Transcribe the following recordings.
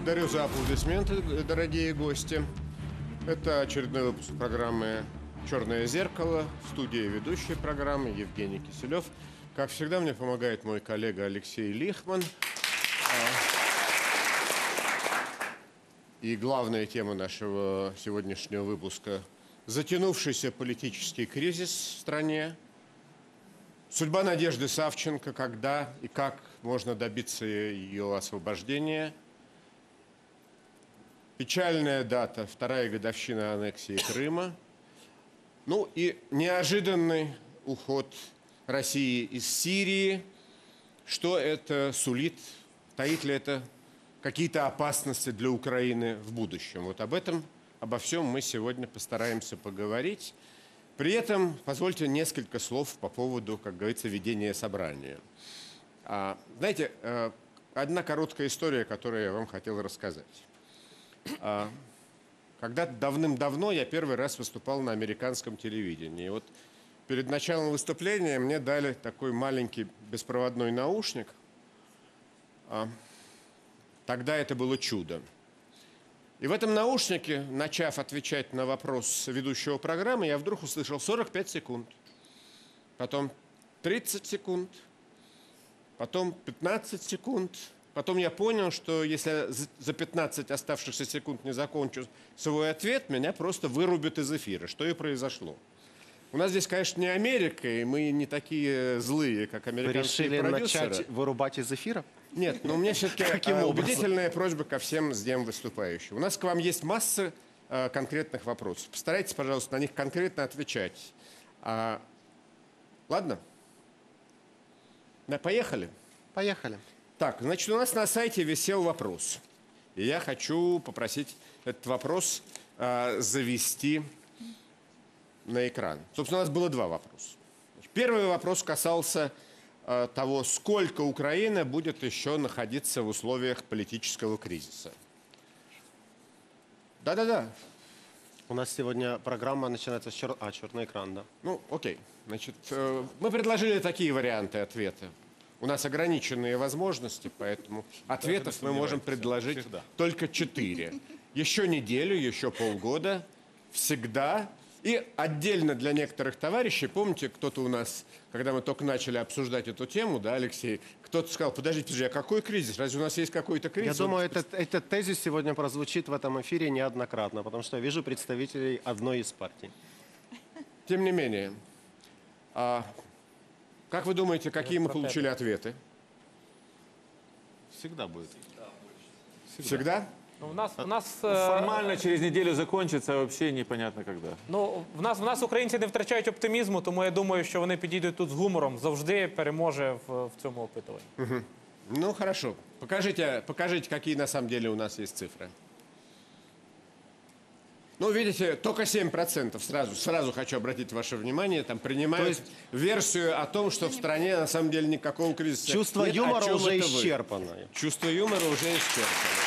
Благодарю за аплодисменты, дорогие гости. Это очередной выпуск программы «Черное зеркало». В студии ведущей программы Евгений Киселев. Как всегда, мне помогает мой коллега Алексей Лихман. И главная тема нашего сегодняшнего выпуска – затянувшийся политический кризис в стране. Судьба Надежды Савченко, когда и как можно добиться ее освобождения. Печальная дата, вторая годовщина аннексии Крыма. Ну и неожиданный уход России из Сирии. Что это сулит? Таит ли это какие-то опасности для Украины в будущем? Вот обо всем мы сегодня постараемся поговорить. При этом позвольте несколько слов по поводу, как говорится, ведения собрания. Знаете, одна короткая история, которую я вам хотел рассказать. Когда-то давным-давно я первый раз выступал на американском телевидении. И вот перед началом выступления мне дали такой маленький беспроводной наушник. Тогда это было чудо. И в этом наушнике, начав отвечать на вопрос ведущего программы, я вдруг услышал 45 секунд, потом 30 секунд, потом 15 секунд. Потом я понял, что если за 15 оставшихся секунд не закончу свой ответ, меня просто вырубят из эфира, что и произошло. У нас здесь, конечно, не Америка, и мы не такие злые, как американские продюсеры. Вы решили начать вырубать из эфира? Нет, но у меня все-таки убедительная просьба ко всем здесь выступающим. У нас к вам есть масса конкретных вопросов. Постарайтесь, пожалуйста, на них конкретно отвечать. Ладно? Да, поехали? Поехали. Так, значит, у нас на сайте висел вопрос. И я хочу попросить этот вопрос завести на экран. Собственно, у нас было два вопроса. Первый вопрос касался того, сколько Украина будет еще находиться в условиях политического кризиса. Да-да-да. У нас сегодня программа начинается с черный экран, да? Ну, окей. Значит, мы предложили такие варианты ответа. У нас ограниченные возможности, поэтому ответов мы можем предложить только 4. Еще неделю, еще полгода, всегда. И отдельно для некоторых товарищей, помните, кто-то у нас, когда мы только начали обсуждать эту тему, да, Алексей, кто-то сказал, подождите, а какой кризис? Разве у нас есть какой-то кризис? Я думаю, этот тезис сегодня прозвучит в этом эфире неоднократно, потому что я вижу представителей одной из партий. Тем не менее, как вы думаете, какие мы получили ответы? Всегда будет. Всегда? У нас Формально через неделю закончиться, а вообще непонятно когда. ну, в нас українці не втрачають оптимізму, тому я думаю, що вони підійдуть тут з гумором. Завжди переможе в цьому опитуванні. Ну, хорошо. Покажите, какие на самом деле у нас есть цифры. Ну, видите, только 7% сразу хочу обратить ваше внимание, там принимают версию о том, что в стране на самом деле никакого кризиса Чувство нет. юмора уже исчерпано. Чувство юмора уже исчерпано.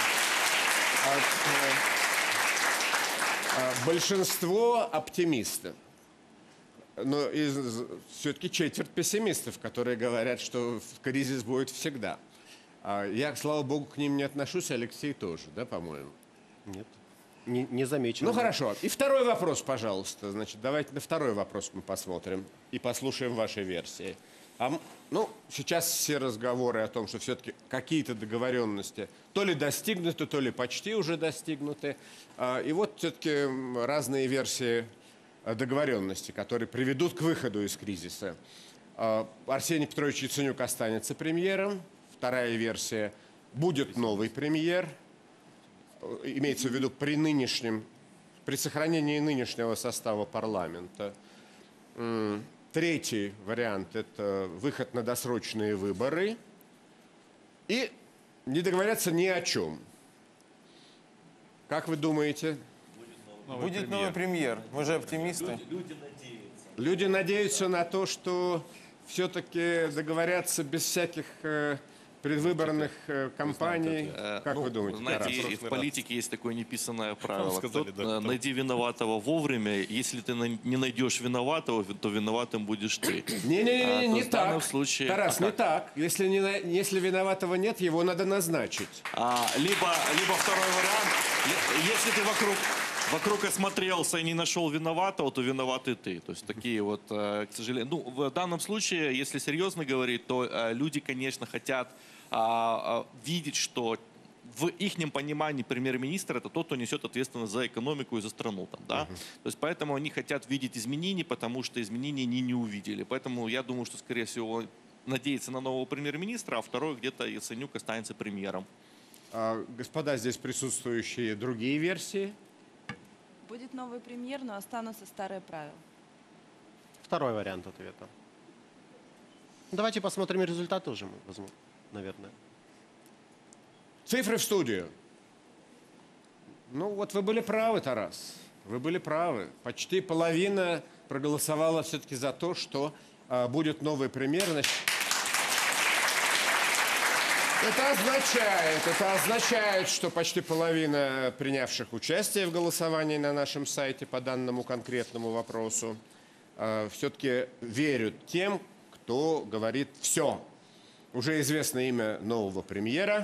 Большинство оптимистов, но все-таки четверть пессимистов, которые говорят, что кризис будет всегда. Я, слава богу, к ним не отношусь, Алексей тоже, да, по-моему? Нет, не замечено. Ну, хорошо. И второй вопрос, пожалуйста. Значит, давайте на второй вопрос мы посмотрим и послушаем ваши версии. Ну, сейчас все разговоры о том, что все-таки какие-то договоренности то ли достигнуты, то ли почти уже достигнуты. И вот все-таки разные версии договоренности, которые приведут к выходу из кризиса. Арсений Петрович Яценюк останется премьером. Вторая версия – будет новый премьер. Имеется в виду при сохранении нынешнего состава парламента. Третий вариант – это выход на досрочные выборы. И не договорятся ни о чем. Как вы думаете? Будет новый премьер. Мы же оптимисты. Люди надеются на то, что все-таки договорятся без всяких предвыборных кампаний. Как Ну, вы думаете, знаете, Тарас? и в политике есть такое неписанное правило. Найди виноватого вовремя. Если ты не найдешь виноватого, то виноватым будешь ты. Не-не-не, то не в данном так. случае- Тарас, А не как? так. Если виноватого нет, его надо назначить. Либо второй вариант, если ты вокруг осмотрелся и не нашел виноватого, то виноваты ты. То есть такие вот, к сожалению. Ну, в данном случае, если серьезно говорить, то люди, конечно, хотят видеть, что в их понимании премьер-министр это тот, кто несет ответственность за экономику и за страну. Там, да? То есть поэтому они хотят видеть изменений, потому что изменений они не увидели. Поэтому я думаю, что, скорее всего, надеется на нового премьер-министра, а второй где-то Яценюк останется премьером. Господа здесь присутствующие, другие версии? Будет новый премьер, но останутся старые правила. Второй вариант ответа. Давайте посмотрим результаты уже, мы возьмем, наверное. Цифры в студию. Ну вот вы были правы, Тарас. Вы были правы. Почти половина проголосовала все-таки за то, что будет новый премьер. Значит, это означает, что почти половина принявших участие в голосовании на нашем сайте по данному конкретному вопросу все-таки верят тем, кто говорит «все». Уже известно имя нового премьера,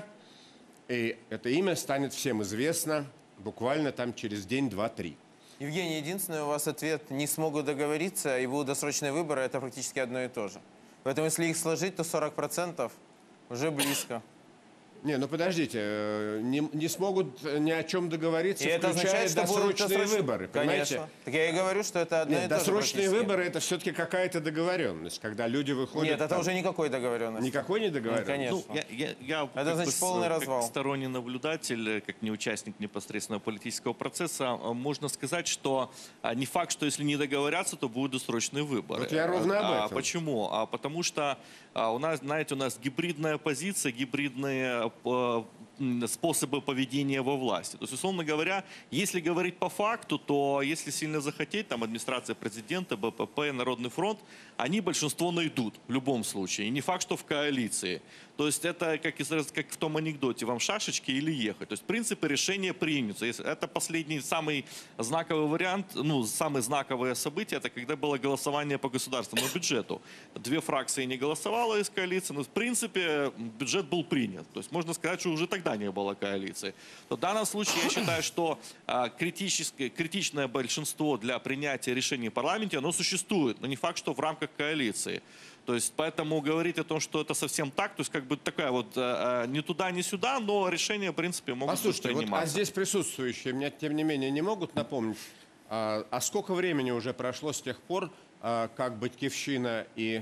и это имя станет всем известно буквально там через день, два, три. Евгений, единственный у вас ответ: не смогут договориться и будут досрочные выборы, это практически одно и то же. Поэтому если их сложить, то 40% уже близко. Не, ну подождите, не смогут ни о чем договориться, И это включая означает, что будут досрочные выборы, понимаете? Конечно. Так я и говорю, что это одно Нет, и то же досрочные практически. выборы – это все-таки какая-то договоренность, когда люди выходят… Нет, это там- уже никакой договоренности. Никакой не договоренности? Конечно. Ну, я Это как значит полный как развал. сторонний наблюдатель, как не участник непосредственного политического процесса, можно сказать, что не факт, что если не договорятся, то будут досрочные выборы. Вот я ровно об этом. Почему? Потому что у нас, знаете, у нас гибридная позиция, гибридные способы поведения во власти. То есть, условно говоря, если говорить по факту, то если сильно захотеть, там администрация президента, БПП, Народный фронт, они большинство найдут в любом случае. И не факт, что в коалиции. То есть это как в том анекдоте, вам шашечки или ехать. То есть в принципе решение примется. Это последний, самый знаковый вариант, ну, самое знаковое событие, это когда было голосование по государственному бюджету. Две фракции не голосовало из коалиции, но в принципе бюджет был принят. То есть можно сказать, что уже тогда не было коалиции. То в данном случае я считаю, что критичное большинство для принятия решений в парламенте, оно существует, но не факт, что в рамках коалиции. То есть поэтому говорить о том, что это совсем так, то есть как бы такая вот ни туда, ни сюда, но решения в принципе могут Послушайте, вот, приниматься. а здесь присутствующие мне, тем не менее, не могут напомнить, а сколько времени уже прошло с тех пор, как Батьківщина и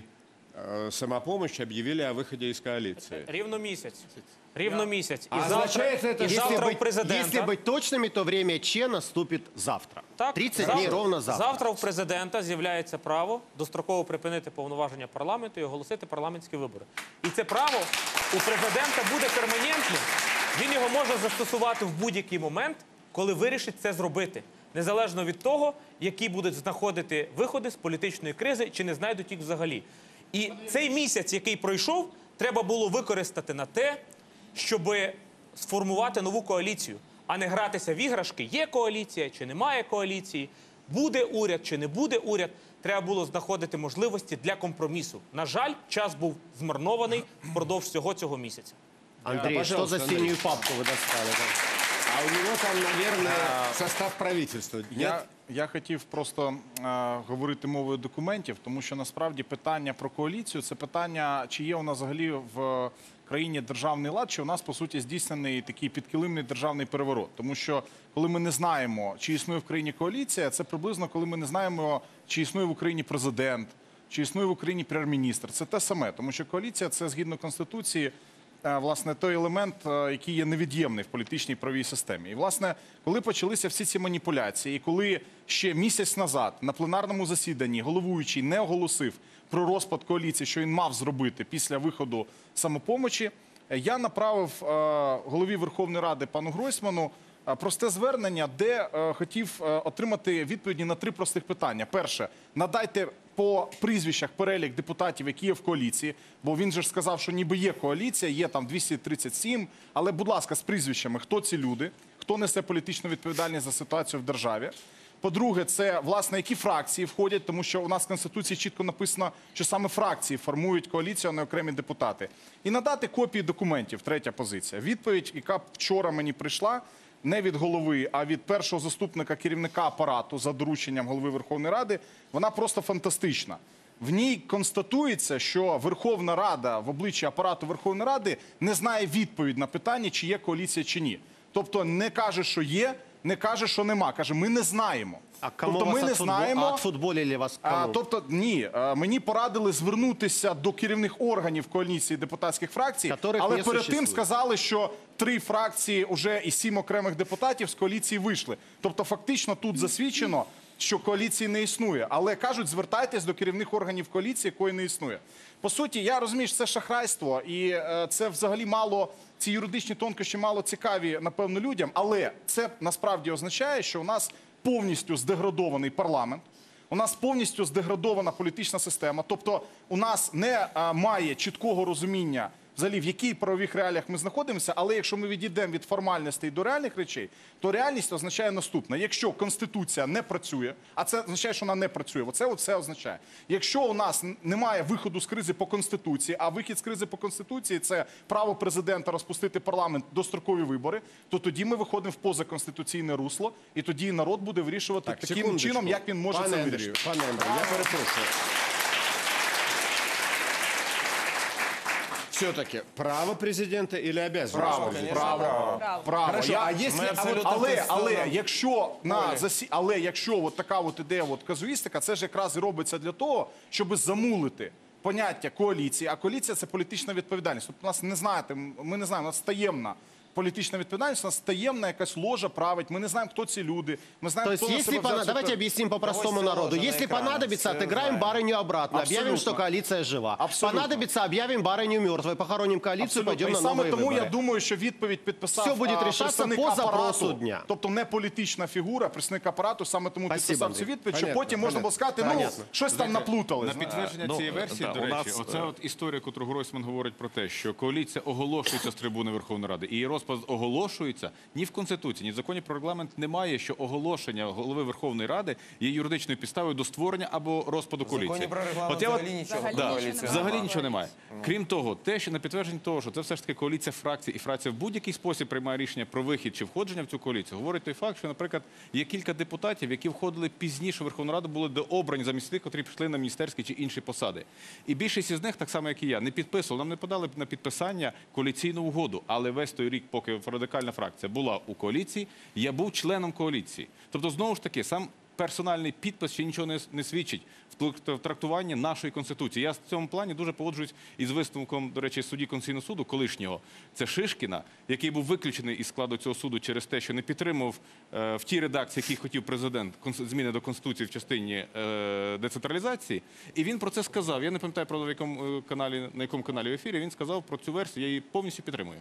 Самопомощь объявили о выходе из коалиции? Рівно місяць. Рівно місяць. А означает это, і что завтра у Если президента. быть точными, то время Че наступит завтра. Так, 30 дней ровно завтра. Завтра у президента з'являється право достроково припинити повноваження парламенту і оголосити парламентські вибори. І це право у президента буде перманентним. Він його може застосувати в будь-який момент, коли вирішить це зробити. Незалежно від того, які будуть знаходити виходи з політичної кризи, чи не знайдуть їх взагалі. І цей місяць, який пройшов, треба було використати на те, щоб сформувати нову коаліцію, а не гратися в іграшки, є коаліція чи немає коаліції, буде уряд чи не буде уряд. Треба було знаходити можливості для компромісу. На жаль, час був змарнований впродовж всього цього місяця. Андрей, что пожалуйста, за Андрей. синюю папку вы достали? А у него там, наверное, состав правительства. Нет? Я хотів просто говорити мовою документів, тому що насправді питання про коаліцію – це питання, чи є у нас взагалі в країні державний лад, чи у нас, по суті, здійснений такий підкилимний державний переворот. Тому що, коли ми не знаємо, чи існує в країні коаліція, це приблизно, коли ми не знаємо, чи існує в Україні президент, чи існує в Україні прем'єр-міністр. Це те саме, тому що коаліція – це, згідно Конституції, власне, той елемент, який є невід'ємний в політичній правовій системі. І, власне, коли почалися всі ці маніпуляції, і коли ще місяць назад на пленарному засіданні головуючий не оголосив про розпад коаліції, що він мав зробити після виходу Самопомочі, я направив голові Верховної Ради пану Гройсману просте звернення, де хотів отримати відповіді на три простих питання. Перше, надайте по прізвищах перелік депутатів, які є в коаліції, бо він же ж сказав, що ніби є коаліція, є там 237, але, будь ласка, з прізвищами, хто ці люди, хто несе політичну відповідальність за ситуацію в державі. По-друге, це, власне, які фракції входять, тому що у нас в Конституції чітко написано, що саме фракції формують коаліцію, а не окремі депутати. І надати копії документів, третя позиція. Відповідь, яка вчора мені прийшла, не від голови, а від першого заступника керівника апарату за дорученням голови Верховної Ради, вона просто фантастична. В ній констатується, що Верховна Рада в обличчі апарату Верховної Ради не знає відповідь на питання, чи є коаліція, чи ні. Тобто не каже, що є, не каже, що нема. Каже, ми не знаємо. А кому Тобто ми вас не знаємо. отфутболили вас кому? Тобто, ні, мені порадили звернутися до керівних органів коаліції депутатських фракцій, Которых але не перед тим существует. сказали, що 3 фракції уже і 7 окремих депутатів з коаліції вийшли. Тобто, фактично тут засвідчено, що коаліції не існує. Але кажуть, звертайтесь до керівних органів коаліції, якої не існує. По суті, я розумію, що це шахрайство, і це взагалі мало, ці юридичні тонкощі мало цікаві, напевно, людям, але це насправді означає, що у нас повністю здеградований парламент, у нас повністю здеградована політична система, тобто у нас не має чіткого розуміння, взагалі, в яких правових реаліях ми знаходимося, але якщо ми відійдемо від формальностей до реальних речей, то реальність означає наступне. Якщо Конституція не працює, а це означає, що вона не працює, оце означає. Якщо у нас немає виходу з кризи по Конституції, а вихід з кризи по Конституції – це право президента розпустити парламент, дострокові вибори, то тоді ми виходимо в позаконституційне русло, і тоді народ буде вирішувати таким секундочку. чином, як він може це вирішити. Пане Андрію, я перепрошую. Все-таки право президента или обязанность? Право, президента? право. Хорошо, Я- а если... але якщо от така от іде от казуїстика, це ж якраз і робиться для того, щоб замулити поняття коаліції. А коаліція – це політична відповідальність. Тобто у нас не знаєте, ми не знаємо, у нас таємна політична відповідальність, у нас таємна якась ложа править. Ми не знаємо, хто ці люди. Ми То знаємо, есть, хто на если себе взяв цю давайте объясним по-простому Давайте народу. на Если экранах, понадобится, все отыграем знаем. барыню обратно, объявим, Абсолютно. что коалиция жива. Абсолютно. Понадобится, объявим барыню мертвой, похороним коалицию, Абсолютно. пойдем І на саме новые тому выборы. я думаю, що відповідь підписав Все буде рішатися представник по запросу апарату, дня. тобто не політична фігура, представник апарату, саме тому Спасибо, підписав Андрій. цю відповідь, що Понятно, потім можна було сказати, ну, Понятно. щось там наплутали. На підтвердження цієї версії, да, до у речі, нас, оце от історія, яку Гройсман говорить про те, що коаліція оголошується з трибуни Верховної Ради, і її розпад оголошується ні в Конституції, ні в законі про регламент немає, що оголошення голови Верховної Ради є юридичною підставою до створення або розпаду В законі коаліції. про регламент взагалі нічого про Да. коаліцію Взагалі немає. нічого немає. Крім того, те, що на підтвердження того, що це все ж таки коаліція фракцій, і фракція в будь-який спосіб приймає рішення про вихід чи входження в цю коаліцію, говорить той факт, що, наприклад, є кілька депутатів, які входили пізніше в Верховну Раду, були дообрані замість тих, котрі пішли на міністерські чи інші посади. І більшість із них, так само як і я, не підписували, нам не подали на підписання коаліційну угоду. Але весь той рік, поки радикальна фракція була у коаліції, я був членом коаліції. Тобто, знову ж таки, сам персональний підпис ще нічого не свідчить в трактуванні нашої Конституції. Я в цьому плані дуже погоджуюсь із висновком, до речі, судді Конституційного суду колишнього. Це Шишкіна, який був виключений із складу цього суду через те, що не підтримував в тій редакції, які хотів президент, зміни до Конституції в частині децентралізації. І він про це сказав. Я не пам'ятаю, про на якому каналі в ефірі. Він сказав про цю версію, я її повністю підтримую.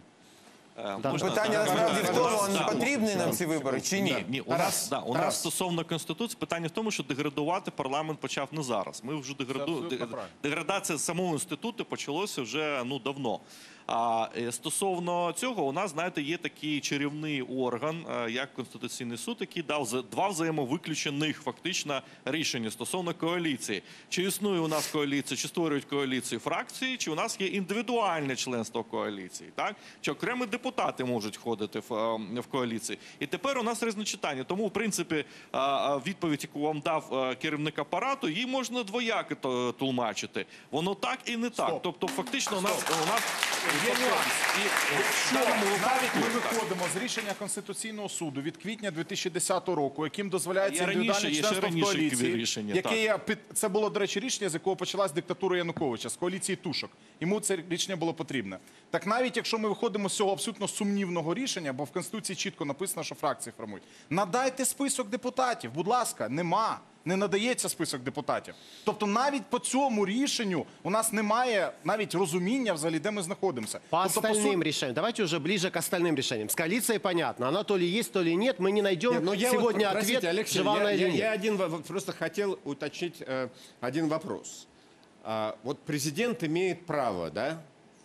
Питання насправді в тому, потрібні нам ці вибори чи ні. Ні, у нас стосовно Конституції питання в тому, що деградувати парламент почав не зараз. Ми вже деградація самого інституту почалося вже давно. А стосовно цього, у нас, знаєте, є такий чарівний орган, як Конституційний суд, який дав два взаємовиключених фактично рішення стосовно коаліції. Чи існує у нас коаліція, чи створюють коаліцію фракції, чи у нас є індивідуальне членство коаліції, так? Чи окремі депутати можуть входити в коаліції. І тепер у нас різночитання. Тому, в принципі, відповідь, яку вам дав керівник апарату, її можна двояко тлумачити. Воно так і не так. Тобто, фактично, у нас Є нюанс. Якщо Навіть ми виходимо з рішення Конституційного суду від квітня 2010 року, яким дозволяється Є раніше, індивідуальне є ще членство в раніше коаліції, рішення, яке так. є це було, до речі, рішення, з якого почалась диктатура Януковича, з коаліції Тушок. Йому це рішення було потрібне. Так навіть якщо ми виходимо з цього абсолютно сумнівного рішення, бо в Конституції чітко написано, що фракції формують, надайте список депутатів, будь ласка, нема. не надається список депутатів. Тобто навіть по цьому рішенню у нас немає навіть розуміння взагалі, де ми знаходимося. По Тобто, остальным решениям. Давайте уже ближе к остальным решениям. С коалицией понятно. Она то ли есть, то ли нет. Мы не найдем Нет, ну я вот, сегодня простите, ответ, Алексей, жива она или нет. я просто хотел уточнить один вопрос. Вот президент имеет право, да,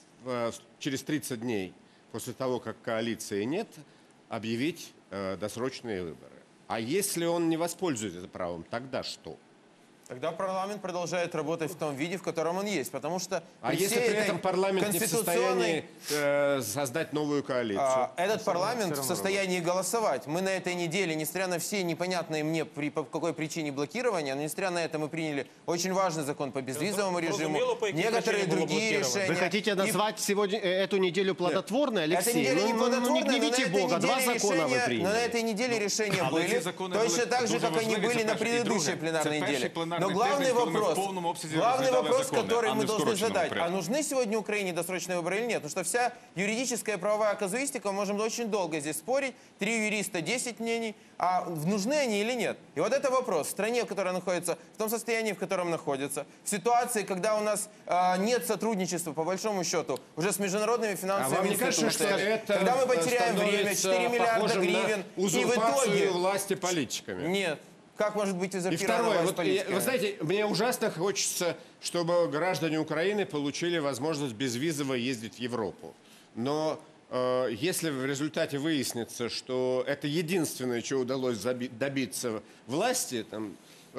через 30 дней после того, как коалиции нет, объявить досрочные выборы. А если он не воспользуется этим правом, тогда что? Тогда парламент продолжает работать в том виде, в котором он есть. Потому что А если при этом парламент не в состоянии создать новую коалицию? Этот парламент в состоянии голосовать. Мы на этой неделе, несмотря на все непонятные мне по какой причине блокирования, но несмотря на это мы приняли очень важный закон по безвизовому режиму, некоторые другие решения. Вы хотите назвать сегодня эту неделю плодотворной, Эта Алексей? неделя не плодотворная, не видите Бога, два закона вы но приняли. на этой неделе решения Але ці были, закони точно були так же, дуже как они важливі. были Це на перше. І предыдущей друге, пленарной це перший неделе. пленарний Но главный тиждень, коли ми в вопрос, повному обсязі главный розглядали вопрос, закони, который а не мы в должны скороченому задать, а порядку. нужны сегодня Украине досрочные выборы или нет? Потому что вся юридическая правовая казуистика, можем очень долго здесь спорить, 3 юриста, 10 мнений, а нужны они или нет? И вот это вопрос. В стране, которая находится в том состоянии, в котором находится, в ситуации, когда у нас нет сотрудничества, по большому счету, уже с международными А финансовыми вам не кажется, что институциями, это когда мы потеряем время, 4 миллиарда похожим гривен, на и в узурпацию итоге... власти политиками? Нет. Как может быть И узурпирована второе, власть вот, политиками? вы знаете, мне ужасно хочется, чтобы граждане Украины получили возможность безвизово ездить в Европу. Но если в результате выяснится, что это единственное, чего удалось добиться власти, там,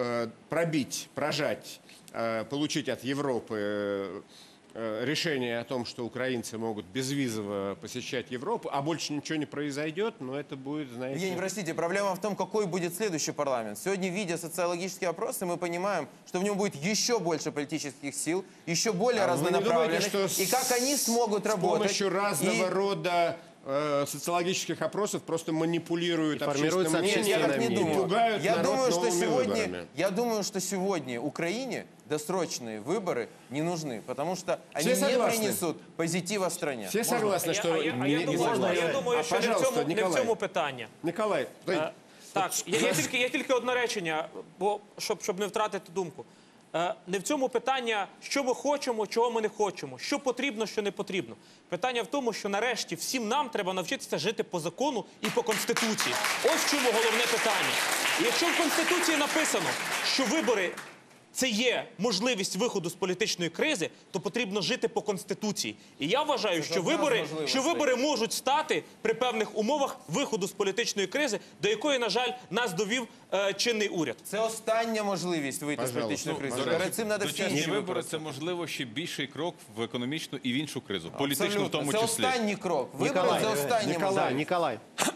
пробить, прожать, получить от Европы решение о том, что украинцы могут безвизово посещать Европу, а больше ничего не произойдет, но это будет, знаете... Евгений, простите, проблема в том, какой будет следующий парламент. Сегодня, видя социологические опросы, мы понимаем, что в нем будет еще больше политических сил, еще более А вы не думаете, разнонаправленных. что И как они смогут с работать? помощью разного И- рода социологических опросов просто манипулируют И формируется общественным Нет, я так не мнением и думаю. пугают Я народ думаю, что новыми сегодня, выборами. я думаю, что сегодня Украине досрочные выборы не нужны, потому что они не согласны? принесут позитива стране. Все согласны, что... я не думаю, нужно. я думаю, що не в Пожалуйста, цьому, не в Николай. цьому питання. Николай, Так, я тільки одне речення, бо щоб не втратити думку. Не в цьому питання, що ми хочемо, чого ми не хочемо, що потрібно, що не потрібно. Питання в тому, що нарешті всім нам треба навчитися жити по закону і по Конституції. Ось в чому головне питання. І якщо в Конституції написано, що вибори – це є можливість виходу з політичної кризи, то потрібно жити по Конституції. І я вважаю, що вибори можуть стати при певних умовах виходу з політичної кризи, до якої, на жаль, нас довів чинний уряд. Це остання можливість вийти з політичної кризи. Перед цим треба всі Дочасні інші вибори – це, використати. можливо, ще більший крок в економічну і в іншу кризу. Політичну в тому Абсолютно. Це числі. останній крок. Вибори – це остання Да, можливість. Николай.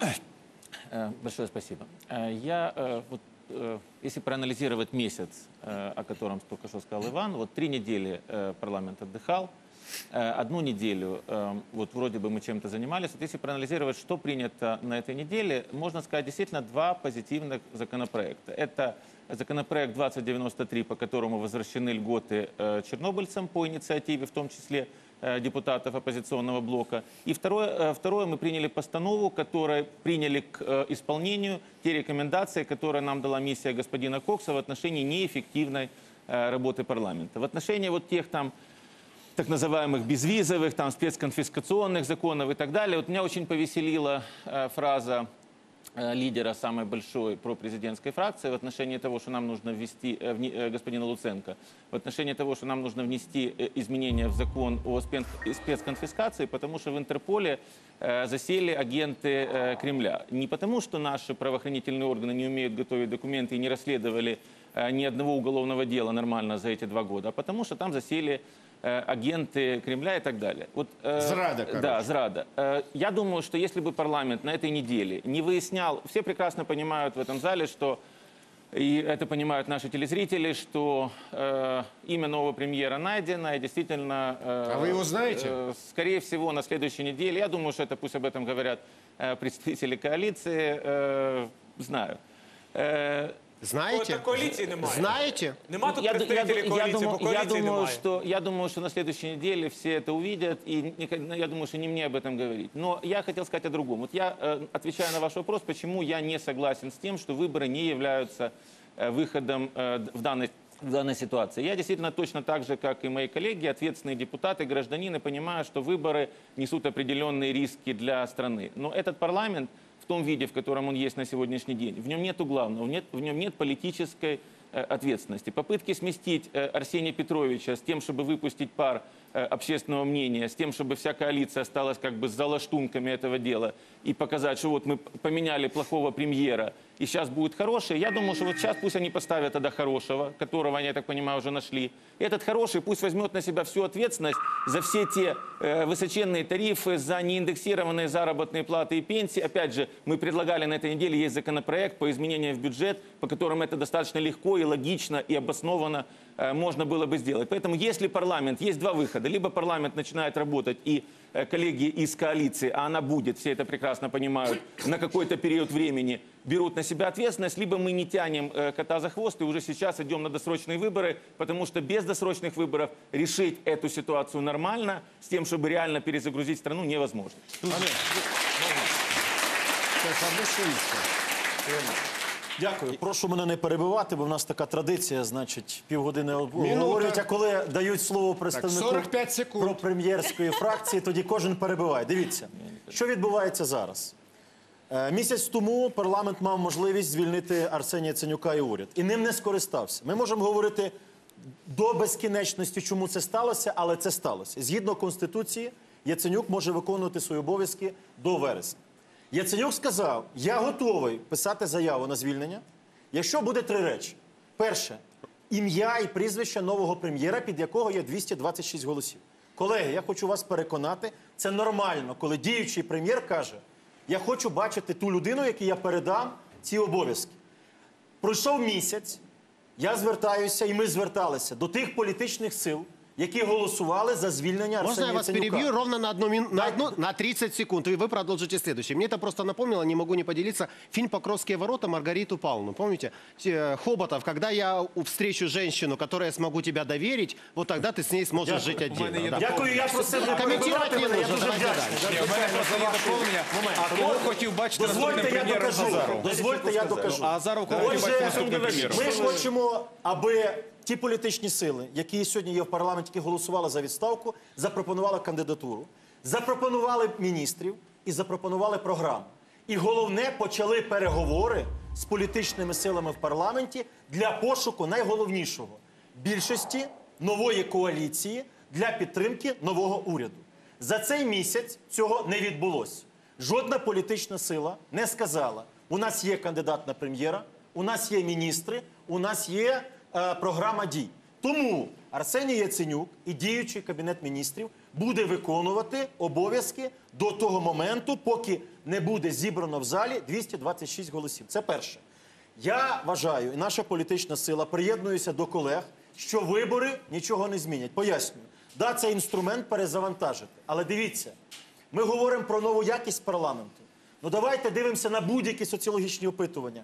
Большое спасибо. Если проанализировать месяц, о котором только что сказал Иван, вот 3 недели парламент отдыхал, 1 неделю вот вроде бы мы чем-то занимались. Вот если проанализировать, что принято на этой неделе, можно сказать действительно 2 позитивных законопроекта. Это законопроект 2093, по которому возвращены льготы чернобыльцам по инициативе, в том числе депутатов оппозиционного блока. И второе, мы приняли постанову, которой приняли к исполнению те рекомендации, которые нам дала миссия господина Кокса в отношении неэффективной работы парламента. В отношении вот тех там так называемых безвизовых, там спецконфискационных законов и так далее. Вот меня очень повеселила фраза лидера самой большой пропрезидентской фракции в отношении того, что нам нужно ввести, господина Луценко, в отношении того, что нам нужно внести изменения в закон о спецконфискации, потому что в Интерполе засели агенты Кремля. Не потому, что наши правоохранительные органы не умеют готовить документы и не расследовали ни одного уголовного дела нормально за эти 2 года, а потому что там засели агенты Кремля и так далее. Вот, Зрада, короче. Да, зрада. Я думаю, что если бы парламент на этой неделе не выяснял, все прекрасно понимают в этом зале, что, и это понимают наши телезрители, что имя нового премьера найдено, и действительно... А вы его знаете? Скорее всего, на следующей неделе. Я думаю, что это пусть об этом говорят представители коалиции. Знаю. Знаете? Коаліції немає. Знаете? Нема тут представителей коаліції, бо коаліції немає. Я думаю, что на следующей неделе все это увидят, и я думаю, что не мне об этом говорить. Но я хотел сказать о другом. Вот я отвечаю на ваш вопрос, почему я не согласен с тем, что выборы не являются выходом в данной ситуации. Я действительно точно так же, как и мои коллеги, ответственные депутаты, гражданины, понимаю, что выборы несут определенные риски для страны. Но этот парламент в том виде, в котором он есть на сегодняшний день, в нем нету главного, в нем нет политической ответственности. Попытки сместить Арсения Петровича с тем, чтобы выпустить пар общественного мнения, с тем, чтобы вся коалиция осталась как бы за лаштунками этого дела и показать, что вот мы поменяли плохого премьера, и сейчас будет хороший. Я думаю, что вот сейчас пусть они поставят тогда хорошего, которого они, я так понимаю, уже нашли. И этот хороший пусть возьмет на себя всю ответственность за все те высоченные тарифы, за неиндексированные заработные платы и пенсии. Опять же, мы предлагали на этой неделе, есть законопроект по изменениям в бюджет, по которым это достаточно легко и логично и обоснованно можно было бы сделать. Поэтому если парламент, есть два выхода. Либо парламент начинает работать, и коллеги из коалиции, а она будет, все это прекрасно понимают, на какой-то период времени берут на себя ответственность, либо мы не тянем кота за хвост и уже сейчас идем на досрочные выборы, потому что без досрочных выборов решить эту ситуацию нормально, с тем, чтобы реально перезагрузить страну, невозможно. Дякую. Прошу мене не перебивати, бо в нас така традиція, значить, півгодини говорять, а коли дають слово представнику 45 секунд. пропрем'єрської фракції, тоді кожен перебиває. Дивіться, що відбувається зараз. Місяць тому парламент мав можливість звільнити Арсенія Яценюка і уряд. І ним не скористався. Ми можемо говорити до безкінечності, чому це сталося, але це сталося. Згідно Конституції, Яценюк може виконувати свої обов'язки до вересня. Яценюк сказав, я готовий писати заяву на звільнення, якщо буде три речі. Перше, ім'я і прізвище нового прем'єра, під якого є 226 голосів. Колеги, я хочу вас переконати, це нормально, коли діючий прем'єр каже, я хочу бачити ту людину, якій я передам ці обов'язки. Пройшов місяць, я звертаюся, і ми зверталися до тих політичних сил, які голосували за звільнення Арсенія Можно я вас Яценюка. перебью ровно на 30 секунд, и вы продолжите следующее. Мне это просто напомнило, не могу не поделиться, фильм «Покровские ворота» Маргариту Павловну. Помните? Хоботов, когда я встречу женщину, которой я смогу тебя доверить, вот тогда ты с ней сможешь жить отдельно. Да. Дякую, я просив не Комментировать перебивати не мене, я нужно, дуже давайте вдячний. дальше. У мене просто є доповнення. А кого хотів бачити наступним Дозвольте, я прем'єром докажу. Азаров? Дозвольте, я докажу. А Азаров кого хотів бачити наступним прем'єром? Ми хочемо, аби ті політичні сили, які сьогодні є в парламенті, які голосували за відставку, запропонували кандидатуру, запропонували міністрів і запропонували програму. І головне, почали переговори з політичними силами в парламенті для пошуку найголовнішого – більшості нової коаліції для підтримки нового уряду. За цей місяць цього не відбулося. Жодна політична сила не сказала, у нас є кандидат на прем'єра, у нас є міністри, у нас є програма дій. Тому Арсеній Яценюк і діючий Кабінет міністрів буде виконувати обов'язки до того моменту, поки не буде зібрано в залі 226 голосів. Це перше. Я вважаю, і наша політична сила, приєднуюся до колег, що вибори нічого не змінять. Пояснюю. Да, це інструмент перезавантажити. Але дивіться, ми говоримо про нову якість парламенту. Ну давайте дивимося на будь-які соціологічні опитування.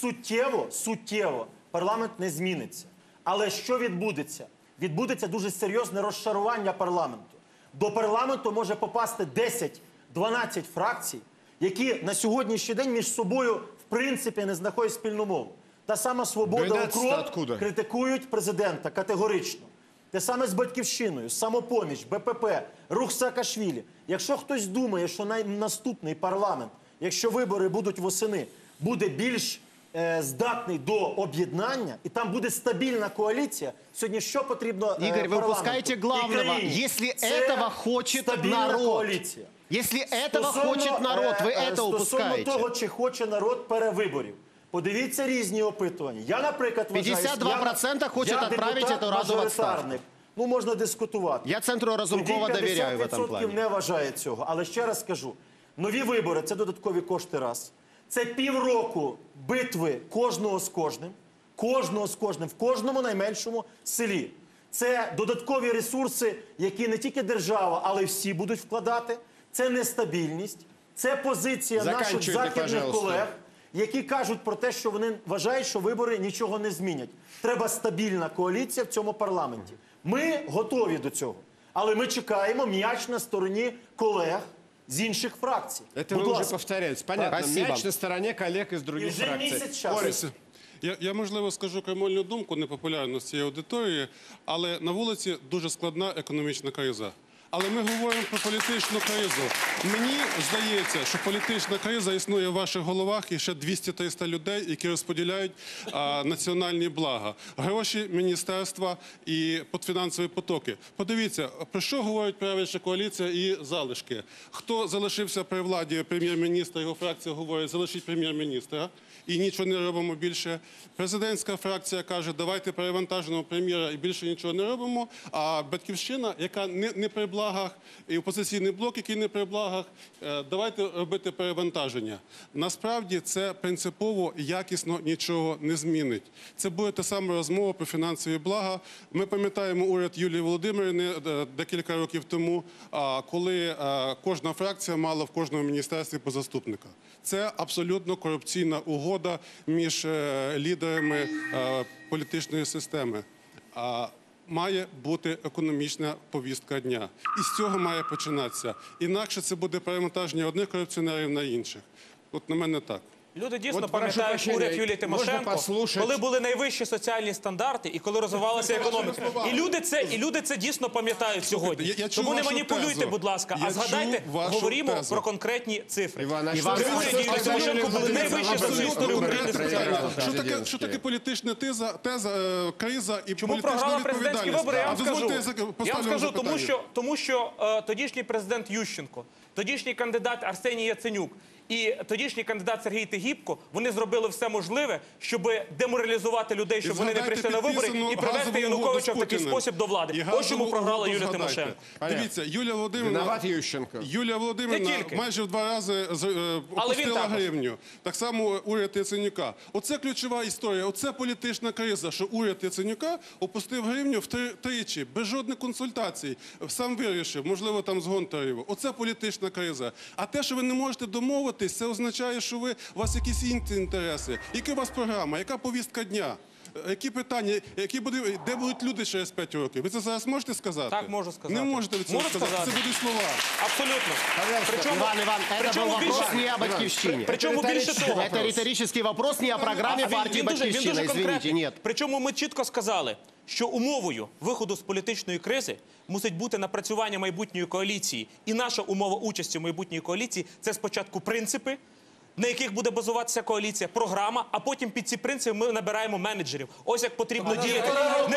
Суттєво парламент не зміниться. Але що відбудеться? Відбудеться дуже серйозне розшарування парламенту. До парламенту може попасти 10-12 фракцій, які на сьогоднішній день між собою в принципі не знаходять спільну мову. Та сама «Свобода», «Укроп» критикують президента категорично. Те саме з «Батьківщиною», «Самопоміч», БПП, «Рух Саакашвілі». Якщо хтось думає, що наступний парламент, якщо вибори будуть восени, буде більш здатний до об'єднання, і там буде стабільна коаліція, сьогодні що потрібно Игорь, вы парламенту упускаете і главного. країні? Если Це этого хочет стабільна народ, коаліція. если этого хочет народ, вы это Стосовно упускаете. того, чи хоче народ перевиборів. Подивіться різні опитування. Я, наприклад, вважаю... 52% хочуть відправити цю раду в відставку. Ну, можна дискутувати. Я центру Разумкова Тоді довіряю в этом 50% плане. не вважає цього. Але ще раз скажу, нові вибори – це додаткові кошти раз. Це півроку битви кожного з кожним, в кожному найменшому селі. Це додаткові ресурси, які не тільки держава, але й всі будуть вкладати. Це нестабільність, це позиція наших західних колег, які кажуть про те, що вони вважають, що вибори нічого не змінять. Треба стабільна коаліція в цьому парламенті. Ми готові до цього. Але ми чекаємо м'яч на стороні колег з інших фракцій. Это вы уже повторяете. Понятно. Спасибо. Мяч на стороне коллег из других И уже фракций. месяц сейчас. Я, можливо, скажу крамольну думку, непопулярну з цієї аудиторії, але на вулиці дуже складна економічна криза. Але ми говоримо про політичну кризу. Мені здається, що політична криза існує в ваших головах і ще 200-300 людей, які розподіляють національні блага. Гроші, міністерства і фінансові потоки. Подивіться, про що говорить правляча коаліція і залишки. Хто залишився при владі, прем'єр-міністр, його фракція говорить, залишіть прем'єр-міністра. І нічого не робимо більше. Президентська фракція каже, давайте перевантажимо прем'єра і більше нічого не робимо. А Батьківщина, яка не при благах, і опозиційний блок, який не при благах, давайте робити перевантаження. Насправді це принципово якісно нічого не змінить. Це буде та сама розмова про фінансові блага. Ми пам'ятаємо уряд Юлії Володимирівни декілька років тому, коли кожна фракція мала в кожному міністерстві по заступника. Це абсолютно корупційна угода між лідерами політичної системи. Має бути економічна повістка дня. І з цього має починатися. Інакше це буде перевантаження одних корупціонерів на інших. От на мене так. Люди дійсно От, пам'ятають прошу уряд прощения, Юлії Тимошенко, послушать? коли були найвищі соціальні стандарти і коли розвивалася економіка. І люди це дійсно пам'ятають сьогодні. я чув Тому не вашу маніпулюйте, тезу. будь ласка, а Я згадайте, чув вашу говоримо тезу. про конкретні цифри. Иван, а При что уряді вы Юлії Тимошенко були найвищі за всю історію України соціальні стандарти. Що таке політична теза, криза і Чому політична програла президентські відповідальність? вибори, я вам скажу. Дозвольте, Я вам поставлю скажу, запитання. тому що тодішній президент Ющенко, тодішній кандидат Арсеній Яценюк і тодішній кандидат Сергій Тигіпко, вони зробили все можливе, щоб деморалізувати людей, щоб вони не прийшли на вибори і привести Януковича в такий спосіб до влади. Ось чому програла Юлія Тимошенко. Дивіться, Юлія Володимирівна... Виноват Ющенко. Юлія Володимирівна Не тільки. майже в 2 рази опустила також. гривню. Так само уряд Яценюка. Оце ключова історія. Оце політична криза, що уряд Яценюка опустив гривню втричі, без жодних консультацій. Сам вирішив, можливо, там з Гонтарєвим. Оце політична криза. А те, що ви не можете домовитись, це означає, що у вас якісь інші інтереси. Яка у вас програма? Яка повістка дня? Які питання, де будуть люди через 5 років? Ви це зараз можете сказати? Так, можу сказати. Не можете ви це Можу сказати. сказати. Це будуть слова. Абсолютно. Иван, это был вопрос не о Батьківщине. Причому більше того. Это риторический вопрос не о программе партии Батьківщина, извините, нет. Причому ми чітко сказали, що умовою виходу з політичної кризи мусить бути напрацювання майбутньої коаліції. І наша умова участі в майбутній коаліції – це спочатку принципи, на яких буде базуватися коаліція, програма, а потім під ці принципи ми набираємо менеджерів. Ось як потрібно діяти. Не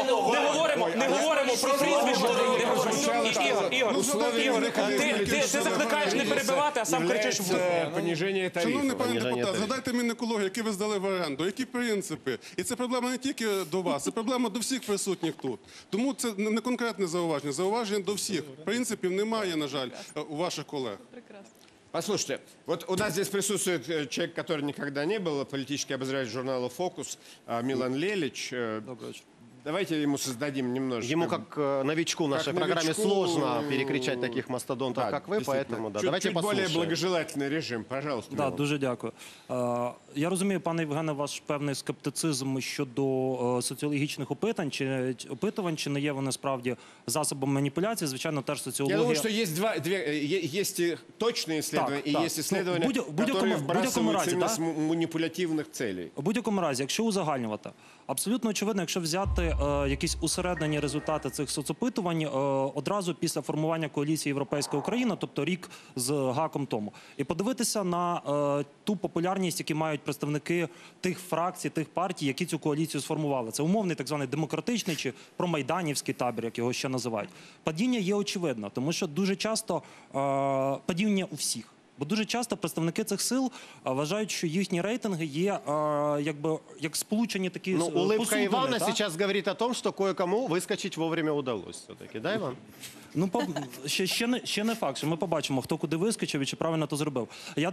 говоримо про прізвище. Ігор, ти закликаєш не перебивати, а сам кричиш в... Понижение тарифов. Шановний пане депутат, згадайте Мінекологію, які ви здали в оренду, які принципи. І це проблема не тільки до вас, це проблема до всіх присутніх тут. Тому це не конкретне зауваження, зауваження до всіх. Принципів немає, на жаль, у ваших колег. Послушайте, вот у нас здесь присутствует человек, который никогда не был, политический обозреватель журнала «Фокус», Милан Лелич. Добрый вечер. Давайте ему создадим немножечко... Ему, как новичку в нашей программе, сложно перекричать таких мастодонтов, Да, как вы, поэтому да. Давайте чуть послушаем. более благожелательный режим. Пожалуйста. Да, Милан. дуже дякую. Я розумію, пане Євгене, ваш певний скептицизм щодо соціологічних опитувань, чи не є вони справді засобом маніпуляції. Звичайно, теж соціологія... Я думаю, что есть есть и точные исследования, и есть исследования, которые вбрасываются именно с манипулятивных целей. У будь-якому разі, якщо узагальнювати, абсолютно очевидно, якщо взяти якісь усереднені результати цих соцопитувань одразу після формування коаліції «Європейська Україна», тобто рік з гаком тому, і подивитися на ту популярність, які мають представники тих фракцій, тих партій, які цю коаліцію сформували. Це умовний так званий демократичний чи промайданівський табір, як його ще називають. Падіння є очевидно, тому що дуже часто падіння у всіх. Бо дуже часто представники цих сил вважають, що їхні рейтинги є як сполучені такі улыбка посудини, Ивана так? сейчас говорит о том, что кое-кому выскочить вовремя удалось все-таки, да, Иван? Ну, ще не факт, що ми побачимо, хто куди вискочив і чи правильно то зробив. Я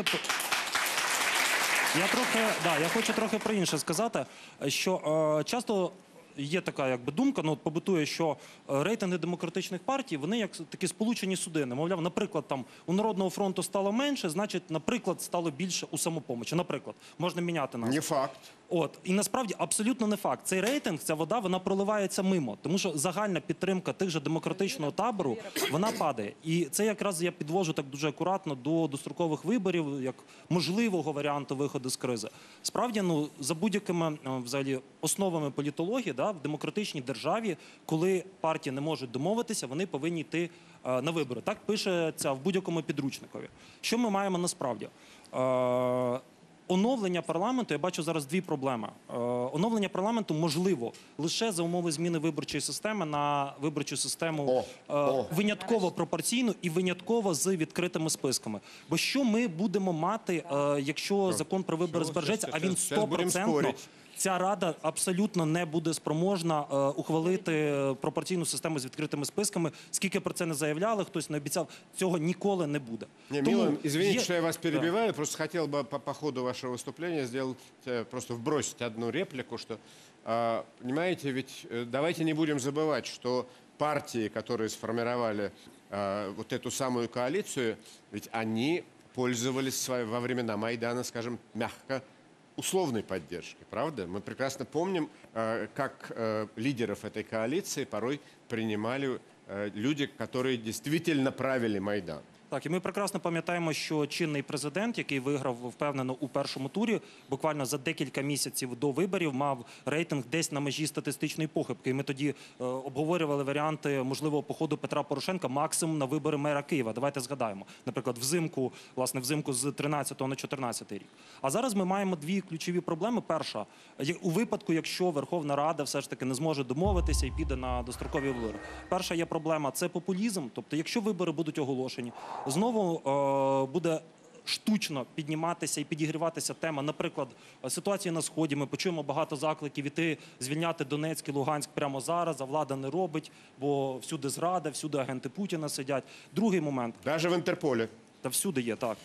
хочу трохи про інше сказати, що часто є така думка, побутує, що рейтинги демократичних партій, вони як такі сполучені судини. Мовляв, наприклад, там у Народного фронту стало менше, значить, наприклад, стало більше у Самопомочі. Наприклад, можна міняти нас. Не факт. От і насправді абсолютно не факт. Цей рейтинг, ця вода, вона проливається мимо, тому що загальна підтримка тих же демократичного табору вона падає. І це якраз я підвожу так дуже акуратно до дострокових виборів, як можливого варіанту виходу з кризи. Справді, ну за будь-якими взагалі основами політології, да, в демократичній державі, коли партії не можуть домовитися, вони повинні йти на вибори. Так пишеться в будь-якому підручникові. Що ми маємо насправді? Оновлення парламенту, я бачу зараз дві проблеми. Оновлення парламенту можливо лише за умови зміни виборчої системи на виборчу систему винятково пропорційну і винятково з відкритими списками. Бо що ми будемо мати, якщо закон про вибори збережеться, а він 100%, ця рада абсолютно не буде спроможна ухвалити пропорційну систему з відкритими списками. Скільки про це не заявляли, хтось не обіцяв, цього ніколи не буде. Милан, извините, что я вас перебиваю, просто хотел бы по ходу вашего выступления сделать, просто вбросить одну реплику, что, понимаете, ведь давайте не будем забывать, что партии, которые сформировали вот эту самую коалицию, ведь они пользовались во времена Майдана, скажем, мягко, условной поддержки, правда? Мы прекрасно помним, как лидеров этой коалиции порой принимали люди, которые действительно правили Майдан. Так, і ми прекрасно пам'ятаємо, що чинний президент, який виграв впевнено у першому турі, буквально за декілька місяців до виборів мав рейтинг десь на межі статистичної похибки. І ми тоді обговорювали варіанти можливого походу Петра Порошенка максимум на вибори мера Києва. Давайте згадаємо. Наприклад, взимку з 13-го на 14-й рік. А зараз ми маємо дві ключові проблеми. Перша, у випадку, якщо Верховна Рада все ж таки не зможе домовитися і піде на дострокові вибори. Перша є проблема – це популізм. Тобто, якщо вибори будуть оголошені, знову буде штучно підніматися і підігріватися тема, наприклад, ситуації на Сході. Ми почуємо багато закликів іти звільняти Донецьк і Луганськ прямо зараз, а влада не робить, бо всюди зрада, всюди агенти Путіна сидять. Другий момент. Навіть в Інтерполі. Та всюди є, так.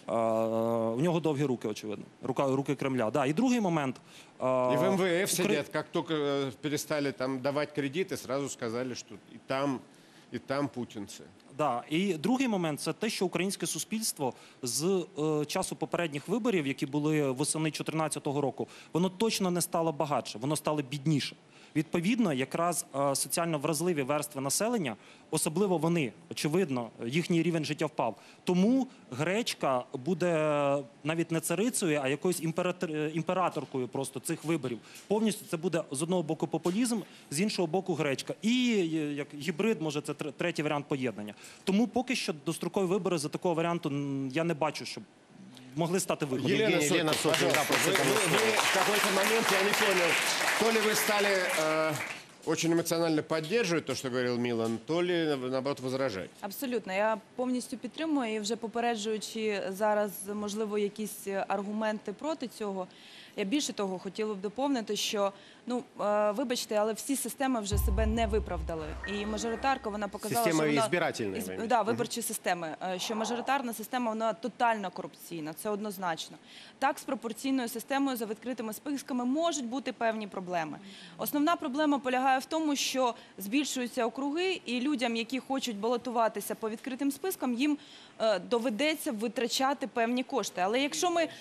У нього довгі руки, очевидно. Руки Кремля. Да. І другий момент. И в МВФ сидят, как только перестали там давать кредиты, сразу сказали, что и там путинцы. Да. І другий момент – це те, що українське суспільство з часу попередніх виборів, які були восени 2014 року, воно точно не стало багатше, воно стало бідніше. Відповідно, якраз соціально вразливі верстви населення, особливо вони, очевидно, їхній рівень життя впав. Тому гречка буде навіть не царицею, а якоюсь імператоркою просто цих виборів. Повністю це буде з одного боку популізм, з іншого боку гречка. І як гібрид, може, це третій варіант поєднання. Тому поки що дострокові вибори за такого варіанту я не бачу, щоб могли стати виходом. Елена Сотник, вы в какой-то момент, я не понял, то ли вы стали очень эмоционально поддерживать то, что говорил Милан, то ли, наоборот, возражать. Абсолютно. Я повністю підтримую і вже попереджуючи зараз, можливо, якісь аргументи проти цього, я більше того хотіла б доповнити, що, ну, вибачте, але всі системи вже себе не виправдали. І мажоритарка, вона показала, система що вона... збирательної. Да, виборчі системи. Що мажоритарна система, вона тотально корупційна, це однозначно. Так, з пропорційною системою за відкритими списками можуть бути певні проблеми. Основна проблема полягає в тому, що збільшуються округи, і людям, які хочуть балотуватися по відкритим спискам, їм доведеться витрачати певні кошти. Але якщо ми...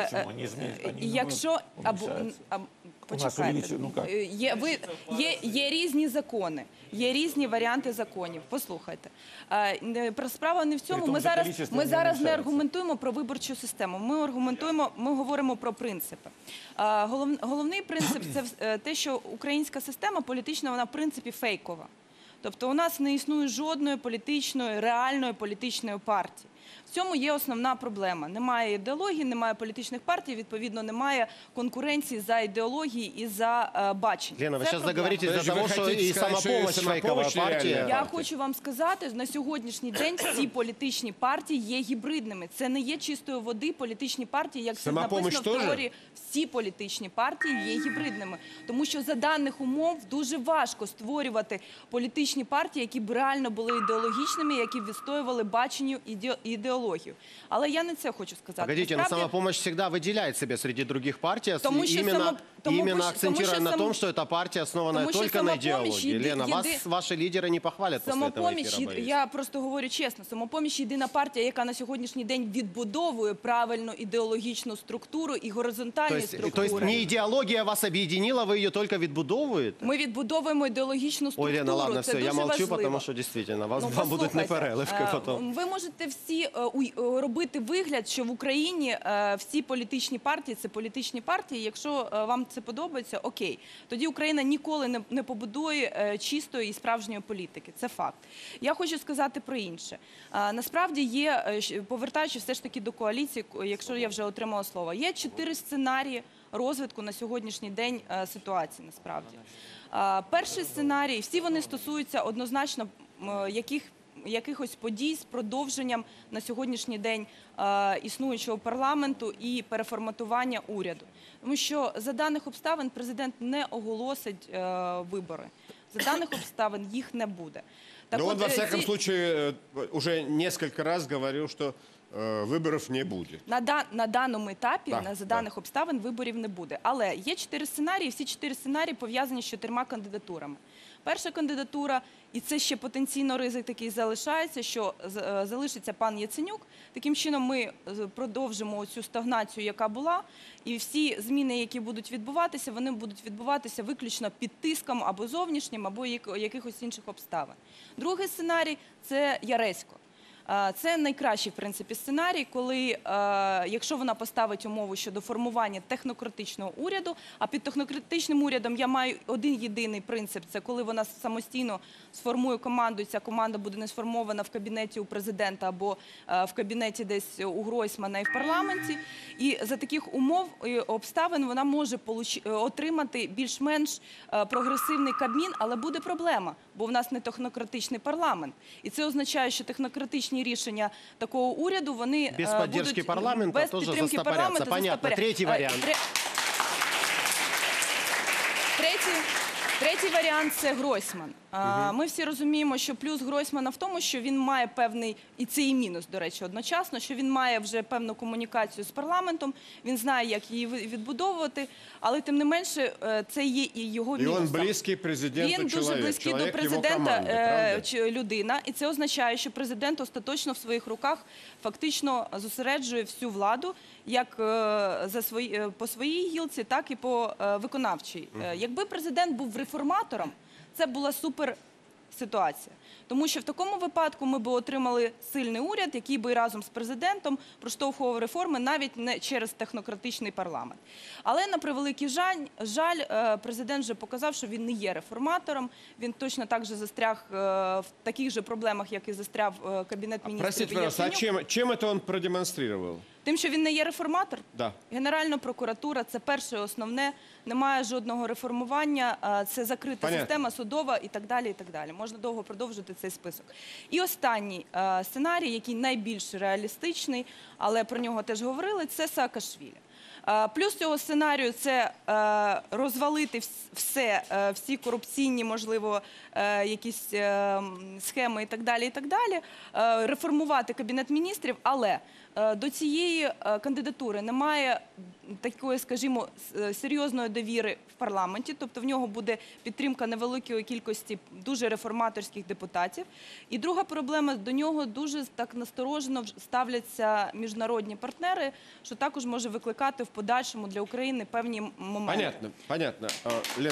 Почекайте. Є різні закони, є різні варіанти законів. Послухайте. Справа не в цьому. Ми зараз не аргументуємо про виборчу систему. Ми говоримо про принципи. Головний принцип – це те, що українська система політична, вона в принципі фейкова. Тобто у нас не існує жодної політичної, реальної політичної партії. В цьому є основна проблема. Немає ідеології, немає політичних партій, відповідно, немає конкуренції за ідеології і за бачення. Лена, ви зараз договоритесь до того, що і «Самопомощь» фейкова партія. Я хочу вам сказати, на сьогоднішній день всі політичні партії є гібридними. Це не є чистої води політичні партії, як це написано в теорії. Всі політичні партії є гібридними. Тому що за даних умов дуже важко створювати політичні партії, які б реально були ідеологічними, які б відстоювали бачення ідеологію. Але я не це хочу сказати. Погодите, но Насправді, самопомощь всегда выделяет себя среди других партий, Тому що именно тому акцентируя що на том, что эта партия основана только на идеологии. Лена, вас ваши лидеры не похвалят после этого Самопоміч, эфира, боюсь. я просто говорю чесно, Самопоміч єдина партія, яка на сьогоднішній день відбудовує правильну ідеологічну структуру і горизонтальні структури. То есть не идеология вас объединила, вы ее только відбудовуєте? Ми відбудовуємо ідеологічну структуру. Ой, Лена, ладно, це все, я дуже молчу, важливо. потому что действительно вам будуть послухайте, непереливки потом. Ви можете всі робити вигляд, що в Україні всі політичні партії – це політичні партії. Якщо вам це подобається, окей. Тоді Україна ніколи не побудує чистої і справжньої політики. Це факт. Я хочу сказати про інше. Насправді є, повертаючись все ж таки до коаліції, якщо я вже отримала слово, є 4 сценарії розвитку на сьогоднішній день ситуації, насправді. Перший сценарій, всі вони стосуються однозначно якихось подій з продовженням на сьогоднішній день існуючого парламенту і переформатування уряду. Тому що за даних обставин президент не оголосить вибори. За даних обставин їх не буде. Так ну, во всяком случае, уже несколько раз говорил, что виборів не буде. На даному етапі, за даних обставин, виборів не буде. Але є 4 сценарії, всі 4 сценарії пов'язані з 4 кандидатурами. Перша кандидатура, і це ще потенційно ризик такий залишається, що залишиться пан Яценюк. Таким чином ми продовжимо цю стагнацію, яка була, і всі зміни, які будуть відбуватися, вони будуть відбуватися виключно під тиском або зовнішнім, або якихось інших обставин. Другий сценарій – це Яресько. Це найкращий, в принципі, сценарій, коли, якщо вона поставить умову щодо формування технократичного уряду, а під технократичним урядом я маю один єдиний принцип – це коли вона самостійно сформує команду, і ця команда буде не сформована в кабінеті у президента або в кабінеті десь у Гройсмана і в парламенті. І за таких умов і обставин вона може отримати більш-менш прогресивний Кабмін, але буде проблема, бо в нас не технократичний парламент. І це означає, що технократичні рішення такого уряду, вони без підтримки парламенту без теж підтримки застопоряться. Понятно. Третій варіант. Третій варіант – це Гройсман. Ми всі розуміємо, що плюс Гройсмана в тому, що він має певний, і це і мінус, до речі, одночасно, що він має вже певну комунікацію з парламентом, він знає, як її відбудовувати, але тим не менше це є і його мінусом. І він близький президенту чоловік. Він дуже близький до президента людина, і це означає, що президент остаточно в своїх руках фактично зосереджує всю владу, як по своїй гілці, так і по виконавчій. Якби президент був реформатором, це була супер ситуація. Тому що в такому випадку ми б отримали сильний уряд, який би разом з президентом проштовхував реформи навіть не через технократичний парламент. Але на превеликий жаль, президент вже показав, що він не є реформатором, він точно так же застряг в таких же проблемах, як і застряв Кабінет міністрів. Простите, пожалуйста, а чим це він продемонстрував? Тим, що він не є реформатор? Да. Генеральна прокуратура – це перше і основне, немає жодного реформування, це закрита система судова і так далі, і так далі. Можна довго продовжити цей список. І останній сценарій, який найбільш реалістичний, але про нього теж говорили, це Саакашвілі. Плюс цього сценарію – це розвалити всі корупційні, можливо, якісь схеми і так далі, реформувати Кабінет міністрів, але до цієї кандидатури немає такої, скажімо, серйозної довіри в парламенті, тобто в нього буде підтримка невеликої кількості дуже реформаторських депутатів. І друга проблема, до нього дуже так насторожено ставляться міжнародні партнери, що також може викликати в подальшому для України певні моменти. Понятно. Лена.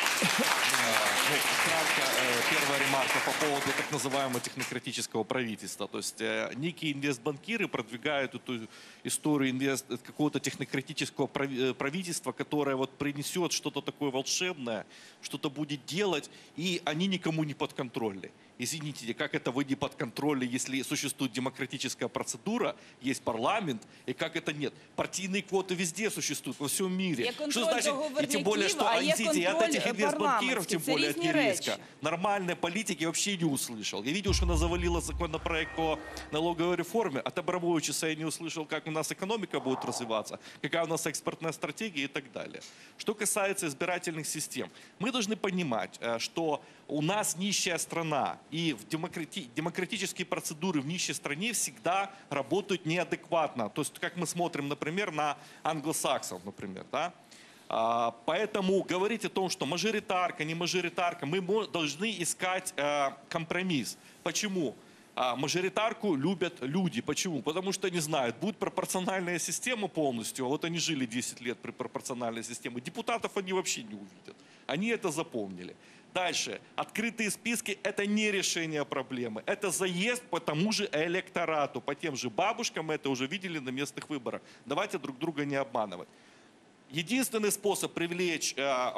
Кратко, первая ремарка по поводу так называемого технократического правительства. То есть некие инвестбанкиры продвигают эту историю какого-то технократического правительства, которое вот принесет что-то такое волшебное, что-то будет делать, и они никому не подконтрольны. Извините, как это вы не подконтрольны, если существует демократическая процедура, есть парламент, и как это нет? Партийные квоты везде существуют, во всем мире. Что значит, и тем более, что от этих инвестбанкиров, тем более от Кириенко, нормальной политики я вообще не услышал. Я видел, что она завалила законопроект по налоговой реформе, от Абрамовича я не услышал, как у нас экономика будет развиваться, какая у нас экспортная стратегия и так далее. Что касается избирательных систем, мы должны понимать, что у нас нищая страна, и в демократические процедуры в нищей стране всегда работают неадекватно. То есть, как мы смотрим, например, на англосаксов, например, да? Поэтому говорить о том, что мажоритарка, не мажоритарка, мы должны искать компромисс. Почему? Мажоритарку любят люди. Почему? Потому что они знают, будет пропорциональная система полностью, а вот они жили 10 лет при пропорциональной системе, депутатов они вообще не увидят. Они это запомнили. Дальше. Открытые списки – это не решение проблемы. Это заезд по тому же электорату, по тем же бабушкам, мы это уже видели на местных выборах. Давайте друг друга не обманывать. Единственный способ привлечь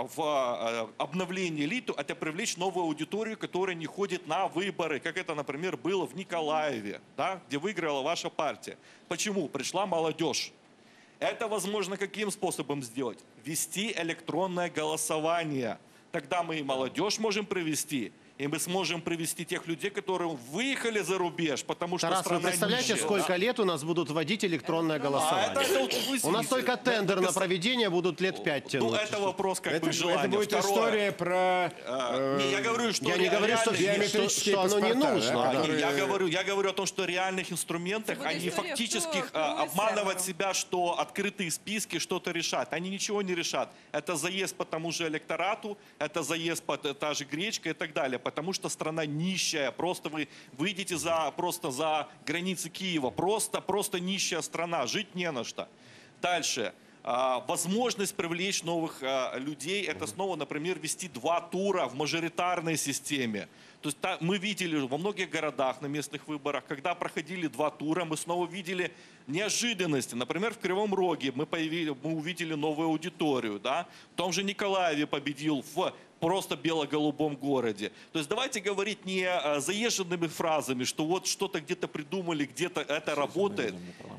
в обновление элиту – это привлечь новую аудиторию, которая не ходит на выборы, как это, например, было в Николаеве, да, где выиграла ваша партия. Почему? Пришла молодежь. Это возможно каким способом сделать? Ввести электронное голосование. Тогда мы и молодежь можем привести, и мы сможем привести тех людей, которые выехали за рубеж, потому что Тарас, страна вы представляете, нищая, сколько да? лет у нас будут вводить электронное голосование? У нас только тендер на проведение будут лет 5 тянуть. Ну, это вопрос как бы Это желания. будет Второе. история про... Не, я говорю, что Я не говорю, что биометрические оно не паспорта, нужно. да, да. которые- Я говорю о том, что реальных инструментах, Это будет они история фактически про обманывать серверу. себя, что открытые списки что-то решат. Они ничего не решат. Это заезд по тому же электорату, это заезд по та же гречка и так далее. Потому что страна нищая. Просто вы выйдете просто за границы Киева. Просто нищая страна. Жить не на что. Дальше. Возможность привлечь новых людей, это снова, например, вести 2 тура в мажоритарной системе. То есть мы видели во многих городах на местных выборах, когда проходили 2 тура, мы снова видели неожиданности. Например, в Кривом Роге мы увидели новую аудиторию. Да? В том же Николаеве победил в просто бело-голубом городе. То есть давайте говорить не заезженными фразами, что вот что-то где-то придумали, где-то это работает.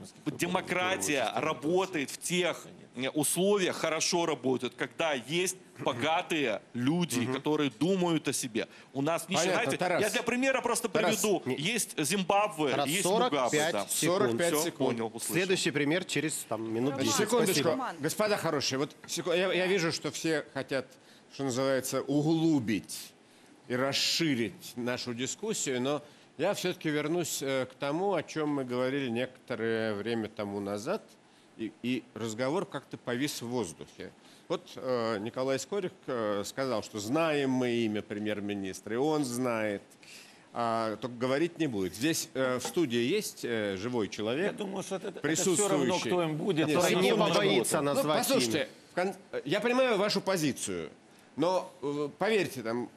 Демократия работает в тех условиях, хорошо работает, когда есть богатые люди, которые думают о себе. У нас нищая. Понятно, Знаете, Тарас. я для примера просто Тарас, приведу. Есть Зимбабве, Тарас, есть 45 Мугабе. Да. секунд. 45 Всё, секунд. понял, услышал. Следующий пример через минут 10. Секундочку, Роман. господа хорошие, вот я вижу, что все хотят, что называется, углубить и расширить нашу дискуссию, но я все-таки вернусь к тому, о чем мы говорили некоторое время тому назад, и разговор как-то повис в воздухе. Вот Николай Скорик сказал, что знаем мы имя премьер-министра, и он знает, только говорить не будет. Здесь в студии есть живой человек, Я думаю, что это присутствующий. все равно, кто им будет. Который кто не им побоится работает. назвать Послушайте, я понимаю вашу позицию, но поверьте, там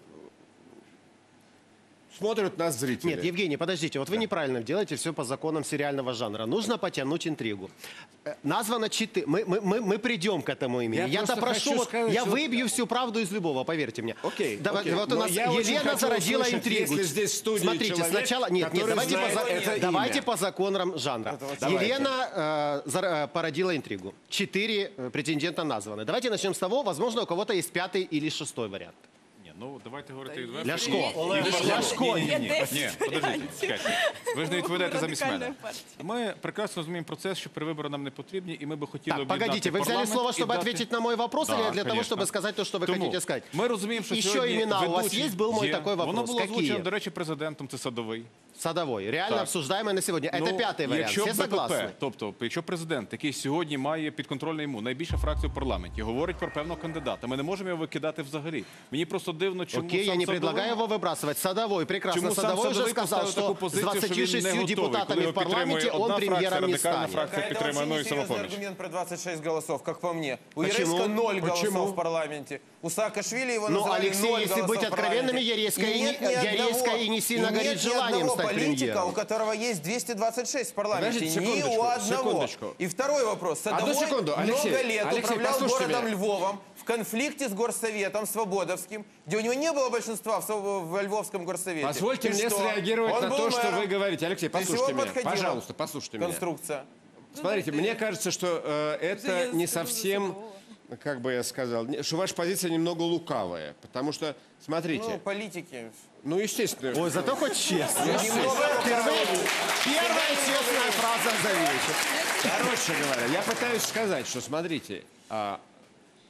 смотрят нас зрители. Нет, Евгений, подождите, вот вы неправильно делаете все по законам сериального жанра. Нужно потянуть интригу. Названо 4. Мы придем к этому имени. Я Я-то просто прошу, хочу вот, сказать, я что- выбью всю правду из любого, поверьте мне. Окей, Давай, окей. вот у Но нас я очень Елена хочу зародила услышать, интригу. если здесь в студии Смотрите, человек, сначала... Нет, который давайте, знает это давайте имя. по законам жанра. Давайте. Елена породила интригу. 4 претендента названы. Давайте начнем с того, возможно, у кого-то есть 5-й или 6-й вариант. Ні, ну давайте говорити відверто. Ляшко. Ні, Ляшко. Ні, подождіть, чекайте. Ви ж не відповідаєте замість мене. Ми прекрасно розуміємо процес, що перевибори нам не потрібні, і ми би хотіли Так, об'єднати погодите, вы взяли парламент слово, і чтобы дати- ответить на мой вопрос, Да, или для того, конечно. чтобы сказать то, что вы Тому хотите сказать? Ми розуміємо, що І що сьогодні імена у вас ведучий є? Був мой такой вопрос. Воно було Які? озвучено, до речі, президентом, це Садовий. Садовой. Реально Так. обсуждаемый на сегодня. Это 5-й вариант. Якщо Все БПП, согласны? тобто, якщо президент, який сьогодні має підконтрольну йому найбільша фракція в парламенті, говорить про певного кандидата, ми не можемо його викидати взагалі. Мені просто дивно, чому Окей, я сам не Садовий- предлагаю его выбрасывать. Садовой, прекрасно. Чому сам Садовой уже Садовий сказал, поставив таку что с позицію, що він не 26 готовий, депутатами коли в його підтримує парламенте он одна фракція, премьером не радикальна станет. фракція Это підтримує, ну і очень несерьезный самопоміч. аргумент про 26 голосов, как по мне. У Почему? Ерейска 0 Почему? голосов в парламенте. У Саакашвили его Ну, называли Алексей, 0 если голосов быть в парламенте. откровенными, Ерейская И нет ни Ерейская одного- и не сильно и горит нет ни желанием одного стать политика, премьером. у которого есть 226 в парламенте. Подождите Ни у секундочку, одного. секундочку. И второй вопрос. Садовой секунду, Алексей, много лет Алексей, управлял послушайте городом меня. Львовом в конфликте с горсоветом Свободовским, где у него не было большинства в Львовском горсовете. Позвольте И мне что? среагировать Он на был то, что мэром. вы говорите. Алексей, То есть послушайте его меня. подходила Пожалуйста, послушайте меня. конструкция. Смотрите, мне кажется, что это не совсем, как бы я сказал, что ваша позиция немного лукавая. Потому что, смотрите, Ну, политики. ну, естественно. Ой, зато хоть честно. Немного Первая честная фраза за вечер. Короче говоря, я пытаюсь сказать, что, смотрите,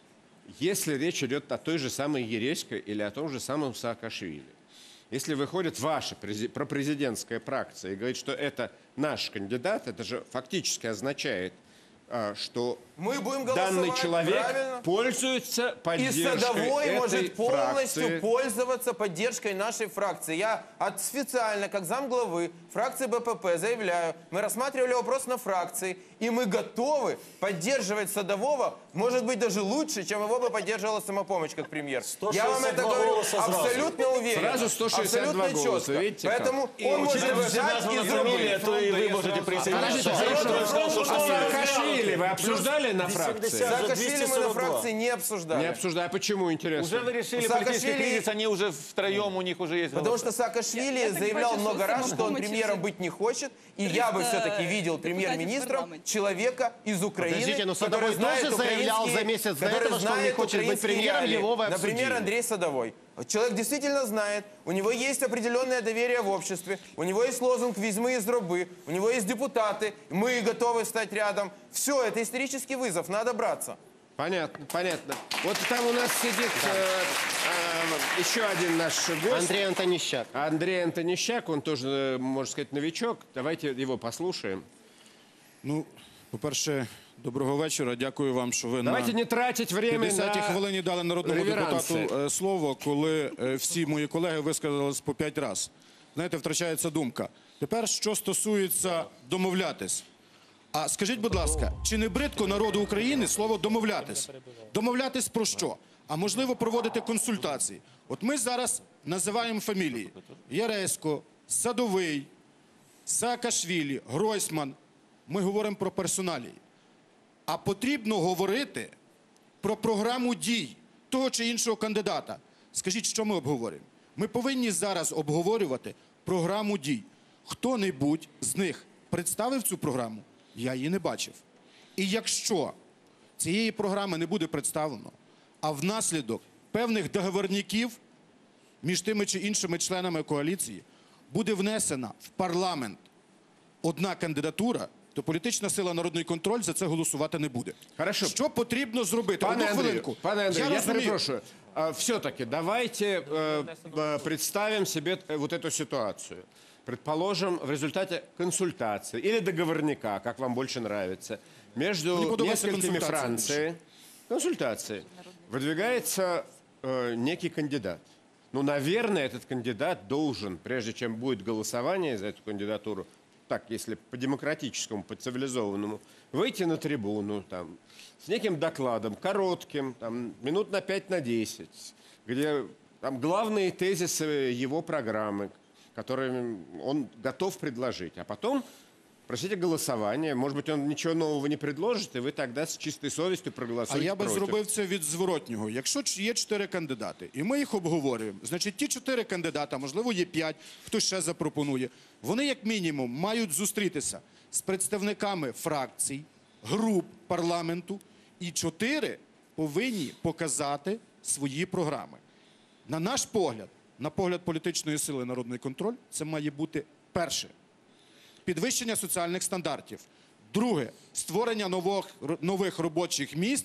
если речь идет о той же самой Ересько или о том же самом Саакашвили, если выходит ваша пропрезидентская фракция и говорит, что это наш кандидат, это же фактически означает, что Мы будем данный голосовать, человек правильно? пользуется И поддержкой Садовой этой может полностью фракции. пользоваться поддержкой нашей фракции. Я специально, как замглавы фракции БПП, заявляю, мы рассматривали вопрос на фракции, и мы готовы поддерживать Садового, может быть, даже лучше, чем его бы поддерживала Самопомощь как премьер. Я вам это 162 говорю голоса сразу. абсолютно уверенно. Сразу 162 абсолютно голоса, четко. видите как? Поэтому он может взять и фамилия, зарубить. то и вы можете присоединиться. Саакашвили вы обсуждали на фракции? Саакашвили мы на фракции не обсуждали. Не обсуждаю. А почему, интересно? Уже вы решили Саакашвили- политический кризис, они уже втроем, у них уже есть Потому голоса. что Саакашвили так заявлял бачу, много що раз, что он Самопоміч премьером вже быть не хочет. И я бы 300 все-таки видел депутатів премьер-министром в парламенті. человека из Украины, Подождите, но который Садовой знает тоже заявлял украинские- за месяц до который этого, что он не знает хочет быть украинские премьером, реалии. его вы Например, обсудили. Андрей Садовой. Человек действительно знает, у него есть определенное доверие в обществе, у него есть лозунг «Візьми из рабы», у него есть депутаты, мы готовы стать рядом. Все, это исторический вызов, надо браться. Понятно, понятно. Вот там у нас сидит еще один наш гость. Андрей Антонищак. Андрей Антонищак, он тоже, можно сказать, новичок. Давайте его послушаем. Ну, по-перше, доброго вечора. Дякую вам, що ви Давайте не тратить время 50-й на хвилині дали народному реверанси. депутату слово, коли всі мої колеги висказались по 5 разів. Знаєте, втрачається думка. Тепер, що стосується домовлятись. А скажіть, будь ласка, чи не бридко народу України слово «домовлятись»? Домовлятись про що? А можливо, проводити консультації. От ми зараз називаємо фамілії. Яресько, Садовий, Саакашвілі, Гройсман. Ми говоримо про персоналії. А потрібно говорити про програму дій того чи іншого кандидата. Скажіть, що ми обговорюємо? Ми повинні зараз обговорювати програму дій. Хто-небудь з них представив цю програму? Я її не бачив. І якщо цієї програми не буде представлено, а внаслідок певних договорників між тими чи іншими членами коаліції буде внесена в парламент одна кандидатура, то політична сила «Народний контроль» за це голосувати не буде. Хорошо. Що потрібно зробити? Одну хвилинку. Пане Андрію, я розумію. перепрошую. Все-таки давайте представим себе вот эту ситуацию. Предположим, в результате консультации или договорника, как вам больше нравится, между несколькими Франциями, консультации, выдвигается некий кандидат. Ну, наверное, этот кандидат должен, прежде чем будет голосование за эту кандидатуру, так, если по-демократическому, по-цивилизованному, выйти на трибуну там, с неким докладом, коротким, там, минут на 5, на 10, где там главные тезисы его программы, которые он готов предложить. А потом, простите, голосование. Может быть, он ничего нового не предложит, и вы тогда с чистой совестью А проголосуете я би против. зробив це від зворотнього. Якщо є 4 кандидати, і ми їх обговорюємо, значить ті 4 кандидата, можливо, є 5, хто ще запропонує, вони як мінімум мають зустрітися з представниками фракцій, груп парламенту, і 4 повинні показати свої програми. На наш погляд, на погляд політичної сили «Народний контроль», це має бути перше – підвищення соціальних стандартів. Друге – створення нових робочих місць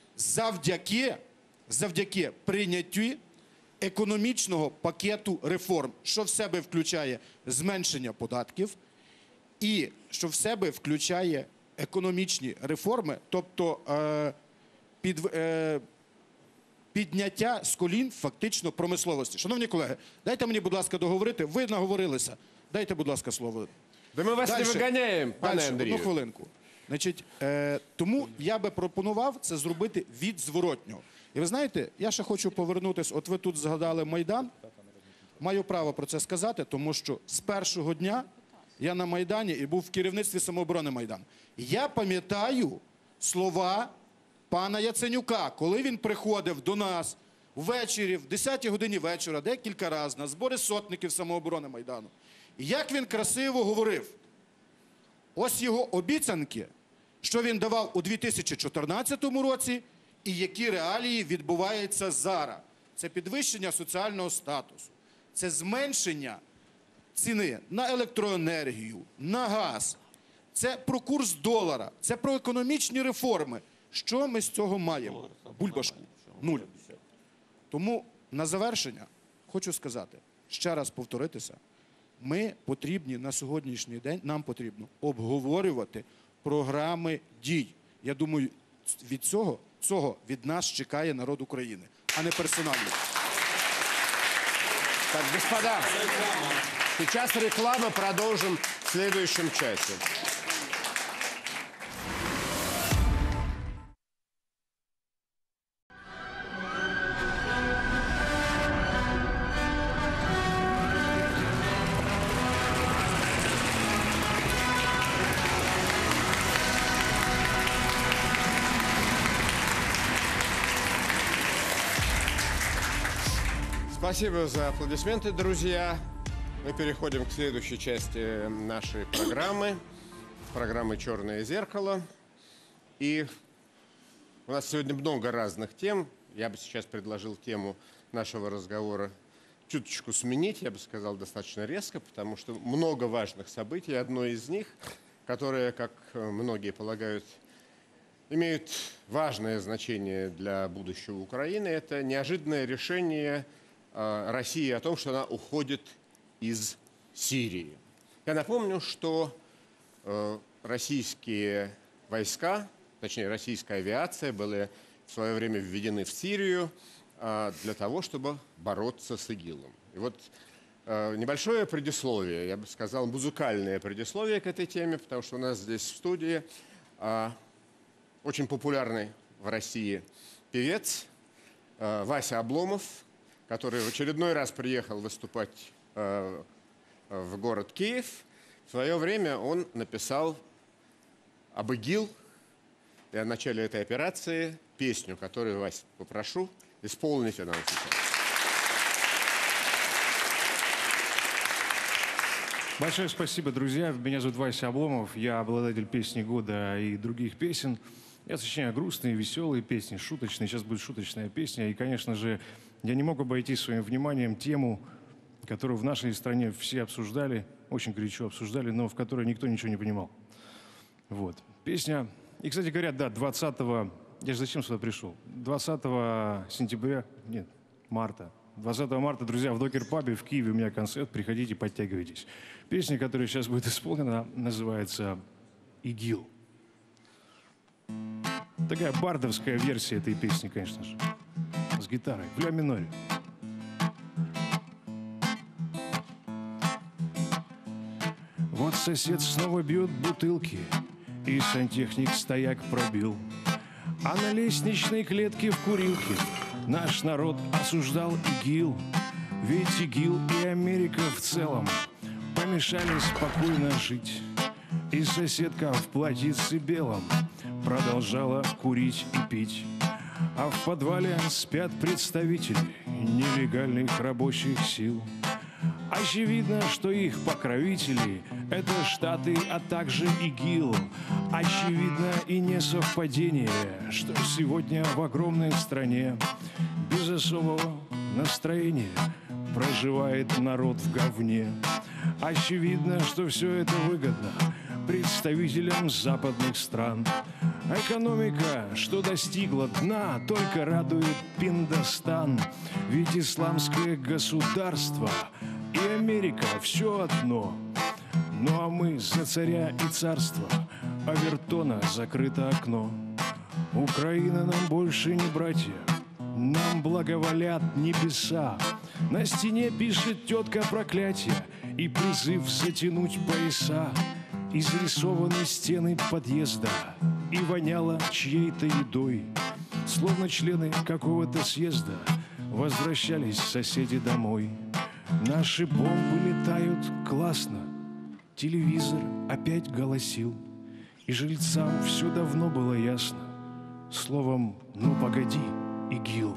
завдяки прийняттю економічного пакету реформ, що в себе включає зменшення податків і що в себе включає економічні реформи, тобто підняття з колін фактично промисловості. Шановні колеги, дайте мені, будь ласка, договорити. Ви наговорилися. Дайте, будь ласка, слово. Да ми вас не виганяємо, пане Андрію. Одну хвилинку. Значить, тому я би пропонував це зробити від зворотнього. І ви знаєте, я ще хочу повернутися, от ви тут згадали Майдан. Маю право про це сказати, тому що з першого дня я на Майдані і був в керівництві самооборони Майдану. Я пам'ятаю слова пана Яценюка, коли він приходив до нас ввечері, в 10-й годині вечора, декілька разів на збори сотників самооборони Майдану. І як він красиво говорив. Ось його обіцянки, що він давав у 2014 році, і які реалії відбуваються зараз. Це підвищення соціального статусу, це зменшення ціни на електроенергію, на газ, це про курс долара, це про економічні реформи. Що ми з цього маємо? Бульбашку. Нуль. Тому на завершення хочу сказати, ще раз повторитися, ми потрібні на сьогоднішній день, нам потрібно обговорювати програми дій. Я думаю, від цього від нас чекає народ України, а не персонально. Так, господа, сейчас реклама, продолжим в следующем часе. Спасибо за аплодисменты, друзья. Мы переходим к следующей части нашей программы «Черное зеркало». И у нас сегодня много разных тем. Я бы сейчас предложил тему нашего разговора чуточку сменить, я бы сказал, достаточно резко, потому что много важных событий. Одно из них, которое, как многие полагают, имеет важное значение для будущего Украины, это неожиданное решение России о том, что она уходит из Сирии. Я напомню, что российские войска, точнее российская авиация, были в свое время введены в Сирию для того, чтобы бороться с ИГИЛом. И вот небольшое предисловие, я бы сказал, музыкальное предисловие к этой теме, потому что у нас здесь в студии очень популярный в России певец Вася Обломов, который в очередной раз приехал выступать в город Киев. В свое время он написал об ИГИЛ и о начале этой операции песню, которую, Вася, попрошу исполнить нам сейчас. Большое спасибо, друзья. Меня зовут Вася Обломов. Я обладатель песни года и других песен. Я сочиняю грустные, веселые песни, шуточные. Сейчас будет шуточная песня. И, конечно же, я не мог обойти своим вниманием тему, которую в нашей стране все обсуждали, очень горячо обсуждали, но в которой никто ничего не понимал. Вот. Песня... И, кстати говоря, да, 20-го... Я же зачем сюда пришел? 20 сентября... Нет, марта. 20 марта, друзья, в Докер-пабе в Киеве у меня концерт. Приходите, подтягивайтесь. Песня, которая сейчас будет исполнена, называется «ИГИЛ». Такая бардовская версия этой песни, конечно же. С гитарой, в ля миноре. Вот сосед снова бьет бутылки, и сантехник стояк пробил. А на лестничной клетке в курилке наш народ осуждал ИГИЛ. Ведь ИГИЛ и Америка в целом помешали спокойно жить. И соседка в платьице белом продолжала курить и пить. А в подвале спят представители нелегальных рабочих сил. Очевидно, что их покровители – это Штаты, а также ИГИЛ. Очевидно и не совпадение, что сегодня в огромной стране без особого настроения проживает народ в говне. Очевидно, что все это выгодно представителям западных стран. Экономика, что достигла дна, только радует Пиндостан. Ведь исламское государство и Америка все одно. Ну а мы за царя и царство, Авертона закрыто окно. Украина нам больше не братья, нам благоволят небеса. На стене пишет тетка проклятие и призыв затянуть пояса. Изрисованы стены подъезда и воняло чьей-то едой. Словно члены какого-то съезда возвращались соседи домой. Наши бомбы летают классно, телевизор опять голосил. И жильцам все давно было ясно. Словом, ну погоди, ИГИЛ.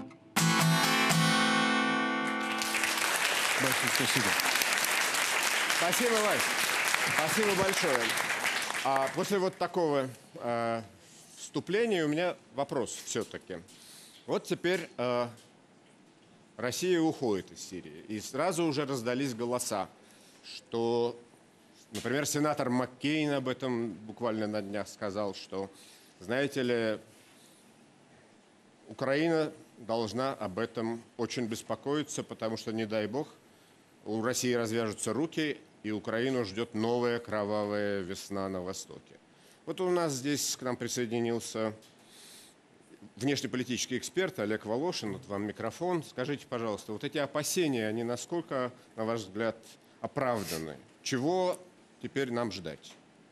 Большое спасибо. Спасибо, Вась. Спасибо большое. А после вот такого вступления у меня вопрос все-таки. Вот теперь Россия уходит из Сирии. И сразу уже раздались голоса, что, например, сенатор Маккейн об этом буквально на днях сказал, что, знаете ли, Украина должна об этом очень беспокоиться, потому что, не дай бог, у России развяжутся руки, и Украину ждет новая кровавая весна на Востоке. Вот у нас здесь к нам присоединился внешнеполитический эксперт Олег Волошин. Вот вам микрофон. Скажите, пожалуйста, вот эти опасения, они насколько, на ваш взгляд, оправданы? Чего теперь нам ждать?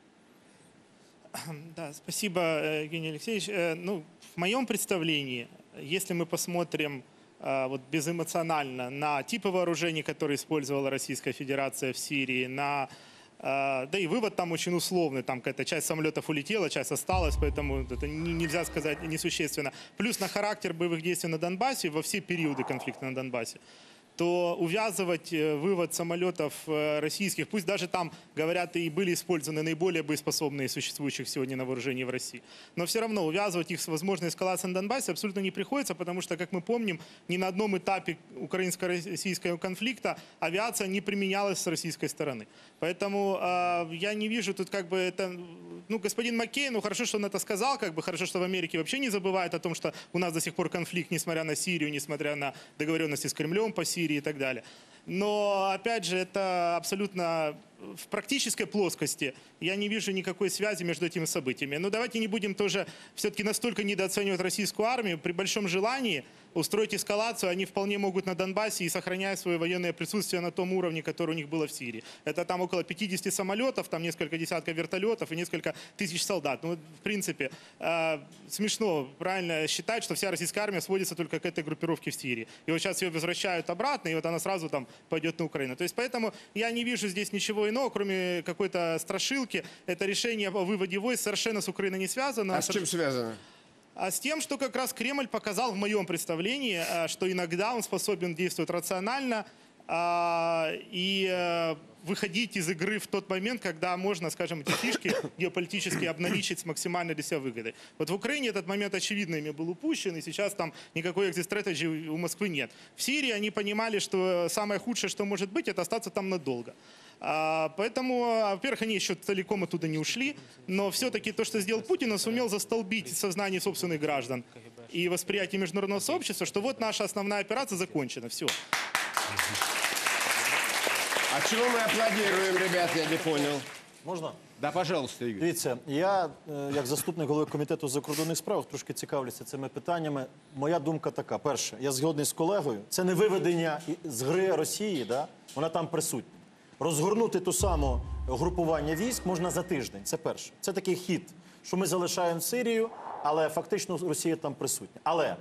Да, спасибо, Евгений Алексеевич. Ну, в моем представлении, если мы посмотрим вот безэмоционально на типы вооружений, которые использовала Российская Федерация в Сирии, да и вывод там очень условный, там какая-то часть самолетов улетела, часть осталась, поэтому это нельзя сказать несущественно. Плюс на характер боевых действий на Донбассе во все периоды конфликта на Донбассе, то увязывать вывод самолетов российских, пусть даже там, говорят, и были использованы наиболее боеспособные существующих сегодня на вооружении в России, но все равно увязывать их с возможной эскалацией на Донбассе абсолютно не приходится, потому что, как мы помним, ни на одном этапе украинско-российского конфликта авиация не применялась с российской стороны. Поэтому я не вижу тут как бы это... Ну, господин Маккейн, ну хорошо, что он это сказал, как бы хорошо, что в Америке вообще не забывают о том, что у нас до сих пор конфликт, несмотря на Сирию, несмотря на договоренности с Кремлем по Сирии и так далее. Но, опять же, это абсолютно в практической плоскости я не вижу никакой связи между этими событиями. Но давайте не будем тоже все-таки настолько недооценивать российскую армию. При большом желании устроить эскалацию они вполне могут на Донбассе и сохраняя свое военное присутствие на том уровне, который у них было в Сирии. Это там около 50 самолетов, там несколько десятков вертолетов и несколько тысяч солдат. Ну, в принципе, смешно правильно считать, что вся российская армия сводится только к этой группировке в Сирии. И вот сейчас ее возвращают обратно, и вот она сразу там пойдет на Украину. То есть поэтому я не вижу здесь ничего иного, кроме какой-то страшилки. Это решение о выводе войск совершенно с Украиной не связано. А с чем связано? А с тем, что как раз Кремль показал в моем представлении, что иногда он способен действовать рационально и выходить из игры в тот момент, когда можно, скажем, эти фишки геополитически обналичить с максимальной для себя выгодой. Вот в Украине этот момент очевидно ими был упущен, и сейчас там никакой экзит-стратегии у Москвы нет. В Сирии они понимали, что самое худшее, что может быть, это остаться там надолго. Поэтому, во-первых, они еще целиком оттуда не ушли, но все-таки то, что сделал Путин, он сумел застолбить в сознании собственных граждан и восприятие международного сообщества, что вот наша основная операция закончена, все. А чего мы аплодируем, ребят, я не понял. Можна? Да, пожалуйста, Ігор. Дивіться, я, як заступник голови комітету з закордонних справ, трошки цікавлюся цими питаннями. Моя думка така. Перше, я згодний з колегою. Це не виведення з гри Росії, да? Вона там присутня. Розгорнути ту саму групування військ можна за тиждень, це перше. Це такий хід, що ми залишаємо Сирію, але фактично Росія там присутня. Але,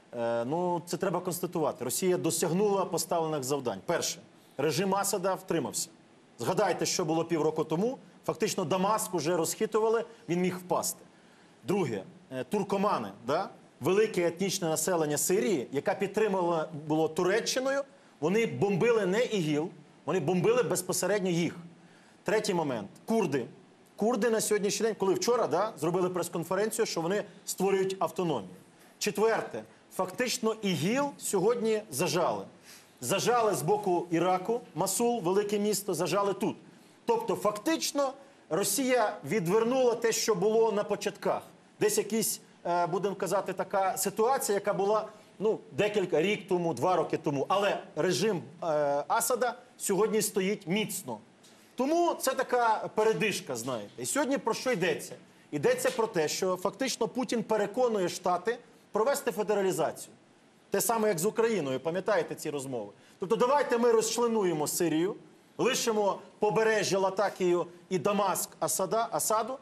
ну, це треба констатувати. Росія досягнула поставлених завдань. Перше, режим Асада втримався. Згадайте, що було півроку тому. Фактично Дамаск уже розхитували, він міг впасти. Друге, туркомани, да? Велике етнічне населення Сирії, яке підтримувало було Туреччиною, вони бомбили не ІГІЛ, вони бомбили безпосередньо їх. Третій момент. Курди. Курди на сьогоднішній день, коли вчора, да, зробили прес-конференцію, що вони створюють автономію. Четверте. Фактично ІГІЛ сьогодні зажали. Зажали з боку Іраку, Масул, велике місто, зажали тут. Тобто фактично Росія відвернула те, що було на початках. Десь якісь, будемо казати, така ситуація, яка була декілька рік тому, 2 роки тому. Але режим Асада сьогодні стоїть міцно. Тому це така передишка, знаєте. І сьогодні про що йдеться? Йдеться про те, що фактично Путін переконує Штати провести федералізацію. Те саме, як з Україною, пам'ятаєте ці розмови? Тобто давайте ми розчленуємо Сирію, лишимо побережжя Латакію і Дамаск Асаду,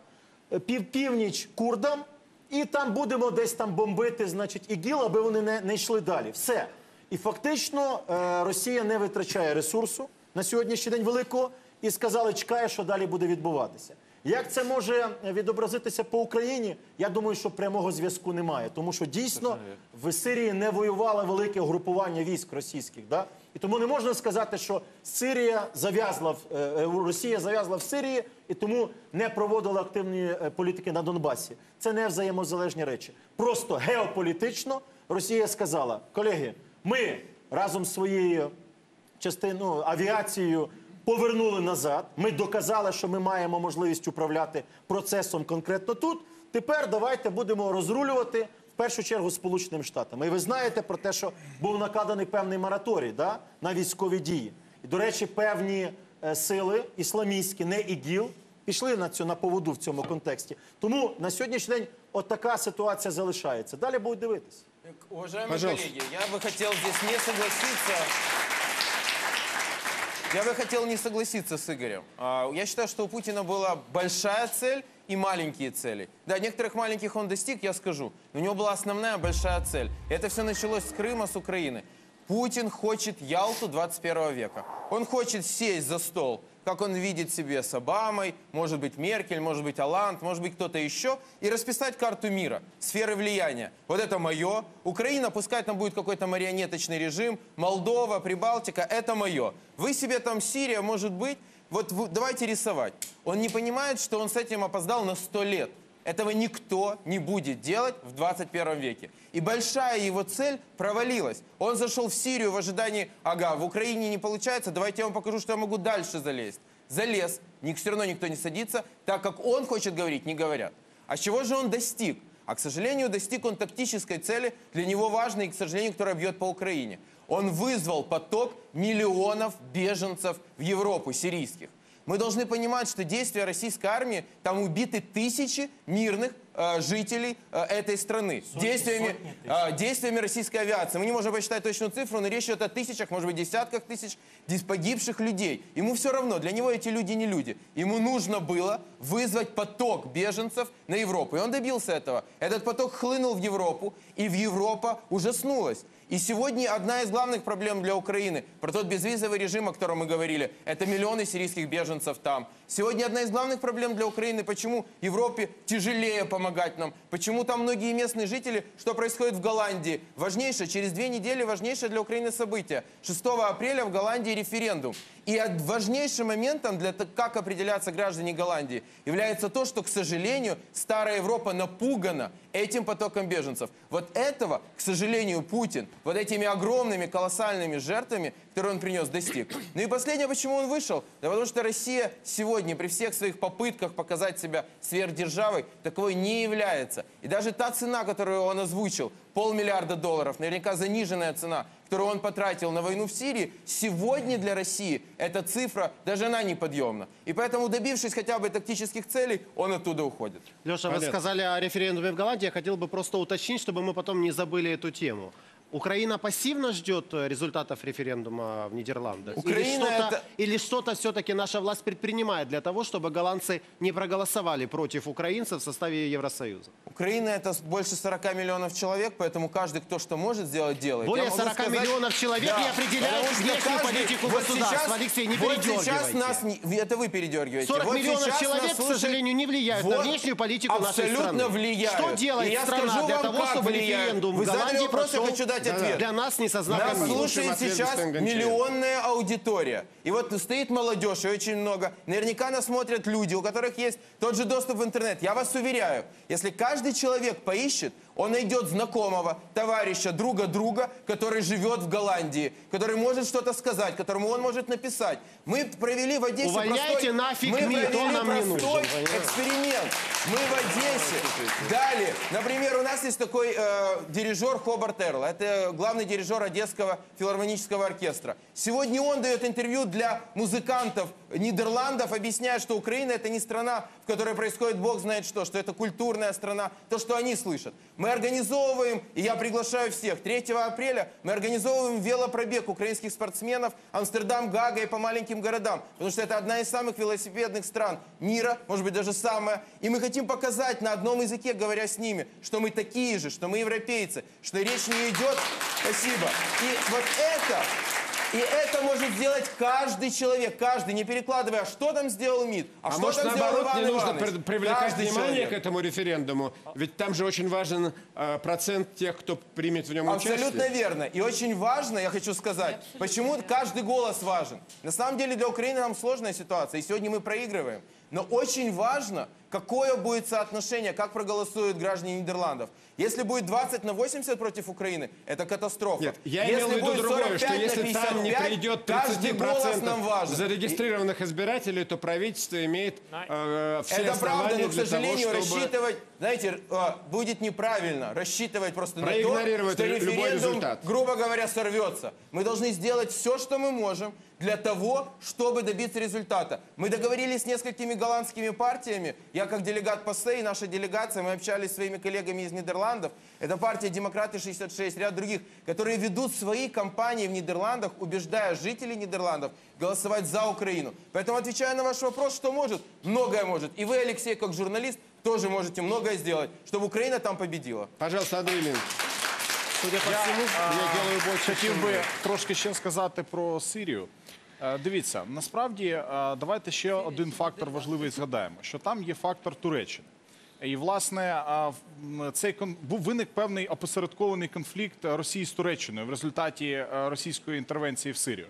північ курдам, і там будемо десь там бомбити, значить, ІГІЛ, аби вони не йшли далі. Все. І фактично Росія не витрачає ресурсу на сьогоднішній день великого і сказали, чекає, що далі буде відбуватися. Як це може відобразитися по Україні? Я думаю, що прямого зв'язку немає. Тому що дійсно в Сирії не воювало велике угрупування військ російських. Да? І тому не можна сказати, що Росія зав'язла в Сирії і тому не проводила активної політики на Донбасі. Це не взаємозалежні речі. Просто геополітично Росія сказала, колеги, ми разом з своєю авіацією повернули назад, ми доказали, що ми маємо можливість управляти процесом конкретно тут, тепер давайте будемо розрулювати в першу чергу Сполученими Штатами. І ви знаєте про те, що був накладений певний мораторій, да, на військові дії. І, до речі, певні сили ісламістські, не ІГІЛ, пішли на поводу в цьому контексті. Тому на сьогоднішній день от така ситуація залишається. Далі будуть дивитися. Уважаемые коллеги, я бы хотел здесь не согласиться. Я бы хотел не согласиться с Игорем. Я считаю, что у Путина была большая цель и маленькие цели. Да, некоторых маленьких он достиг, я скажу. Но у него была основная большая цель. И это все началось с Крыма, с Украины. Путин хочет Ялту 21 века. Он хочет сесть за стол, как он видит себе с Обамой, может быть Меркель, может быть Олланд, может быть кто-то еще, и расписать карту мира, сферы влияния. Вот это мое. Украина, пускай там будет какой-то марионеточный режим, Молдова, Прибалтика, это мое. Вы себе там Сирия, может быть, вот давайте рисовать. Он не понимает, что он с этим опоздал на 100 лет. Этого никто не будет делать в 21 веке. И большая его цель провалилась. Он зашел в Сирию в ожидании, ага, в Украине не получается, давайте я вам покажу, что я могу дальше залезть. Залез, все равно никто не садится, так как он хочет говорить, не говорят. А чего же он достиг? А, к сожалению, достиг он тактической цели, для него важной, и, к сожалению, которая бьет по Украине. Он вызвал поток миллионов беженцев в Европу, сирийских. Мы должны понимать, что действия российской армии, там убиты тысячи мирных жителей этой страны. Действиями российской авиации. Мы не можем посчитать точную цифру, но речь идет о тысячах, может быть, десятках тысяч погибших людей. Ему все равно, для него эти люди не люди. Ему нужно было вызвать поток беженцев на Европу. И он добился этого. Этот поток хлынул в Европу, и Европа ужаснулась. И сегодня одна из главных проблем для Украины, про тот безвизовый режим, о котором мы говорили, это миллионы сирийских беженцев там. Сегодня одна из главных проблем для Украины, почему Европе тяжелее помогать нам, почему там многие местные жители, что происходит в Голландии. Важнейшее, через 2 недели важнейшее для Украины событие. 6 апреля в Голландии референдум. И важнейшим моментом для того, как определяться граждане Голландии, является то, что, к сожалению, старая Европа напугана этим потоком беженцев. Вот этого, к сожалению, Путин вот этими огромными, колоссальными жертвами, которые он принес, достиг. Ну и последнее, почему он вышел? Да потому что Россия сегодня при всех своих попытках показать себя сверхдержавой таковой не является. И даже та цена, которую он озвучил, $500 миллиарда, наверняка заниженная цена, которую он потратил на войну в Сирии, сегодня для России эта цифра, даже она неподъемна. И поэтому, добившись хотя бы тактических целей, он оттуда уходит. Леша, вы сказали о референдуме в Голландии. Я хотел бы просто уточнить, чтобы мы потом не забыли эту тему. Украина пассивно ждет результатов референдума в Нидерландах? Или что-то все-таки наша власть предпринимает для того, чтобы голландцы не проголосовали против украинцев в составе Евросоюза? Украина — это больше 40 миллионов человек, поэтому каждый, кто что может сделать, делает. Более 40 миллионов человек не определяют внешнюю политику государства. Алексей, не передергивайте. Это вы передергиваете. 40 миллионов человек, к сожалению, не влияют на внешнюю политику нашей страны. Абсолютно влияют. Что делает страна для того, чтобы референдум в Голландии прошел? Для нас не со знаком Нас слушает сейчас миллионная аудитория. И вот стоит молодежь, и очень много. Наверняка нас смотрят люди, у которых есть тот же доступ в интернет. Я вас уверяю, если каждый человек поищет, он найдет знакомого, товарища, друга, который живет в Голландии, который может что-то сказать, которому он может написать. Мы провели в Одессе простой эксперимент. Мы в Одессе дали, например, у нас есть такой дирижер Хобарт Эрл, это главный дирижер Одесского филармонического оркестра. Сегодня он дает интервью для музыкантов Нидерландов, объясняя, что Украина — это не страна, в которой происходит бог знает что это культурная страна, то, что они слышат. Мы организовываем, и я приглашаю всех, 3 апреля мы организовываем велопробег украинских спортсменов Амстердам, Гага и по маленьким городам, потому что это одна из самых велосипедных стран мира, может быть, даже самая. И мы хотим показать на одном языке, говоря с ними, что мы такие же, что мы европейцы, что речь не идет... Спасибо. И вот это может сделать каждый человек, каждый, не перекладывая, что там сделал МИД, что может, там сделал наоборот, Иван не нужно Иванович. привлекать Каждый внимание человек. к этому референдуму? Ведь там же очень важен процент тех, кто примет в нем участие. Абсолютно верно. И очень важно, я хочу сказать, почему каждый голос важен. На самом деле для Украины нам сложная ситуация, и сегодня мы проигрываем. Но очень важно, какое будет соотношение, как проголосуют граждане Нидерландов. Если будет 20-80 против Украины, это катастрофа. Нет, я имел в виду другое, что если там не придет 30% зарегистрированных избирателей, то правительство имеет все это правда, основания но, к для того, сожалению, чтобы... рассчитывать знаете, будет неправильно рассчитывать просто на то, Проигнорировать что любой референдум, результат. грубо говоря, сорвется. Мы должны сделать все, что мы можем для того, чтобы добиться результата. Мы договорились с несколькими голландскими партиями. Я как делегат ПАСЕ и наша делегация, мы общались с своими коллегами из Нидерландов. Это партия «Демократы-66», ряд других, которые ведут свои кампании в Нидерландах, убеждая жителей Нидерландов голосовать за Украину. Поэтому, отвечая на ваш вопрос, что может? Многое может. И вы, Алексей, как журналист, тоже можете многое сделать, чтобы Украина там победила. Пожалуйста, Андрей Ильич. Судя по всему, я делаю больше, Хотів чем би вы. трошки ще сказати про Сирію. Дивіться, насправді, давайте ще один фактор важливий згадаємо, що там є фактор Туреччини. І, власне, виник певний опосередкований конфлікт Росії з Туреччиною в результаті російської інтервенції в Сирію.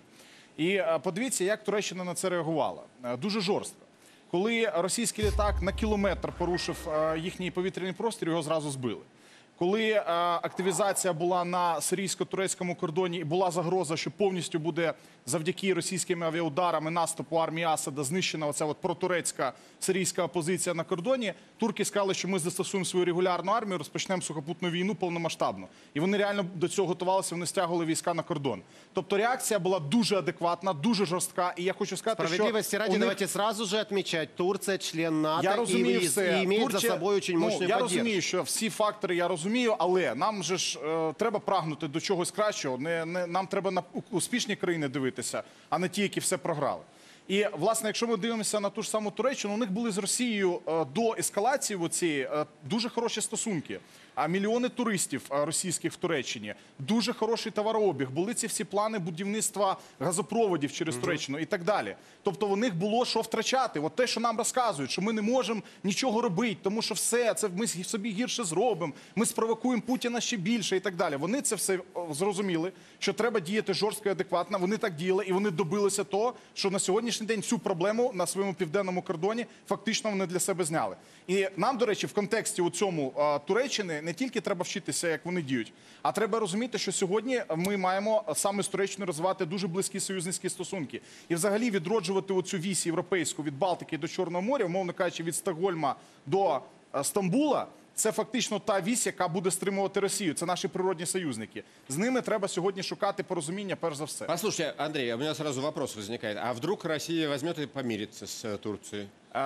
І подивіться, як Туреччина на це реагувала. Дуже жорстко. Коли російський літак на кілометр порушив їхній повітряний простір, його зразу збили. Коли активізація була на сирійсько-турецькому кордоні і була загроза, що повністю буде завдяки російським авіаударам і наступу армії Асада знищена оця от протурецька сирійська опозиція на кордоні, турки сказали, що ми застосуємо свою регулярну армію, розпочнемо сухопутну війну повномасштабну. І вони реально до цього готувалися, вони стягували війська на кордон. Тобто реакція була дуже адекватна, дуже жорстка. І я хочу сказати, що Справедливости ради, давайте сразу же отмечать, Турция член НАТО я розумію и все. имеет за собой очень мощную я поддержку. розумію, що всі фактори я розумію, але нам же ж треба прагнути до чогось кращого. Нам треба на успішні країни дивитися, а не ті, які все програли. І, власне, якщо ми дивимося на ту ж саму Туреччину, у них були з Росією до ескалації оцієї дуже хороші стосунки. А мільйони туристів російських в Туреччині, дуже хороший товарообіг, були ці всі плани будівництва газопроводів через Туреччину і так далі. Тобто у них було що втрачати. От те, що нам розказують, що ми не можемо нічого робити, тому що все, це ми собі гірше зробимо, ми спровокуємо Путіна ще більше і так далі. Вони це все зрозуміли, що треба діяти жорстко і адекватно, вони так діяли і вони добилися того, що на сьогоднішній день цю проблему на своєму південному кордоні фактично вони для себе зняли. І нам, до речі, в контексті у цьому Туреччини не тільки треба вчитися, як вони діють, а треба розуміти, що сьогодні ми маємо саме з Туреччиною розвивати дуже близькі союзницькі стосунки. І взагалі відроджувати оцю вісь європейську від Балтики до Чорного моря, умовно кажучи, від Стокгольма до Стамбула, це фактично та вісь, яка буде стримувати Росію. Це наші природні союзники. З ними треба сьогодні шукати порозуміння, перш за все. Послушайте, Андрей, у меня сразу вопрос возникает. А вдруг Россия возьмет и помирится с Турцией?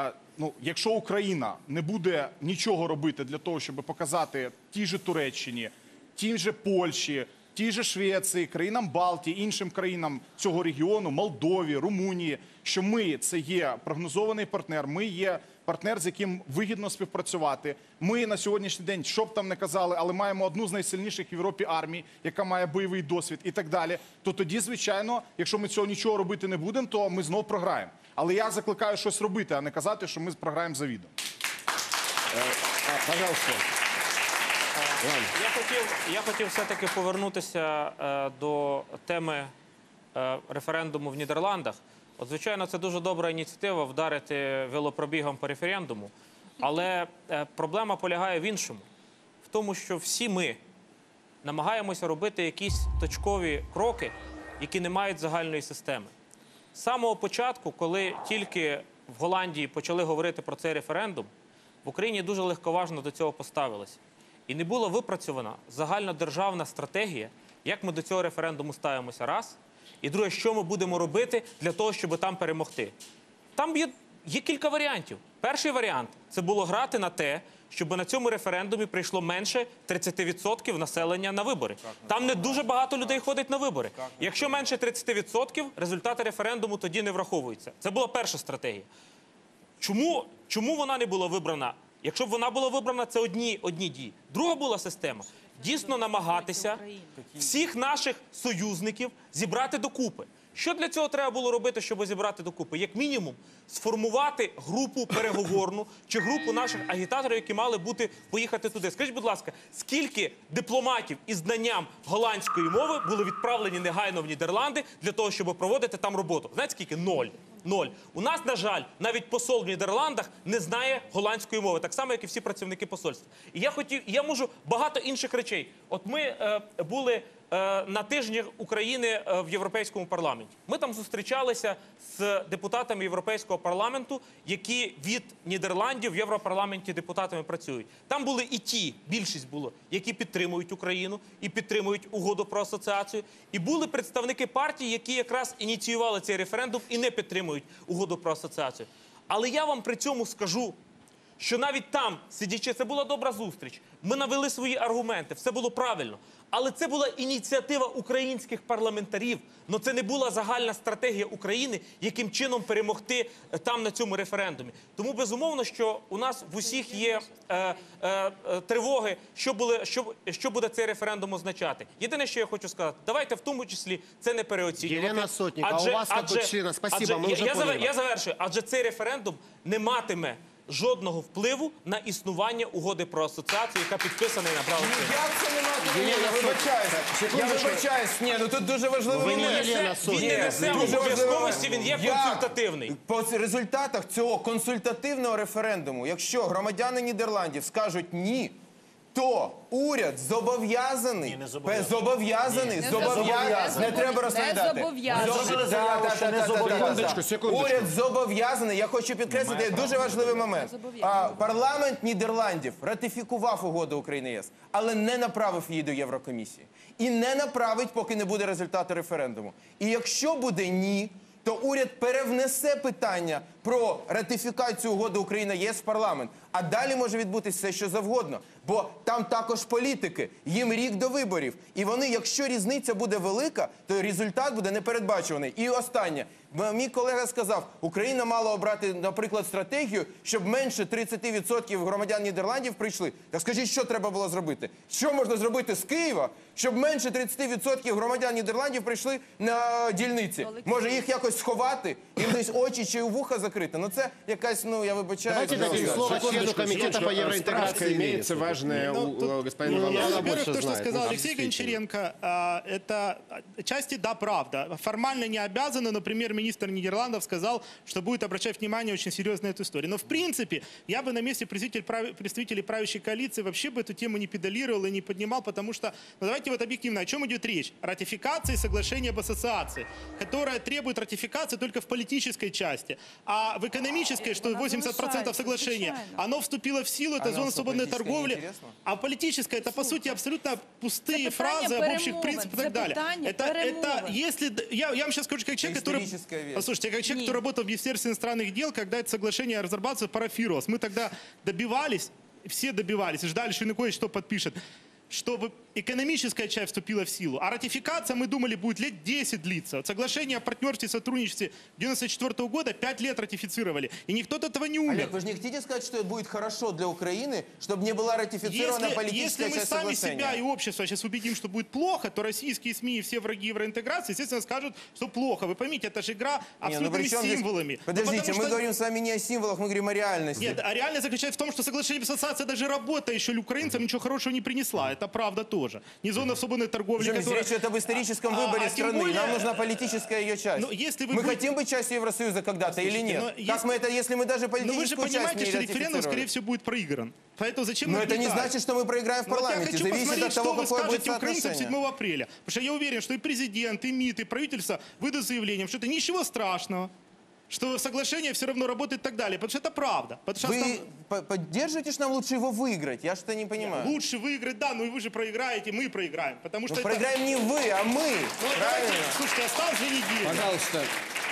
Якщо Україна не буде нічого робити для того, щоб показати тій же Туреччині, тій же Польщі, тій же Швеції, країнам Балтії, іншим країнам цього регіону, Молдові, Румунії, що ми – це є прогнозований партнер, ми є партнер, з яким вигідно співпрацювати. Ми на сьогоднішній день, що б там не казали, але маємо одну з найсильніших в Європі армій, яка має бойовий досвід і так далі. То тоді, звичайно, якщо ми цього нічого робити не будемо, то ми знову програємо. Але я закликаю щось робити, а не казати, що ми програємо завідомо. Пожалуйста. Я хотів все-таки повернутися до теми референдуму в Нідерландах. От, звичайно, це дуже добра ініціатива вдарити велопробігом по референдуму. Але проблема полягає в іншому. В тому, що всі ми намагаємося робити якісь точкові кроки, які не мають загальної системи. З самого початку, коли тільки в Голландії почали говорити про цей референдум, в Україні дуже легковажно до цього поставилися. І не була випрацьована загальнодержавна стратегія, як ми до цього референдуму ставимося, раз. І друге, що ми будемо робити для того, щоб там перемогти. Там є кілька варіантів. Перший варіант – це було грати на те, щоб на цьому референдумі прийшло менше 30% населення на вибори. Там не дуже багато людей ходить на вибори. Якщо менше 30%, результати референдуму тоді не враховуються. Це була перша стратегія. Чому вона не була вибрана? Якщо б вона була вибрана, це одні дії. Друга була система. Дійсно намагатися всіх наших союзників зібрати докупи. Що для цього треба було робити, щоб зібрати докупи? Як мінімум, сформувати групу переговорну чи групу наших агітаторів, які мали поїхати туди. Скажіть, будь ласка, скільки дипломатів із знанням голландської мови були відправлені негайно в Нідерланди для того, щоб проводити там роботу? Знаєте, скільки? Ноль. У нас, на жаль, навіть посол в Нідерландах не знає голландської мови, так само, як і всі працівники посольства. І я можу багато інших речей. От ми були на тижні України в Європейському парламенті. Ми там зустрічалися з депутатами Європейського парламенту, які від Нідерландів в Європарламенті депутатами працюють. Там були і ті, більшість було, які підтримують Україну і підтримують угоду про асоціацію. І були представники партій, які якраз ініціювали цей референдум і не підтримують угоду про асоціацію. Але я вам при цьому скажу, що навіть там, сидячи, це була добра зустріч, ми навели свої аргументи, все було правильно. Але це була ініціатива українських парламентарів, але це не була загальна стратегія України, яким чином перемогти там на цьому референдумі. Тому безумовно, що у нас в усіх є тривоги, що буде цей референдум означати. Єдине, що я хочу сказати, давайте в тому числі це не переоцінювати. Елена Сотник, а у вас как у члена, спасибо, мы уже поняли. Я завершую, адже цей референдум не матиме жодного впливу на існування угоди про асоціацію, яка підписана і набрала чинність. Як це немає? Я вибачаюсь. Ні, ну тут дуже важливий момент. Він не несе обов'язковості, він є консультативний. По результатах цього консультативного референдуму, якщо громадяни Нідерландів скажуть «ні», то уряд зобов'язаний, не треба розповідати. Уряд зобов'язаний, я хочу підкреслити дуже важливий момент. Парламент Нідерландів ратифікував угоду України-ЄС, але не направив її до Єврокомісії. І не направить, поки не буде результату референдуму. І якщо буде «ні», то уряд перевнесе питання про ратифікацію угоди Україна-ЄС в парламент. А далі може відбутися все, що завгодно. Бо там також політики, їм рік до виборів. І вони, якщо різниця буде велика, то результат буде непередбачуваний. І останнє. Мій колега сказав, Україна мала обрати, наприклад, стратегію, щоб менше 30% громадян Нідерландів прийшли. Так скажіть, що треба було зробити? Що можна зробити з Києва, щоб менше 30% громадян Нідерландів прийшли на дільниці? Може їх якось сховати? Їм десь очі чи вуха закрити? Ну це якась, ну я вибачаю. Давайте дадим слово члену комитета по евроинтеграции. Имеется важное у господина Иванова. Во-первых, то, что сказал Алексей Гончаренко, это отчасти да, правда. Формально не обязаны, но премьер-министр Нидерландов сказал, что будет обращать внимание очень серьезно на эту историю. Но в принципе, я бы на месте представителей правящей коалиции вообще бы эту тему не педалировал и не поднимал, потому что, ну давайте вот объективно, о чем идет речь? Ратификации соглашения об ассоциации, которое требует ратификации только в политической части, а в экономической, что 80% соглашения, оно вступило в силу, это зона свободной торговли, а в политической это по сути абсолютно пустые фразы об общих принципах и так далее. Это если я вам сейчас скажу, как человек, который... Послушайте, как человек, который работал в Министерстве иностранных дел, когда это соглашение разрабатывалось, парафировалось, мы тогда добивались, все добивались, и ждали, что Янукович что подпишет, чтобы экономическая часть вступила в силу. А ратификация, мы думали, будет лет 10 длиться. Вот соглашение о партнерстве и сотрудничестве 1994 года 5 лет ратифицировали. И никто от этого не умер. Олег, вы же не хотите сказать, что это будет хорошо для Украины, чтобы не была ратифицирована политическая часть соглашения? Если мы сами себя и общество сейчас убедим, что будет плохо, то российские СМИ и все враги евроинтеграции, естественно, скажут, что плохо. Вы поймите, это же игра абсолютными символами. Подождите, мы говорим с вами не о символах, мы говорим о реальности. Нет, а реальность заключается в том, что соглашение об ассоциации, даже работа еще украинцам ничего хорошего не принесла. Это правда тоже. Не зона свободной торговли, которая... Речь идет об историческом выборе страны. Более... Нам нужна политическая ее часть. Мы хотим быть частью Евросоюза когда-то или нет? Как мы это, если мы даже политическую часть не ратифицируем? Но вы же понимаете, что референдум, скорее всего, будет проигран. Поэтому зачем... Но это не значит, что мы проиграем в парламенте. Зависит от того, какое будет соотношение. 7 апреля. Потому что я уверен, что и президент, и МИД, и правительство выйдут заявлением, что это ничего страшного, что соглашение все равно работает и так далее. Потому что это правда. Вы поддерживаете, что нам лучше его выиграть? Я что-то не понимаю. Лучше выиграть, да, но и вы же проиграете, мы проиграем. Потому что проиграем не вы, а мы. Правильно. Слушайте, осталось 2 недели. Пожалуйста.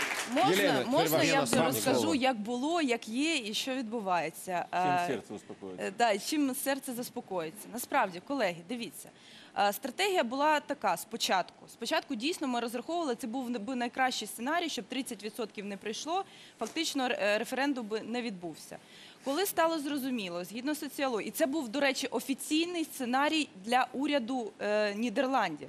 Можна я вже розкажу, як було, як є і що відбувається? Чим серце успокоїться? Да, чим серце заспокоїться. Насправді, колеги, дивіться. Стратегія була така спочатку. Спочатку дійсно ми розраховували, це був би найкращий сценарій, щоб 30% не прийшло, фактично референдум би не відбувся. Коли стало зрозуміло, згідно соціології, і це був, до речі, офіційний сценарій для уряду Нідерландів.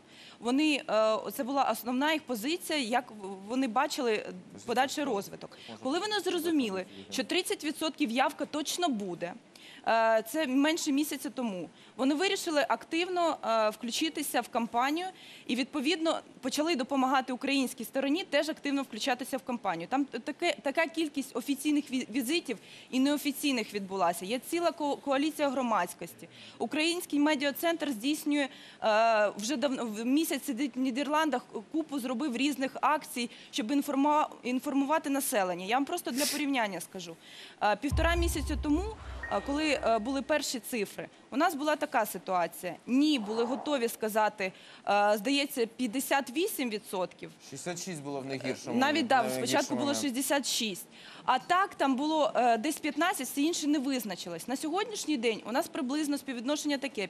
Це була основна їх позиція, як вони бачили подальший розвиток. Коли вони зрозуміли, що 30% явка точно буде, це менше місяця тому. Вони вирішили активно включитися в кампанію і, відповідно, почали допомагати українській стороні теж активно включатися в кампанію. Там така кількість офіційних візитів і неофіційних відбулася. Є ціла коаліція громадськості. Український медіа-центр здійснює вже місяць сидить в Нідерландах, купу зробив різних акцій, щоб інформувати населення. Я вам просто для порівняння скажу. 1,5 місяця тому, коли були перші цифри, у нас була така ситуація. Ні, були готові сказати, здається, 58%. 66 було в найгіршому. Навіть, так, спочатку було 66. А так, там було десь 15, все інше не визначилось. На сьогоднішній день у нас приблизно співвідношення таке.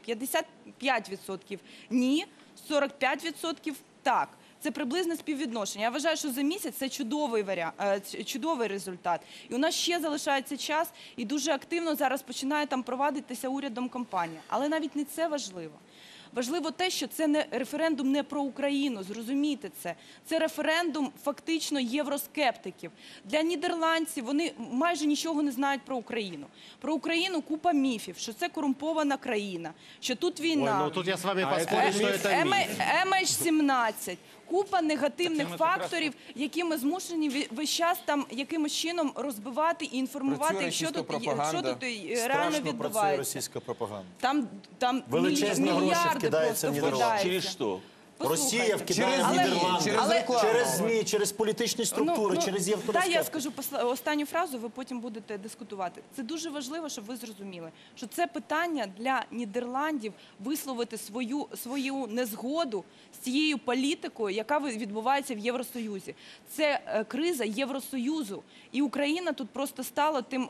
55% ні, 45% так. Це приблизне співвідношення. Я вважаю, що за місяць це чудовий результат. І у нас ще залишається час, і дуже активно зараз починає там провадитися урядом кампанія. Але навіть не це важливо. Важливо те, що це не референдум не про Україну, зрозумійте це. Це референдум фактично євроскептиків. Для нідерландців вони майже нічого не знають про Україну. Про Україну купа міфів, що це корумпована країна, що тут війна. Ой, ну тут я з вами поспорю, що це міф. MH17. Купа негативних факторів, які ми змушені весь час там якимось чином розбивати і інформувати, що тут реально відбувається. Працює російська пропаганда. Там величезні гроші мільярди вкидаються в Нідерланди. Через що? Росія вкидає в Нідерланди через ЗМІ, через політичні структури, через євроскептиків. Я скажу останню фразу, ви потім будете дискутувати. Це дуже важливо, щоб ви зрозуміли, що це питання для Нідерландів висловити свою незгоду з цією політикою, яка відбувається в Євросоюзі. Це криза Євросоюзу. І Україна тут просто стала тим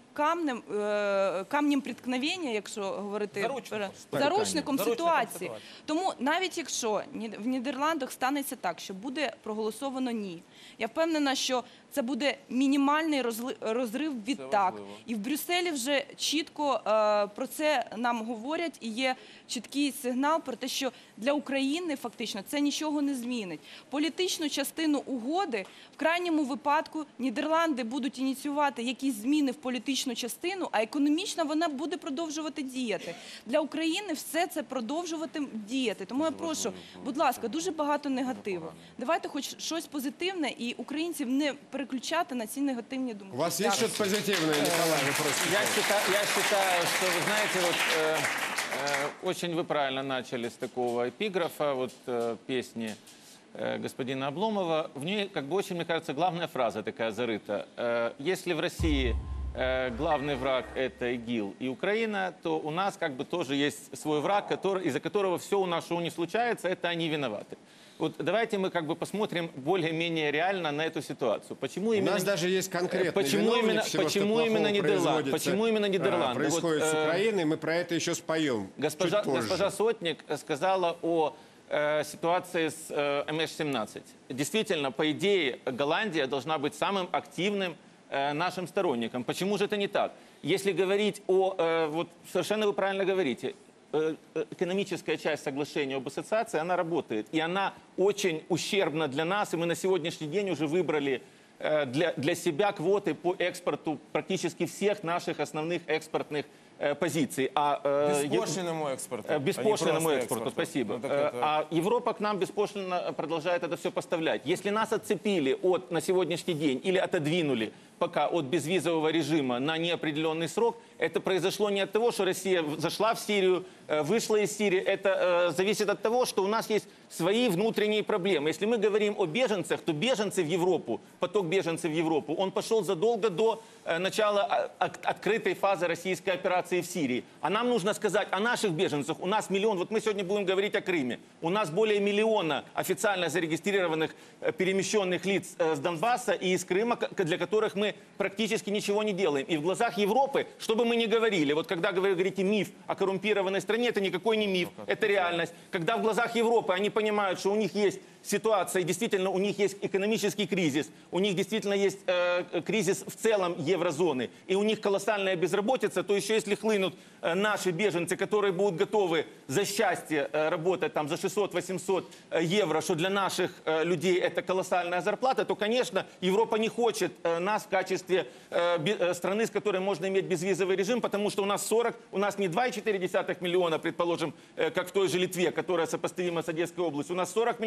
камнем преткновення, якщо говорити заручником ситуації. Тому навіть якщо в Нідерландах станеться так, що буде проголосовано «ні», я впевнена, що це буде мінімальний розрив відтак. І в Брюсселі вже чітко про це нам говорять, і є чіткий сигнал про те, що для України фактично це нічого не змінить. Політичну частину угоди, в крайньому випадку, Нідерланди будуть ініціювати якісь зміни в політичну частину, а економічно вона буде продовжувати діяти. Для України все це продовжувати діяти. Тому я прошу, будь ласка, дуже багато негативу. Давайте хоч щось позитивне і українців не переключати на ці негативні думки. У вас есть что-то позитивное, Николай? Я считаю, что, вы знаете, вот очень вы правильно начали с такого эпиграфа, вот песни господина Обломова. В ней, как бы, очень, мне кажется, главная фраза такая зарыта. Если в России главный враг – это ИГИЛ и Украина, то у нас как бы тоже есть свой враг, из-за которого все у нас, что не случается, это они виноваты. Вот давайте мы как бы посмотрим более-менее реально на эту ситуацию. Почему у именно, нас даже есть конкретный почему виновник всего, почему что именно Нидерланды? Почему именно Нидерланды? Происходит с Украиной, мы про это еще споем Госпожа Сотник сказала о ситуации с MH17. Действительно, по идее, Голландия должна быть самым активным нашим сторонником. Почему же это не так? Если говорить вот совершенно вы правильно говорите, экономическая часть соглашения об ассоциации, она работает. И она очень ущербна для нас. И мы на сегодняшний день уже выбрали для себя квоты по экспорту практически всех наших основных экспортных позиций. Беспошлинному экспорту. Беспошлинному экспорту, спасибо. А Европа к нам беспошлинно продолжает это все поставлять. Если нас отцепили на сегодняшний день или отодвинули пока от безвизового режима на неопределенный срок, это произошло не от того, что Россия зашла в Сирию, вышла из Сирии. Это зависит от того, что у нас есть свои внутренние проблемы. Если мы говорим о беженцах, то беженцы в Европу, поток беженцев в Европу, он пошел задолго до начала открытой фазы российской операции в Сирии. А нам нужно сказать о наших беженцах. У нас миллион, вот мы сегодня будем говорить о Крыме. У нас более миллиона официально зарегистрированных перемещенных лиц с Донбасса и из Крыма, для которых мы практически ничего не делаем. И в глазах Европы, что бы мы ни говорили, вот когда вы говорите миф о коррумпированной стране, это никакой не миф, это реальность. Когда в глазах Европы они понимают, что у них есть ситуация, действительно у них есть экономический кризис, у них действительно есть кризис в целом еврозоны, и у них колоссальная безработица, то еще если хлынут наши беженцы, которые будут готовы за счастье работать там за 600-800 евро, что для наших людей это колоссальная зарплата, то, конечно, Европа не хочет нас в качестве страны, с которой можно иметь безвизовый режим, потому что у нас у нас не 2,4 миллиона, предположим, как в той же Литве, которая сопоставима с Одесской областью, у нас 40 миллионов людей.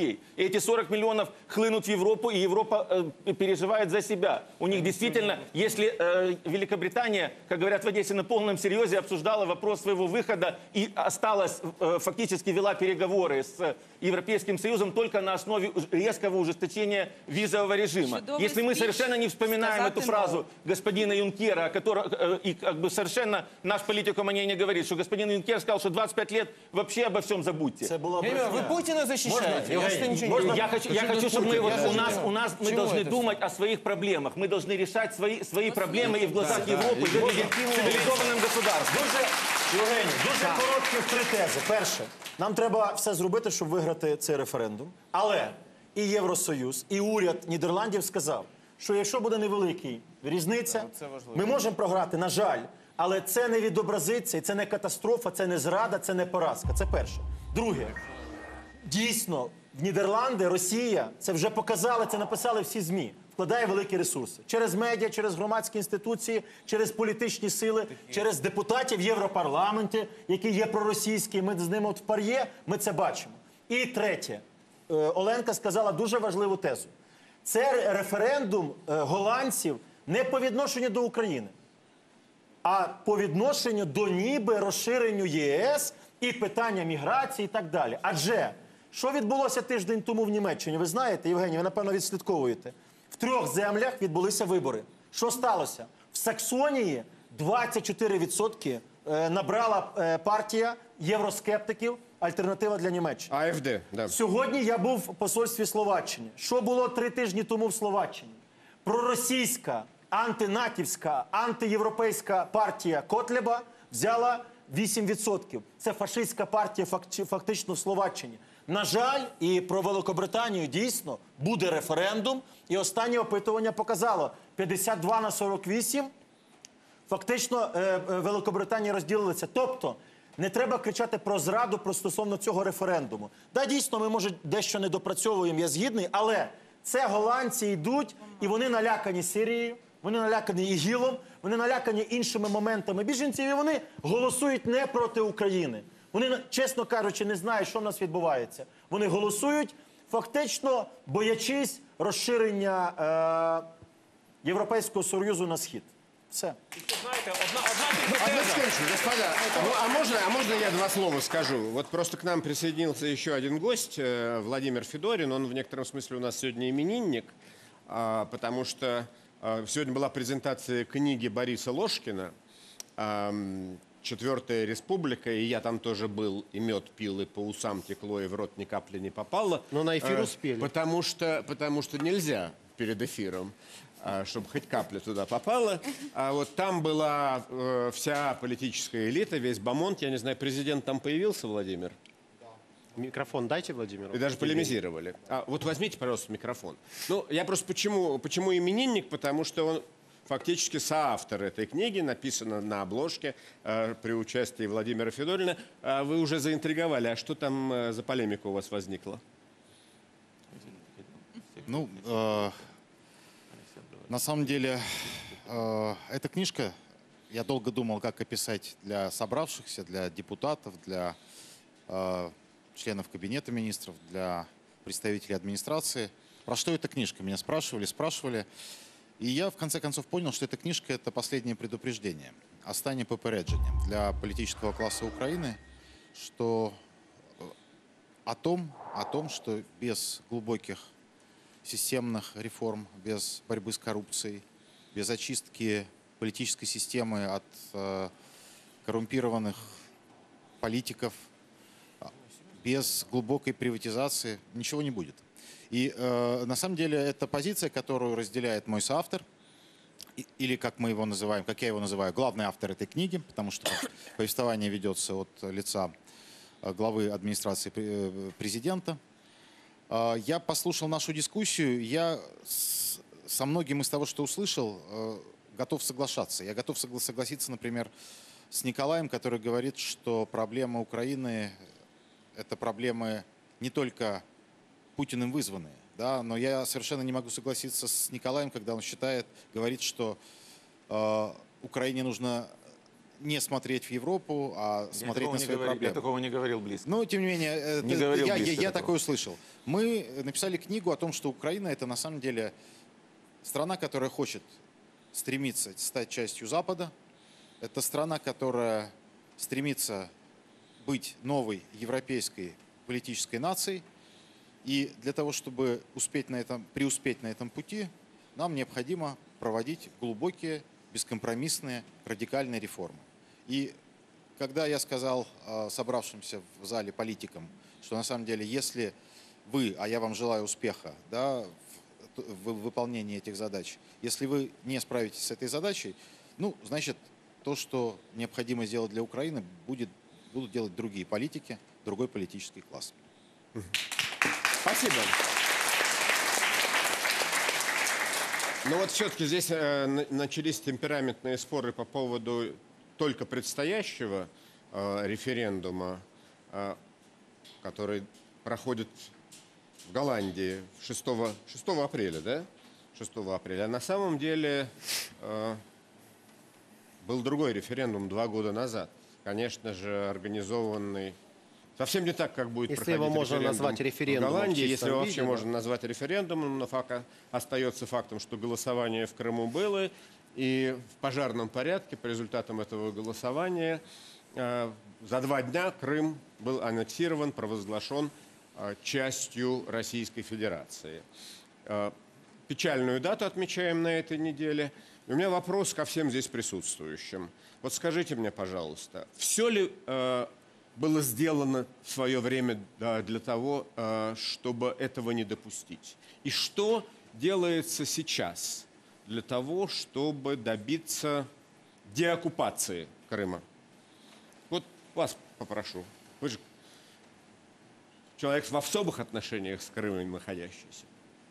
людей. И эти 40 миллионов хлынут в Европу, и Европа переживает за себя. У них действительно, если Великобритания, как говорят в Одессе, на полном серьезе обсуждала вопрос своего выхода и осталась, фактически вела переговоры с Европейским Союзом только на основе резкого ужесточения визового режима. Чудовый Если мы спич, совершенно не вспоминаем эту фразу господина Юнкера, и как бы совершенно наш политико-мнение говорит, что господин Юнкер сказал, что 25 лет вообще обо всем забудьте. Вы Путина защищаете? Я хочу, чтобы мы должны думать о своих проблемах. Мы должны решать свои проблемы и в глазах Европы выглядеть цивилизованным государством. Євгеній, дуже короткі три тези. Перше, нам треба все зробити, щоб виграти цей референдум. Але і Євросоюз, і уряд Нідерландів сказав, що якщо буде невеликий різниця, ми можемо програти, на жаль, але це не відобразиться, і це не катастрофа, це не зрада, це не поразка. Це перше. Друге, дійсно, в Нідерланди Росія, це вже показали, це написали всі ЗМІ, вкладає великі ресурси. Через медіа, через громадські інституції, через політичні сили, через депутатів в Європарламенті, які є проросійські, ми з ними от в пар'є, ми це бачимо. І третє, Оленка сказала дуже важливу тезу. Це референдум голландців не по відношенню до України, а по відношенню до ніби розширенню ЄС і питання міграції і так далі. Адже, що відбулося тиждень тому в Німеччині? Ви знаєте, Євгеній, ви, напевно, відслідковуєте. В 3 землях відбулися вибори. Що сталося? В Саксонії 24% набрала партія євроскептиків «Альтернатива для Німеччини». АФД, да. Сьогодні я був в посольстві Словаччини. Що було 3 тижні тому в Словаччині? Проросійська, антинатівська, антиєвропейська партія Котлеба взяла 8%. Це фашистська партія фактично в Словаччині. На жаль, і про Великобританію дійсно буде референдум. І останнє опитування показало 52-48. Фактично Великобританія розділилася. Тобто не треба кричати про зраду стосовно цього референдуму. Да, дійсно, ми, може, дещо не допрацьовуємо, я згідний, але це голландці йдуть, і вони налякані Сирією, вони налякані ІГІЛом, вони налякані іншими моментами біженців, і вони голосують не проти України. Вони, чесно кажучи, не знають, що в нас відбувається. Вони голосують, фактично боячись розширення Європейського Союзу на схід. Все. Знаєте, Одну секундочку, господа. Ну, а можно я 2 слова скажу? Вот просто к нам присоединился еще один гость, Владимир Федорин. Он в некотором смысле у нас сегодня именинник, потому что сегодня была презентация книги Бориса Ложкина «4-я республика», и я там тоже был, и мед пил, и по усам текло, и в рот ни капли не попало. Но на эфир успели. Потому что нельзя перед эфиром, чтобы хоть капля туда попала. А вот там была вся политическая элита, весь бомонд. Я не знаю, президент там появился, Владимир? Микрофон дайте Владимиру. И даже полемизировали. Вот возьмите, пожалуйста, микрофон. Ну, я просто почему именинник? Потому что он фактически соавтор этой книги, написано на обложке при участии Владимира Федорина. Вы уже заинтриговали. А что там за полемика у вас возникла? Ну, на самом деле, эта книжка, я долго думал, как описать для собравшихся, для депутатов, для членов кабинета министров, для представителей администрации. Про что эта книжка? Меня спрашивали. И я в конце концов понял, что эта книжка – это последнее предупреждение, останнє попередження для политического класса Украины, что о том, что без глубоких системных реформ, без борьбы с коррупцией, без очистки политической системы от коррумпированных политиков, без глубокой приватизации ничего не будет. И на самом деле это позиция, которую разделяет мой соавтор, или как мы его называем, как я его называю, главный автор этой книги, потому что повествование ведется от лица главы администрации президента. Я послушал нашу дискуссию, я со многим из того, что услышал, готов соглашаться. Я готов согласиться, например, с Николаем, который говорит, что проблема Украины – это проблемы не только Путиным вызванные, да, но я совершенно не могу согласиться с Николаем, когда он говорит, что Украине нужно не смотреть в Европу, а смотреть на свои Я проблемы. такого не говорил близко. Но, тем не менее, Не говорил близко я такого. такое услышал. Мы написали книгу о том, что Украина – это на самом деле страна, которая хочет стремиться стать частью Запада. Это страна, которая стремится быть новой европейской политической нацией. И для того, чтобы преуспеть на этом пути, нам необходимо проводить глубокие, бескомпромиссные, радикальные реформы. И когда я сказал собравшимся в зале политикам, что на самом деле, если вы, а я вам желаю успеха, да, в выполнении этих задач, если вы не справитесь с этой задачей, ну, значит, то, что необходимо сделать для Украины, будут делать другие политики, другой политический класс. Спасибо. Но вот все-таки здесь начались темпераментные споры по поводу только предстоящего референдума, который проходит в Голландии 6 апреля, да? 6 апреля. А на самом деле был другой референдум 2 года назад. Конечно же, организованный совсем не так, как будет если проходить его можно референдум назвать референдумом в Голландии, в если чистом его вообще виде, можно да. назвать референдумом, но остается фактом, что голосование в Крыму было, и в пожарном порядке по результатам этого голосования за 2 дня Крым был аннексирован, провозглашен частью Российской Федерации. Печальную дату отмечаем на этой неделе. И у меня вопрос ко всем здесь присутствующим. Вот скажите мне, пожалуйста, все ли было сделано в свое время для того, чтобы этого не допустить? И что делается сейчас для того, чтобы добиться деоккупации Крыма? Вот вас попрошу. Вы же человек в особых отношениях с Крымом находящийся.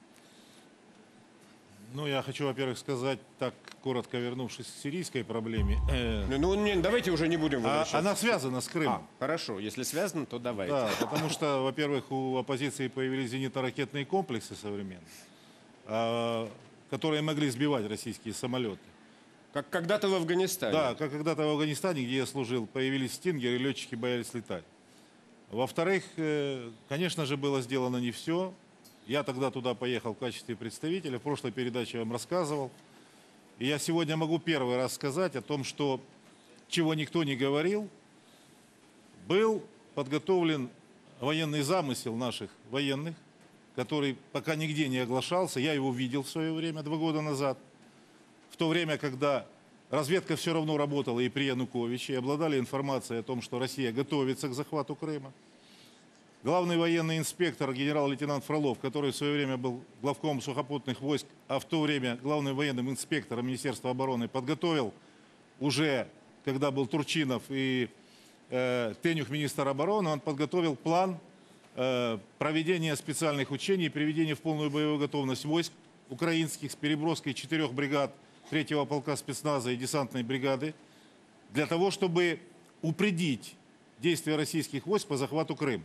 Ну, я хочу, во-первых, сказать, так коротко вернувшись к сирийской проблеме. Давайте уже не будем возвращаться. Она связана с Крымом. Хорошо, если связано, то давайте. Да, потому что, во-первых, у оппозиции появились зенитно-ракетные комплексы современные, которые могли сбивать российские самолеты. Как когда-то в Афганистане. Да, как когда-то в Афганистане, где я служил, появились стингеры, и летчики боялись летать. Во-вторых, конечно же, было сделано не все. Я тогда туда поехал в качестве представителя. В прошлой передаче я вам рассказывал. И я сегодня могу первый раз сказать о том, что, чего никто не говорил, был подготовлен военный замысел наших военных, который пока нигде не оглашался. Я его видел в свое время, 2 года назад. В то время, когда разведка все равно работала и при Януковиче, и обладали информацией о том, что Россия готовится к захвату Крыма. Главный военный инспектор генерал-лейтенант Фролов, который в свое время был главкомом сухопутных войск, а в то время главным военным инспектором Министерства обороны, подготовил уже, когда был Турчинов и Тенюх министр обороны, он подготовил план проведения специальных учений и приведения в полную боевую готовность войск украинских с переброской 4 бригад 3-го полка спецназа и десантной бригады для того, чтобы упредить действия российских войск по захвату Крыма.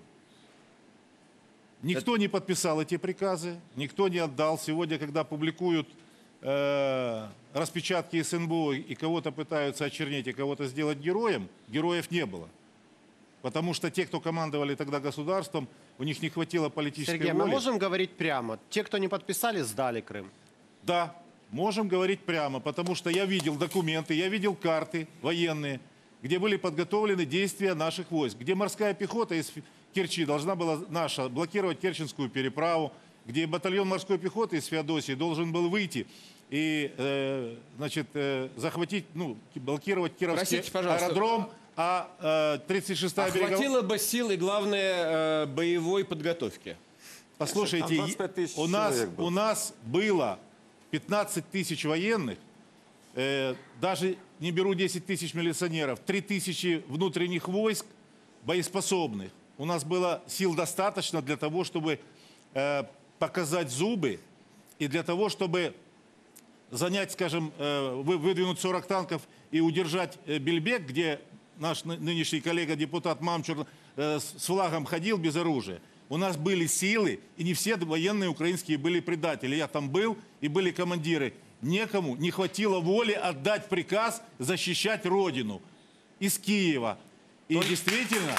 Никто не подписал эти приказы, никто не отдал. Сегодня, когда публикуют распечатки СНБО и кого-то пытаются очернить, и кого-то сделать героем, героев не было. Потому что те, кто командовали тогда государством, у них не хватило политической Сергей, воли. мы можем говорить прямо? Те, кто не подписали, сдали Крым. Да, можем говорить прямо, потому что я видел документы, я видел карты военные, где были подготовлены действия наших войск, где морская пехота из Керчи должна была наша блокировать Керченскую переправу, где батальон морской пехоты из Феодосии должен был выйти и захватить, блокировать Кировский аэродром, а 36-я береговая... Хватило бы сил и, главное, боевой подготовки. Послушайте, у нас было 15 тысяч военных, даже не беру 10 тысяч милиционеров, 3 тысячи внутренних войск боеспособных. У нас было сил достаточно для того, чтобы показать зубы и для того, чтобы занять, скажем, выдвинуть 40 танков и удержать Бельбек, где наш нынешний коллега-депутат Мамчур с флагом ходил без оружия. У нас были силы, и не все военные украинские были предатели. Я там был, и были командиры. Некому не хватило воли отдать приказ защищать Родину. из Киева. И действительно...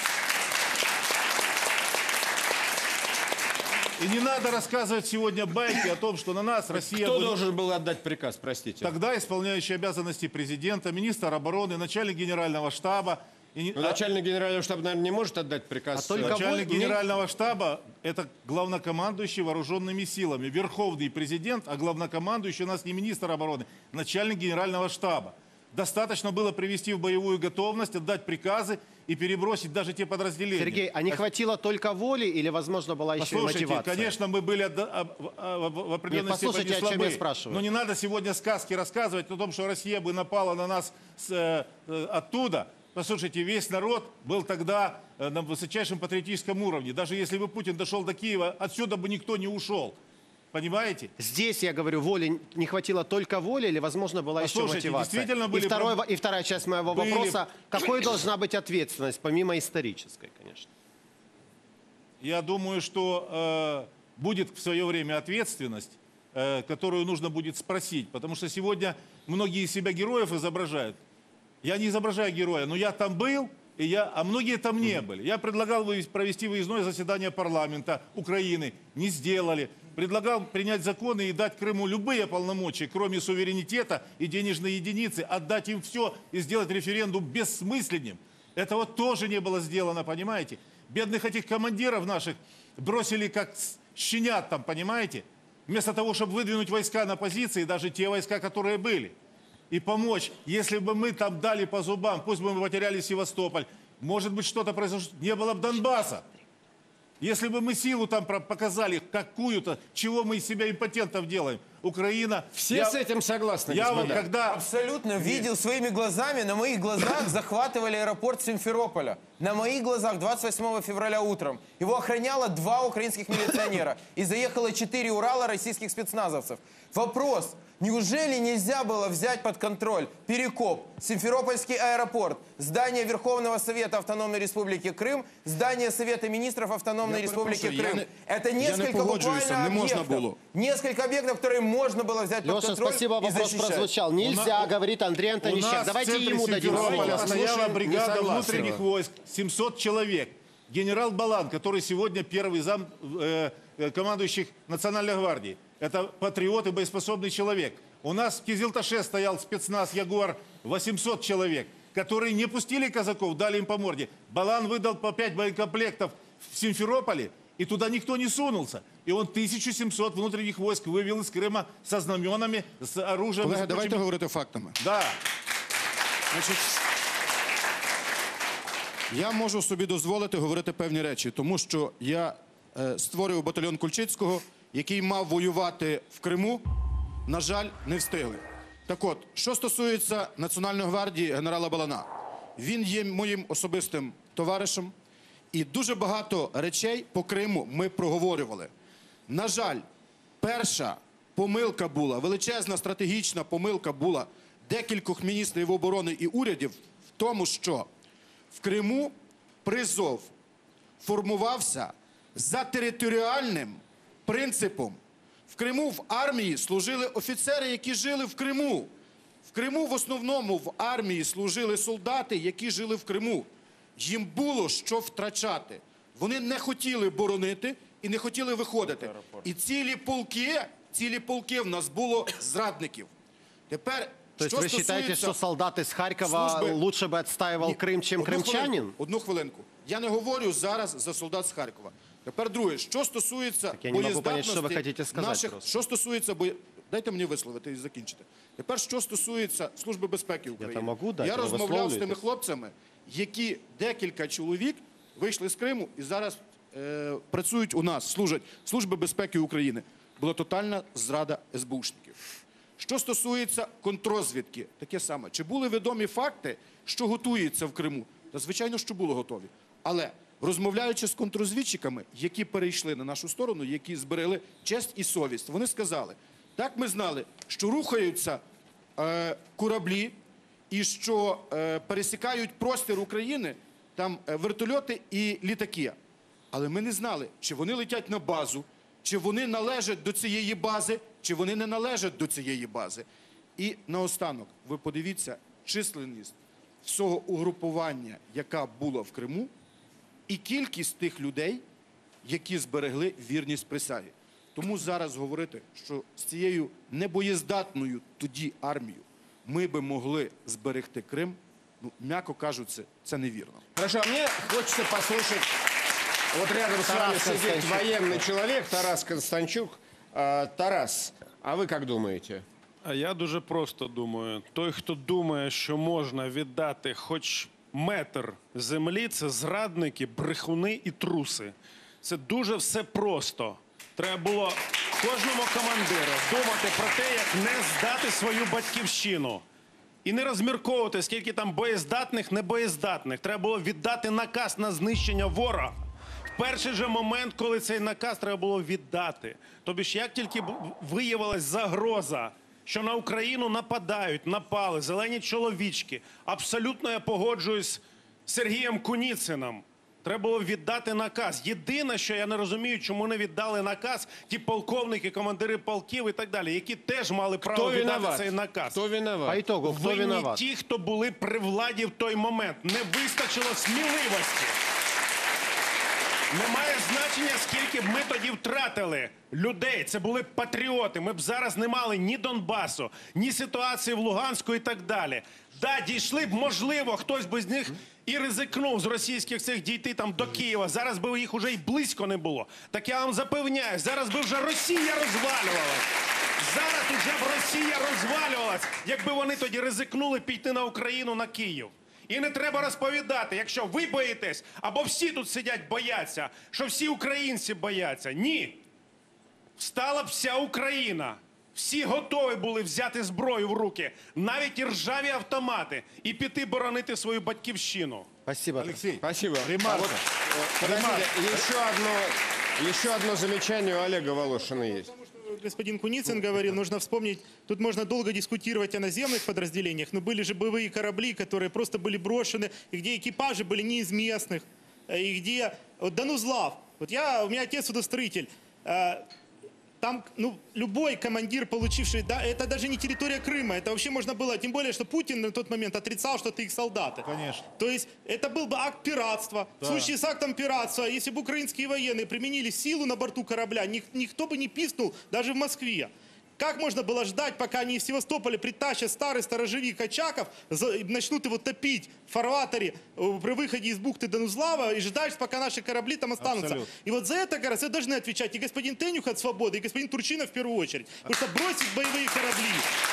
И не надо рассказывать сегодня байки о том, что на нас Россия... Кто должен был отдать приказ, простите? Тогда исполняющий обязанности президента, министр обороны, начальник генерального штаба. Начальник генерального штаба, наверное, не может отдать приказ. Начальник генерального штаба – это главнокомандующий вооруженными силами. Верховный президент, а главнокомандующий у нас не министр обороны, начальник генерального штаба. Достаточно было привести в боевую готовность, отдать приказы и перебросить даже те подразделения. Сергей, а не хватило только воли или, возможно, была еще и мотивация? Конечно, мы были в определенной степени слабы. Но не надо сегодня сказки рассказывать о том, что Россия бы напала на нас оттуда. Послушайте, весь народ был тогда на высочайшем патриотическом уровне. Даже если бы Путин дошел до Киева, отсюда бы никто не ушел. Понимаете? Здесь, я говорю, воли не хватило только воли или, возможно, была еще мотивация? И вторая часть моего вопроса. Какой должна быть ответственность, помимо исторической, конечно? Я думаю, что будет в свое время ответственность, которую нужно будет спросить. Потому что сегодня многие из себя героев изображают. Я не изображаю героя, но я там был, а многие там не были. Я предлагал провести выездное заседание парламента Украины. Не сделали. Предлагал принять законы и дать Крыму любые полномочия, кроме суверенитета и денежной единицы, отдать им все и сделать референдум бессмысленным. Этого тоже не было сделано, понимаете? Бедных этих командиров наших бросили как щенят там, понимаете? Вместо того, чтобы выдвинуть войска на позиции, даже те войска, которые были, и помочь. Если бы мы там дали по зубам, пусть бы мы потеряли Севастополь, может быть, что-то произошло, не было бы Донбасса. Если бы мы силу там показали какую-то, чего мы из себя импотентов делаем, Украина... Все с этим согласны, господа? Абсолютно видел своими глазами, на моих глазах захватывали аэропорт Симферополя. На моих глазах 28 февраля утром. Его охраняло 2 украинских милиционера. И заехало 4 Урала российских спецназовцев. Вопрос. Неужели нельзя было взять под контроль Перекоп, Симферопольский аэропорт, здание Верховного Совета Автономной Республики Крым, здание Совета Министров Автономной Республики Крым? Это несколько буквально объектов. Несколько объектов, которые можно было взять под контроль спасибо, и вопрос защищать. прозвучал. Нельзя, говорит Андрей Антонищак. Давайте ему дадим слово. Стояла бригада внутренних войск, 700 человек. Генерал Балан, который сегодня первый зам командующих Национальной гвардии. Это патриот и боеспособный человек. У нас в Кизилташе стоял спецназ «Ягуар», 800 человек, которые не пустили казаков, дали им по морде. Балан выдал по 5 боекомплектов в Симферополе, и туда никто не сунулся. И он 1700 внутренних войск вывел из Крыма со знаменами, с оружием. Колеги, давайте говорити фактами. Да. Значить, я можу собі дозволити говорити певні речі, тому що я створив батальйон Кульчицького, який мав воювати в Криму, на жаль, не встигли. Так от, що стосується Національної гвардії генерала Балана, він є моїм особистим товаришем, і дуже багато речей по Криму ми проговорювали. На жаль, перша помилка була, величезна стратегічна помилка була декількох міністрів оборони і урядів в тому, що в Криму призов формувався за територіальним принципом. В Криму в армії служили офіцери, які жили в Криму. В Криму в основному в армії служили солдати, які жили в Криму. Їм було що втрачати. Вони не хотіли боронити і не хотіли виходити. І цілі полки в нас було зрадників. Тепер, то есть вы считаете, что солдат из Харькова лучше бы отстаивал Крым, чем крымчанин? Одну хвилинку. Я не говорю зараз за солдат з Харкова. Тепер друге, що стосується боєздатності наших... Що стосується... Дайте мені висловити і закінчити. Тепер, що стосується Служби безпеки України. Я розмовляв з тими хлопцями, які декілька чоловік вийшли з Криму і зараз працюють у нас, служать Служби безпеки України. Була тотальна зрада СБУшників. Що стосується контррозвідки, таке саме. Чи були відомі факти, що готується в Криму? Та, звичайно, що було готові. Але розмовляючи з контррозвідчиками, які перейшли на нашу сторону, які зберегли честь і совість, вони сказали, так ми знали, що рухаються кораблі і що пересікають простір України, там вертольоти і літаки. Але ми не знали, чи вони летять на базу, чи вони належать до цієї бази, чи вони не належать до цієї бази. І наостанок, ви подивіться, численність всього угрупування, яка була в Криму, і кількість тих людей, які зберегли вірність присязі. Тому зараз говорити, що з цією небоєздатною тоді армією ми би могли зберегти Крим, ну, м'яко кажучи, це невірно. Хорошо, а мне хочется послушать, вот рядом с вами сидит военный человек, Тарас Констанчук. Тарас, а ви як думаєте? А я дуже просто думаю. Той, хто думає, що можна віддати хоч метр землі, це зрадники, брехуни і труси. Це дуже все просто. Треба було кожному командиру думати про те, як не здати свою батьківщину. І не розмірковувати, скільки там боєздатних, небоєздатних. Треба було віддати наказ на знищення ворога. В перший же момент, коли цей наказ треба було віддати. Тобі ж як тільки виявилась загроза, що на Україну нападають, напали, зелені чоловічки. Абсолютно я погоджуюсь з Сергієм Куніциним. Треба було віддати наказ. Єдине, що я не розумію, чому не віддали наказ ті полковники, командири полків і так далі, які теж мали право віддати цей наказ. Хто виноват? По итогу, кто Винні виноват? ті, хто були при владі в той момент. Не вистачило сміливості. Немає значення, скільки б ми тоді втратили людей. Це були патріоти. Ми б зараз не мали ні Донбасу, ні ситуації в Луганську і так далі. Да, дійшли б, можливо, хтось би з них і ризикнув з російських цих дійти там до Києва. Зараз би їх уже й близько не було. Так я вам запевняю, зараз би вже Росія розвалювалась. Зараз уже б Росія розвалювалась, якби вони тоді ризикнули піти на Україну, на Київ. І не треба розповідати, якщо ви боїтесь, або всі тут сидять бояться, що всі українці бояться. Ні. Встала б вся Україна. Всі готові були взяти зброю в руки, навіть і ржаві автомати, і піти боронити свою батьківщину. Спасибо. Алексей, Спасибо. ремарка. А вот, подождите, еще одно замечание у Олега Волошина есть. Господин Куницын говорил, нужно вспомнить, тут можно долго дискутировать о наземных подразделениях, но были же боевые корабли, которые просто были брошены, и где экипажи были не из местных, и где... Вот Данузлав, вот у меня отец судостроитель, там, ну, любой командир, получивший, да, это даже не территория Крыма, это вообще можно было, тем более, что Путин на тот момент отрицал, что это их солдаты. Конечно. То есть это был бы акт пиратства. Да. В случае с актом пиратства, если бы украинские военные применили силу на борту корабля, никто бы не писнул даже в Москве. Как можно было ждать, пока они в Севастополе притащат старый сторожевик Очаков, начнут его топить в фарватере при выходе из бухты Данузлава и ждать, пока наши корабли там останутся. Абсолютно. И вот за это, как раз, должны отвечать и господин Тенюх от «Свободы», и господин Турчинов в первую очередь. Потому что бросить боевые корабли.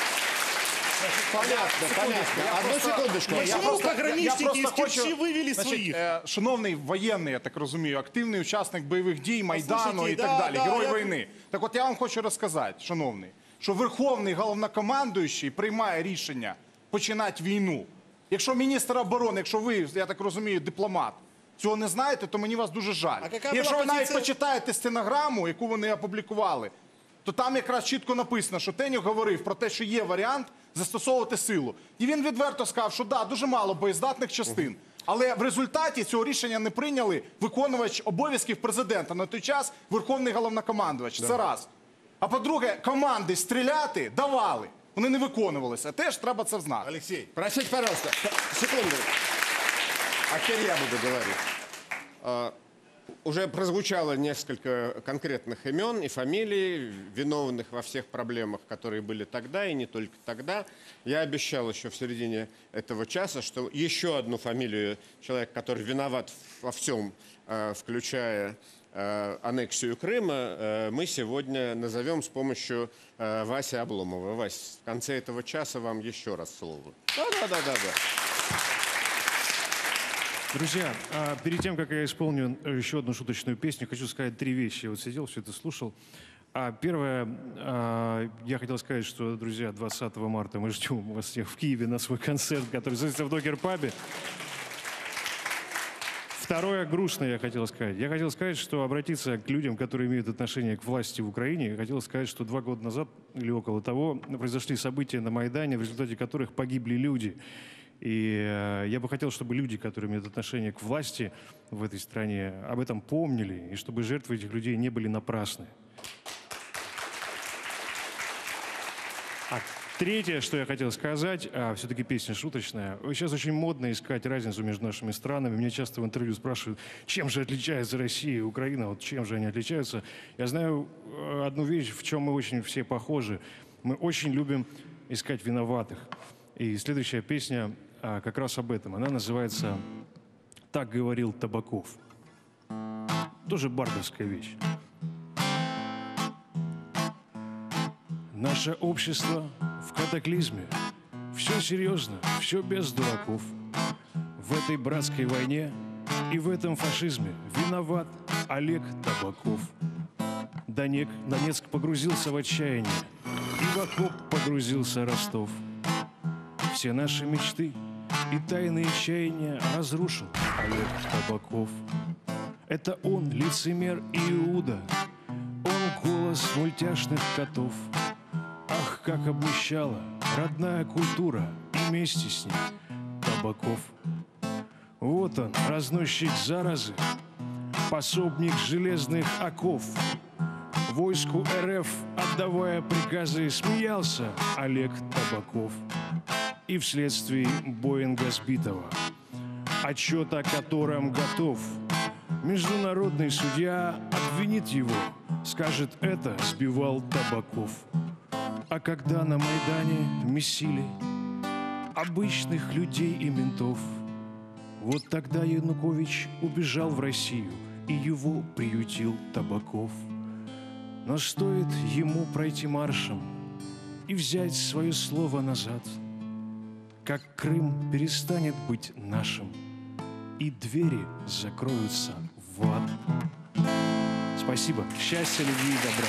Понятно. Одну секундочку. Почему пограничники из Керчи вывели своих? Шановний воєнний, я так розумію, активний учасник бойових дій, Майдану Послушайте, і так далі, да, герой я- війни. Так от я вам хочу розказати, шановний, що Верховний головнокомандуючий приймає рішення починати війну. Якщо міністр оборони, якщо ви, я так розумію, дипломат, цього не знаєте, то мені вас дуже жаль. А яка І якщо ви була навіть позиція? почитаєте стенограму, яку вони опублікували, то там якраз чітко написано, що Тенюк говорив про те, що є варіант застосовувати силу. І він відверто сказав, що да, дуже мало боєздатних частин. Але в результаті цього рішення не прийняли виконувач обов'язків президента. На той час Верховний головнокомандувач. Це раз. А по-друге, команди стріляти давали. Вони не виконувалися. Теж треба це знати. Алексей, Простите, пожалуйста, секунду. А теперь я буду говорить. Уже прозвучало несколько конкретных имен и фамилий, виновных во всех проблемах, которые были тогда и не только тогда. Я обещал еще в середине этого часа, что еще одну фамилию человека, который виноват во всем, включая аннексию Крыма, мы сегодня назовем с помощью Васи Обломова. Вась, в конце этого часа вам еще раз слово. Да. Друзья, перед тем, как я исполню еще одну шуточную песню, хочу сказать 3 вещи. Я вот сидел, все это слушал. Первое, я хотел сказать, что, друзья, 20 марта мы ждем вас всех в Киеве на свой концерт, который состоится в Докер-пабе. Второе, грустное я хотел сказать. Я хотел сказать, что обратиться к людям, которые имеют отношение к власти в Украине. Я хотел сказать, что 2 года назад или около того произошли события на Майдане, в результате которых погибли люди. И я бы хотел, чтобы люди, которые имеют отношение к власти в этой стране, об этом помнили, и чтобы жертвы этих людей не были напрасны. Третье, что я хотел сказать, все-таки песня шуточная. Сейчас очень модно искать разницу между нашими странами. Меня часто в интервью спрашивают, чем же отличается Россия и Украина, вот чем же они отличаются. Я знаю одну вещь, в чем мы очень все похожи. Мы очень любим искать виноватых. И следующая песня как раз об этом. Она называется «Так говорил Табаков». Тоже бардовская вещь. Наше общество в катаклизме. Все серьезно, все без дураков. В этой братской войне и в этом фашизме виноват Олег Табаков. Донецк погрузился в отчаяние, и в окоп погрузился Ростов. Все наши мечты и тайные чаяния разрушил Олег Табаков. Это он, лицемер и Иуда, он голос мультяшных котов. Ах, как обнищала родная культура и вместе с ней Табаков. Вот он, разносчик заразы, пособник железных оков. Войску РФ, отдавая приказы, смеялся Олег Табаков. И вследствие Боинга сбитого, отчет о котором готов, международный судья обвинит его, скажет, это сбивал Табаков. А когда на Майдане месили обычных людей и ментов, вот тогда Янукович убежал в Россию, и его приютил Табаков. Но стоит ему пройти маршем и взять свое слово назад, как Крым перестанет быть нашим, и двери закроются в ад. Спасибо. Счастья, любви и добра.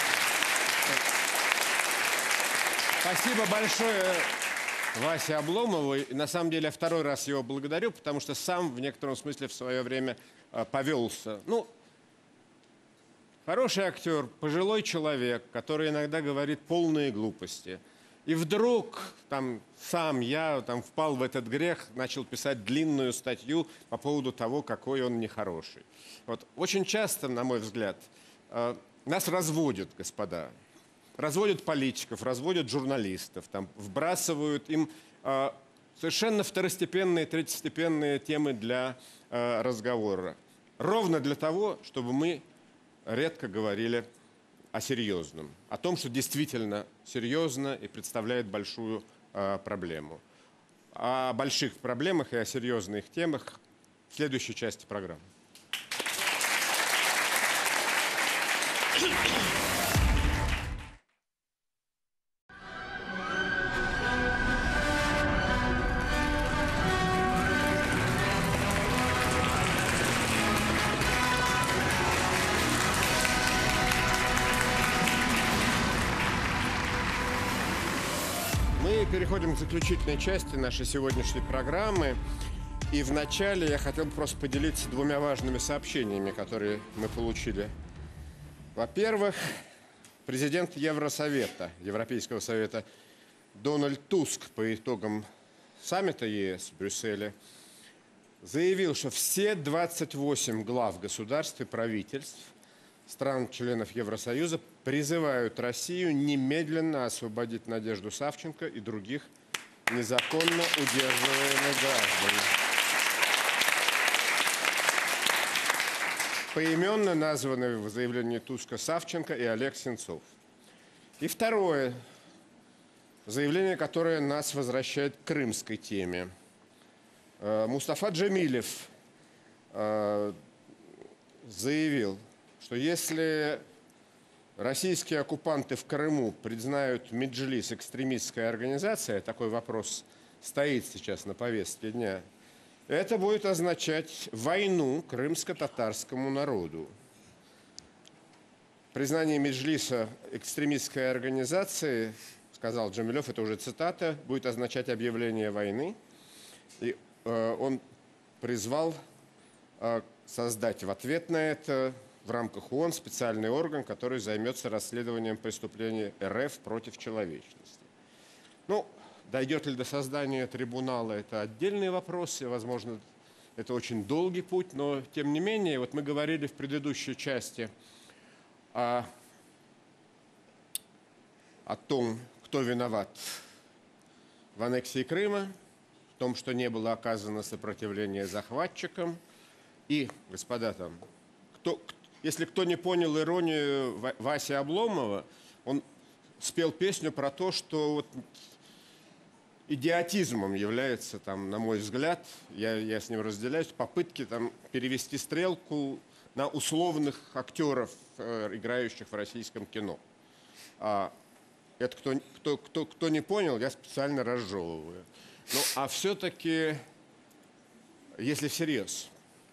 Спасибо большое Васе Обломову. И на самом деле я второй раз его благодарю, потому что сам в некотором смысле в свое время повелся. Ну, хороший актер, пожилой человек, который иногда говорит полные глупости. И вдруг там сам я впал в этот грех, начал писать длинную статью по поводу того, какой он нехороший. Вот очень часто, на мой взгляд, нас разводят, господа. Разводят политиков, разводят журналистов, там, вбрасывают им совершенно второстепенные, третьестепенные темы для разговора. Ровно для того, чтобы мы редко говорили о серьезном, о том, что действительно серьезно и представляет большую проблему. О больших проблемах и о серьезных темах в следующей части программы. Мы переходим к заключительной части нашей сегодняшней программы. И вначале я хотел бы просто поделиться двумя важными сообщениями, которые мы получили. Во-первых, президент Евросовета, Европейского совета Дональд Туск по итогам саммита ЕС в Брюсселе заявил, что все 28 глав государств и правительств стран-членов Евросоюза призывают Россию немедленно освободить Надежду Савченко и других незаконно удерживаемых граждан. Поименно названы в заявлении Туска Савченко и Олег Сенцов. И второе заявление, которое нас возвращает к крымской теме. Мустафа Джемилев заявил, что если российские оккупанты в Крыму признают Меджлис экстремистской организацией, такой вопрос стоит сейчас на повестке дня, это будет означать войну крымско-татарскому народу. Признание Меджлиса экстремистской организацией, сказал Джемилев, это уже цитата, будет означать объявление войны. И он призвал создать в ответ на это в рамках ООН специальный орган, который займется расследованием преступлений РФ против человечности. Ну, дойдет ли до создания трибунала, это отдельный вопрос, и, возможно, это очень долгий путь, но, тем не менее, вот мы говорили в предыдущей части о том, кто виноват в аннексии Крыма, в том, что не было оказано сопротивление захватчикам. И, господа, там, если кто не понял иронию Васи Обломова, он спел песню про то, что вот идиотизмом является, там, на мой взгляд, я с ним разделяюсь, попытки там, перевести стрелку на условных актеров, играющих в российском кино. Это кто не понял, я специально разжевываю. Ну, а все-таки, если всерьез,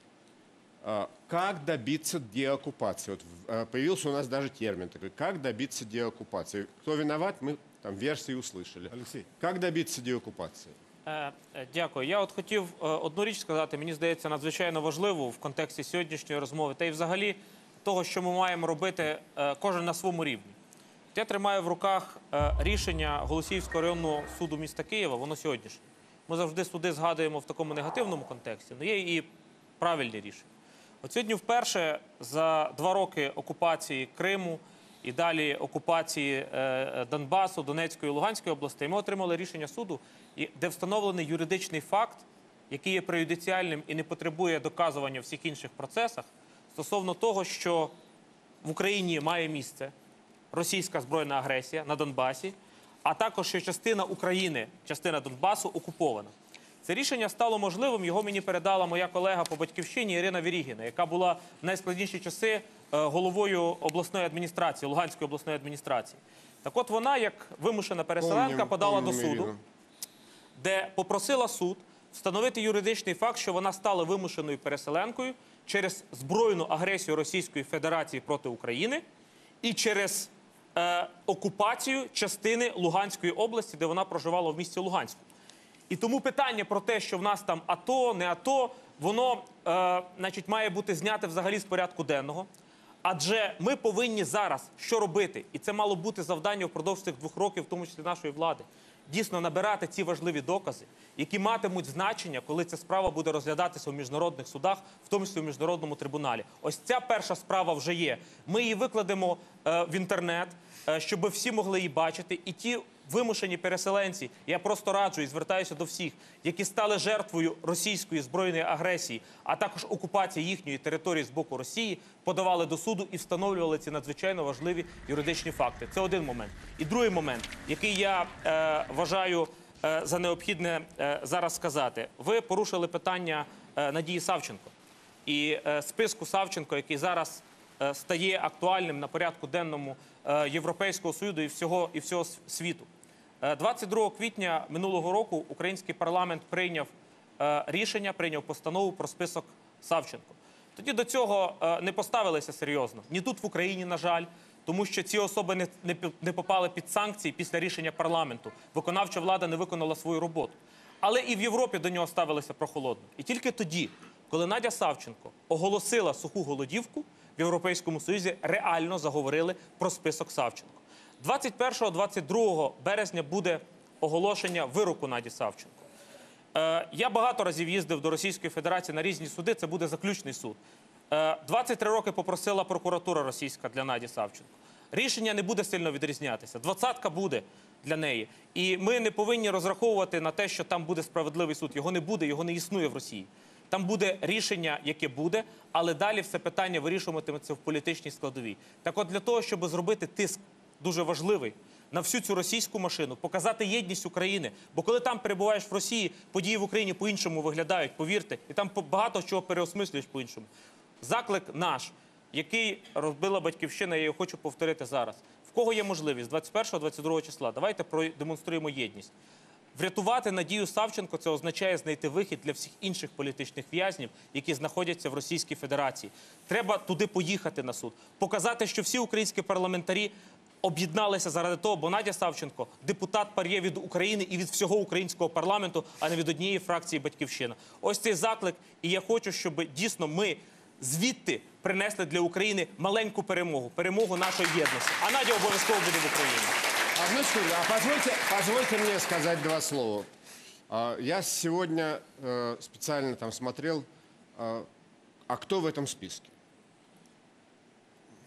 как добиться деоккупации? Вот появился у нас даже термин такой, как добиться деоккупации. Кто виноват, мы там версії услышали. Олексій. Як добитися деокупації? Дякую. Я от хотів одну річ сказати, мені здається, надзвичайно важливу в контексті сьогоднішньої розмови, та й взагалі того, що ми маємо робити кожен на своєму рівні. Я тримаю в руках рішення Голосіївського районного суду міста Києва, воно сьогоднішнє. Ми завжди суди згадуємо в такому негативному контексті, але є і правильні рішення. От сьогодні вперше за 2 роки окупації Криму і далі окупації Донбасу, Донецької і Луганської областей, ми отримали рішення суду, де встановлений юридичний факт, який є преюдиціальним і не потребує доказування в всіх інших процесах, стосовно того, що в Україні має місце російська збройна агресія на Донбасі, а також що частина України, частина Донбасу окупована. Це рішення стало можливим, його мені передала моя колега по батьківщині Ірина Вірігіна, яка була в найскладніші часи головою обласної адміністрації, Луганської обласної адміністрації. Так от вона, як вимушена переселенка, подала до суду, де попросила суд встановити юридичний факт, що вона стала вимушеною переселенкою через збройну агресію Російської Федерації проти України і через окупацію частини Луганської області, де вона проживала в місті Луганську. І тому питання про те, що в нас там АТО, не АТО, воно має бути зняте взагалі з порядку денного. Адже ми повинні зараз що робити? І це мало бути завдання впродовж цих 2 років, в тому числі нашої влади. Дійсно набирати ці важливі докази, які матимуть значення, коли ця справа буде розглядатися у міжнародних судах, в тому числі у міжнародному трибуналі. Ось ця перша справа вже є. Ми її викладемо в інтернет, щоб всі могли її бачити. І ті вимушені переселенці, я просто раджу і звертаюся до всіх, які стали жертвою російської збройної агресії, а також окупації їхньої території з боку Росії, подавали до суду і встановлювали ці надзвичайно важливі юридичні факти. Це один момент. І другий момент, який я вважаю за необхідне зараз сказати. Ви порушили питання Надії Савченко. І списку Савченко, який зараз стає актуальним на порядку денному Європейського Союзу і всього світу. 22 квітня минулого року український парламент прийняв рішення, прийняв постанову про список Савченко. Тоді до цього не поставилися серйозно. Ні тут в Україні, на жаль, тому що ці особи не попали під санкції після рішення парламенту. Виконавча влада не виконала свою роботу. Але і в Європі до нього ставилися прохолодно. І тільки тоді, коли Надя Савченко оголосила суху голодівку, в Європейському Союзі реально заговорили про список Савченко. 21-22 березня буде оголошення вироку Наді Савченко. Я багато разів їздив до Російської Федерації на різні суди, це буде заключний суд. 23 роки попросила прокуратура російська для Наді Савченко. Рішення не буде сильно відрізнятися. 20-ка буде для неї. І ми не повинні розраховувати на те, що там буде справедливий суд. Його не буде, його не існує в Росії. Там буде рішення, яке буде, але далі все питання вирішуватиметься в політичній складовій. Так от для того, щоб зробити тиск дуже важливий на всю цю російську машину, показати єдність України, бо коли там перебуваєш в Росії, події в Україні по-іншому виглядають, повірте, і там багато чого переосмислюєш по-іншому. Заклик наш, який робила Батьківщина, я його хочу повторити зараз. В кого є можливість 21-22 числа, давайте продемонструємо єдність. Врятувати Надію Савченко – це означає знайти вихід для всіх інших політичних в'язнів, які знаходяться в Російській Федерації. Треба туди поїхати на суд, показати, що всі українські парламентарі об'єдналися заради того, бо Надя Савченко – депутат ПАРЄ від України і від всього українського парламенту, а не від однієї фракції «Батьківщина». Ось цей заклик, і я хочу, щоб дійсно ми звідти принесли для України маленьку перемогу, перемогу нашої єдності. А Надя обов'язково буде в Україні. Одну секунду, позвольте мне сказать 2 слова. Я сегодня специально там смотрел, а кто в этом списке.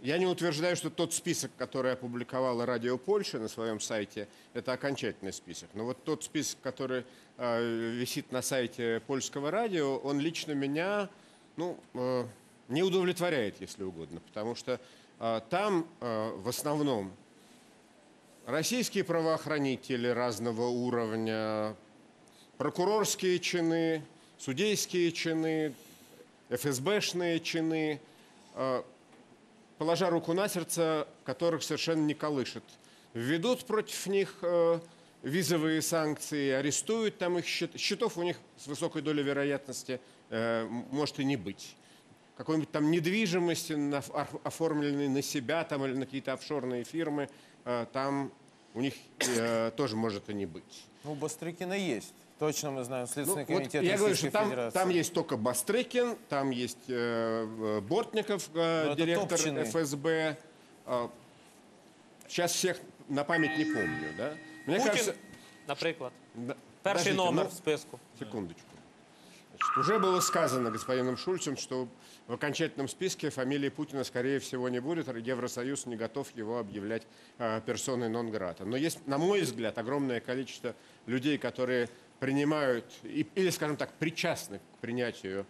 Я не утверждаю, что тот список, который опубликовала Радио Польша на своем сайте, это окончательный список. Но вот тот список, который висит на сайте польского радио, он лично меня не удовлетворяет, если угодно. Потому что там в основном российские правоохранители разного уровня, прокурорские чины, судейские чины, ФСБшные чины, положа руку на сердце, которых совершенно не колышет. Введут против них визовые санкции, арестуют там их счетов у них с высокой долей вероятности может и не быть. Какой-нибудь там недвижимости, оформленной на себя там, или на какие-то офшорные фирмы, там у них тоже может и не быть. Ну, у Бастрыкина есть. Точно мы знаем, Следственный Ну, комитет вот я говорю, Российской что Федерации. там есть только Бастрыкин, там есть Бортников, директор ФСБ. Сейчас всех на память не помню. Да? Мне Путін, кажется, наприклад. Перший подождите, номер ну, в списку. Секундочку. Значит, уже было сказано господином Шульцем, что в окончательном списке фамилии Путина, скорее всего, не будет. Евросоюз не готов его объявлять персоной нон-грата. Но есть, на мой взгляд, огромное количество людей, которые принимают, или, скажем так, причастны к принятию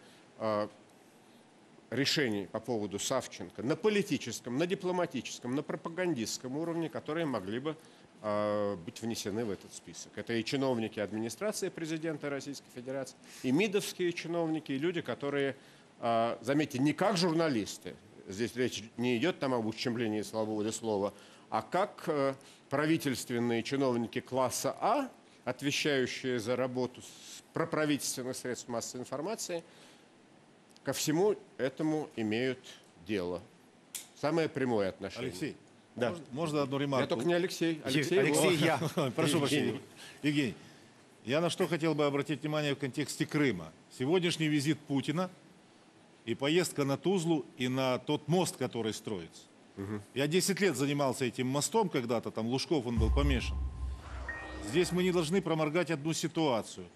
решений по поводу Савченко на политическом, на дипломатическом, на пропагандистском уровне, которые могли бы быть внесены в этот список. Это и чиновники администрации президента Российской Федерации, и МИДовские чиновники, и люди, которые, заметьте, не как журналисты, здесь речь не идет там об ущемлении свободы слова, а как правительственные чиновники класса А, отвечающие за работу проправительственных средств массовой информации, ко всему этому имеют дело. Самое прямое отношение. Алексей, да. можно одну ремарку? Я только не Алексей. Алексей, я. Прошу прощения. Евгений, я на что хотел бы обратить внимание в контексте Крыма. Сегодняшний визит Путина и поездка на Тузлу и на тот мост, который строится. Я 10 лет занимался этим мостом когда-то, там Лужков он был помешан. Здесь мы не должны проморгать одну ситуацию.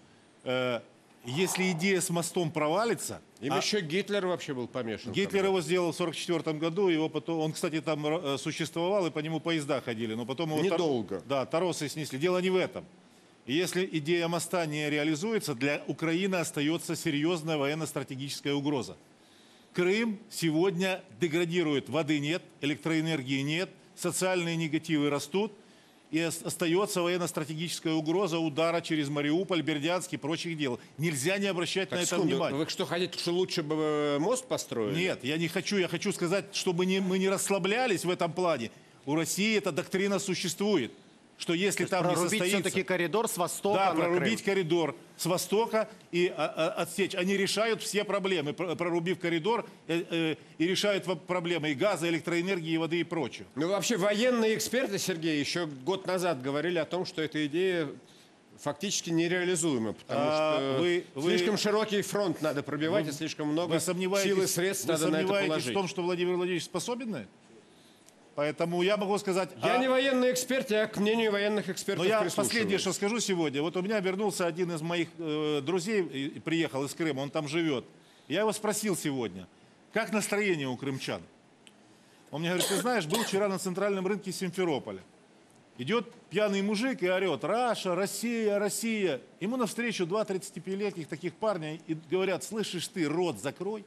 Если идея с мостом провалится... Им еще Гитлер вообще был помешан. Гитлер его сделал в 1944 году, его потом, он, кстати, там существовал, и по нему поезда ходили, но потом его... Недолго. Да, торосы снесли. Дело не в этом. И если идея моста не реализуется, для Украины остается серьезная военно-стратегическая угроза. Крым сегодня деградирует, воды нет, электроэнергии нет, социальные негативы растут, и остается военно-стратегическая угроза удара через Мариуполь, Бердянск и прочих дел. Нельзя не обращать на это внимания. Вы что, хотите, что лучше бы мост построили? Нет, я не хочу. Я хочу сказать, чтобы мы не расслаблялись в этом плане. У России эта доктрина существует. Что если там не состоится... Прорубить все-таки коридор с востока да, на Крым. прорубить коридор с востока и отсечь. Они решают все проблемы, прорубив коридор, и решают проблемы и газа, электроэнергии, и воды и прочее. Ну, вообще, военные эксперты, Сергей, еще год назад говорили о том, что эта идея фактически нереализуема, потому что слишком широкий фронт надо пробивать, и слишком много сил и средств надо на это положить. Вы сомневаетесь в том, что Владимир Владимирович способен на это? Поэтому я могу сказать... Я не военный эксперт, я к мнению военных экспертов Но я прислушиваюсь. последнее, что скажу сегодня. Вот у меня вернулся один из моих друзей, приехал из Крыма, он там живет. Я его спросил сегодня, как настроение у крымчан? Он мне говорит, ты знаешь, был вчера на центральном рынке Симферополя. Идет пьяный мужик и орет: «Раша, Россия, Россия». Ему навстречу 2 35-летних таких парня и говорят: «Слышишь ты, рот закрой».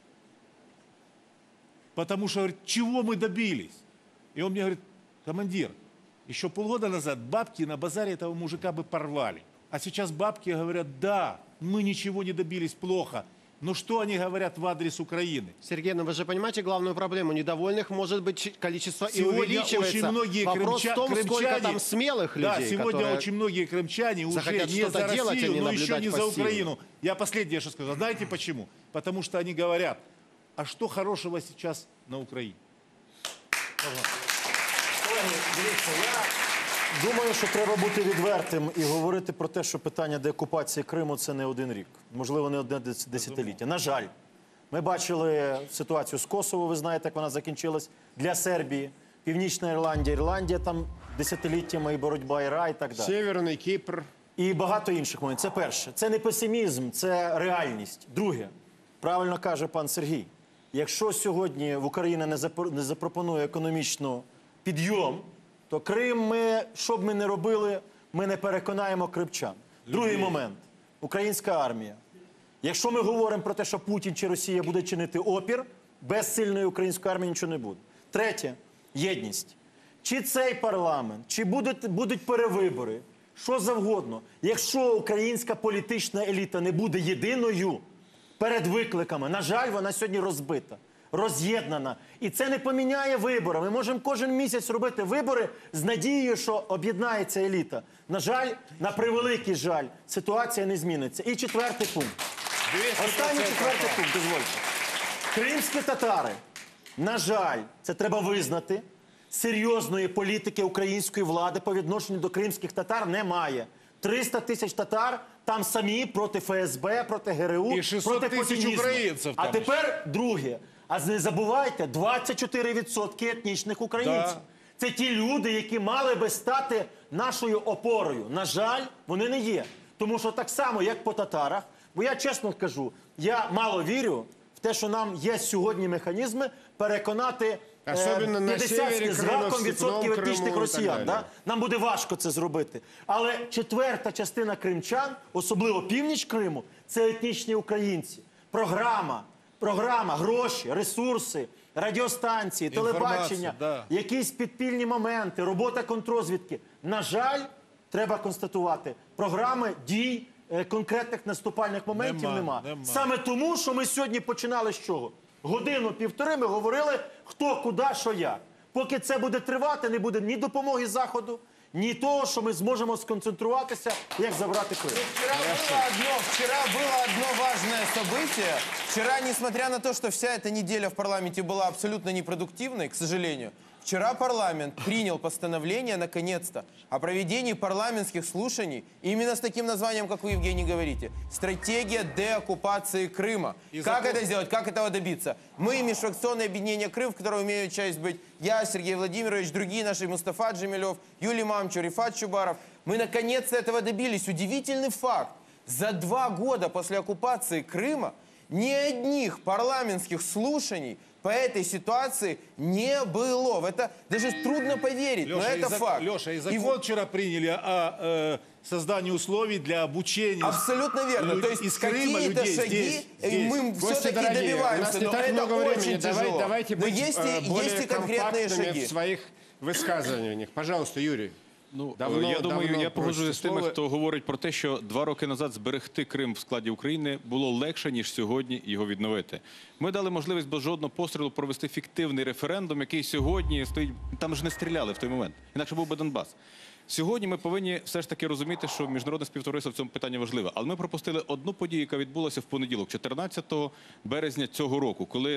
Потому что, говорит, чего мы добились? И он мне говорит: командир, еще полгода назад бабки на базаре этого мужика бы порвали. А сейчас бабки говорят: да, мы ничего не добились, плохо. Но что они говорят в адрес Украины? Сергей, ну вы же понимаете главную проблему. Недовольных может быть количество Сегодня и увеличивается. очень многие Вопрос в том, сколько там смелых людей, да, сегодня очень многие крымчане уже не за Россию, но еще не за Украину. Я последнее, что скажу. Знаете почему? Потому что они говорят: а что хорошего сейчас на Украине? Дивіться, я думаю, що треба бути відвертим і говорити про те, що питання деокупації Криму – це не один рік. Можливо, не одне десятиліття. На жаль, ми бачили ситуацію з Косово, ви знаєте, як вона закінчилась, для Сербії, Північна Ірландія, Ірландія там десятиліттями і боротьба, і рай, і так далі. Северний Кіпр. І багато інших моментів. Це перше. Це не песимізм, це реальність. Друге, правильно каже пан Сергій, якщо сьогодні в Україна не запропонує економічно підйом, то Крим ми, що б ми не робили, ми не переконаємо кримчан. Другий момент. Українська армія. Якщо ми говоримо про те, що Путін чи Росія буде чинити опір, без сильної української армії нічого не буде. Третє. Єдність. Чи цей парламент, чи будуть перевибори, що завгодно. Якщо українська політична еліта не буде єдиною перед викликами, на жаль, вона сьогодні розбита, роз'єднана. І це не поміняє вибори. Ми можемо кожен місяць робити вибори з надією, що об'єднається еліта. На жаль, на превеликий жаль, ситуація не зміниться. І четвертий пункт. Останній четвертий пункт, дозвольте. Кримські татари, на жаль, це треба визнати, серйозної політики української влади по відношенню до кримських татар немає. 300 тисяч татар там самі проти ФСБ, проти ГРУ, І 600 проти тисяч путінізму. українців там А тепер друге. А не забувайте, 24% етнічних українців. Да. Це ті люди, які мали би стати нашою опорою. На жаль, вони не є. Тому що так само, як по татарах, бо я чесно кажу, я мало вірю в те, що нам є сьогодні механізми переконати Особенно на 50 севері з Криму, гаком в відсотків Степному етнічних Криму і так росіян. далі. Да? Нам буде важко це зробити. Але четверта частина кримчан, особливо північ Криму, це етнічні українці. Програма, гроші, ресурси, радіостанції, телебачення, да. якісь підпільні моменти, робота контррозвідки. На жаль, треба констатувати, програми дій, конкретних наступальних моментів нема. Саме тому, що ми сьогодні починали з чого? Годину-півтори ми говорили, хто, куди, що, як. Поки це буде тривати, не буде ні допомоги Заходу, ні того, що ми зможемо сконцентруватися, як забрати Крим. Вчера было одно важное событие. Вчера, несмотря на то, что вся эта неделя в парламенте была абсолютно непродуктивной, к сожалению, вчера парламент принял постановление, наконец-то, о проведении парламентских слушаний, именно с таким названием, как вы, Евгений, говорите, «Стратегия деоккупации Крыма». Как это сделать, как этого добиться? Мы, межфракционное объединение «Крым», в котором имеют часть быть я, Сергей Владимирович, другие наши, Мустафа Джемилев, Юлий Мамчур, Рифат Чубаров. Мы, наконец-то, этого добились. Удивительный факт. За 2 года после оккупации Крыма ни одних парламентских слушаний по этой ситуации не было. В это даже трудно поверить, но это факт. Леша, и закон вчера приняли о создании условий для обучения. Абсолютно верно. То есть какие-то шаги мы все-таки добиваемся, но это очень тяжело. Давайте Но быть есть и конкретные компактными шаги. в своих высказываниях. Пожалуйста, Юрий. Ну, я думаю, я погоджуюся з тими, хто говорить про те, що 2 роки назад зберегти Крим в складі України було легше, ніж сьогодні його відновити. Ми дали можливість без жодного пострілу провести фіктивний референдум, який сьогодні стоїть, там ж не стріляли в той момент, інакше був би Донбас. Сьогодні ми повинні все ж таки розуміти, що міжнародне співтовариство в цьому питанні важливе. Але ми пропустили одну подію, яка відбулася в понеділок, 14 березня цього року, коли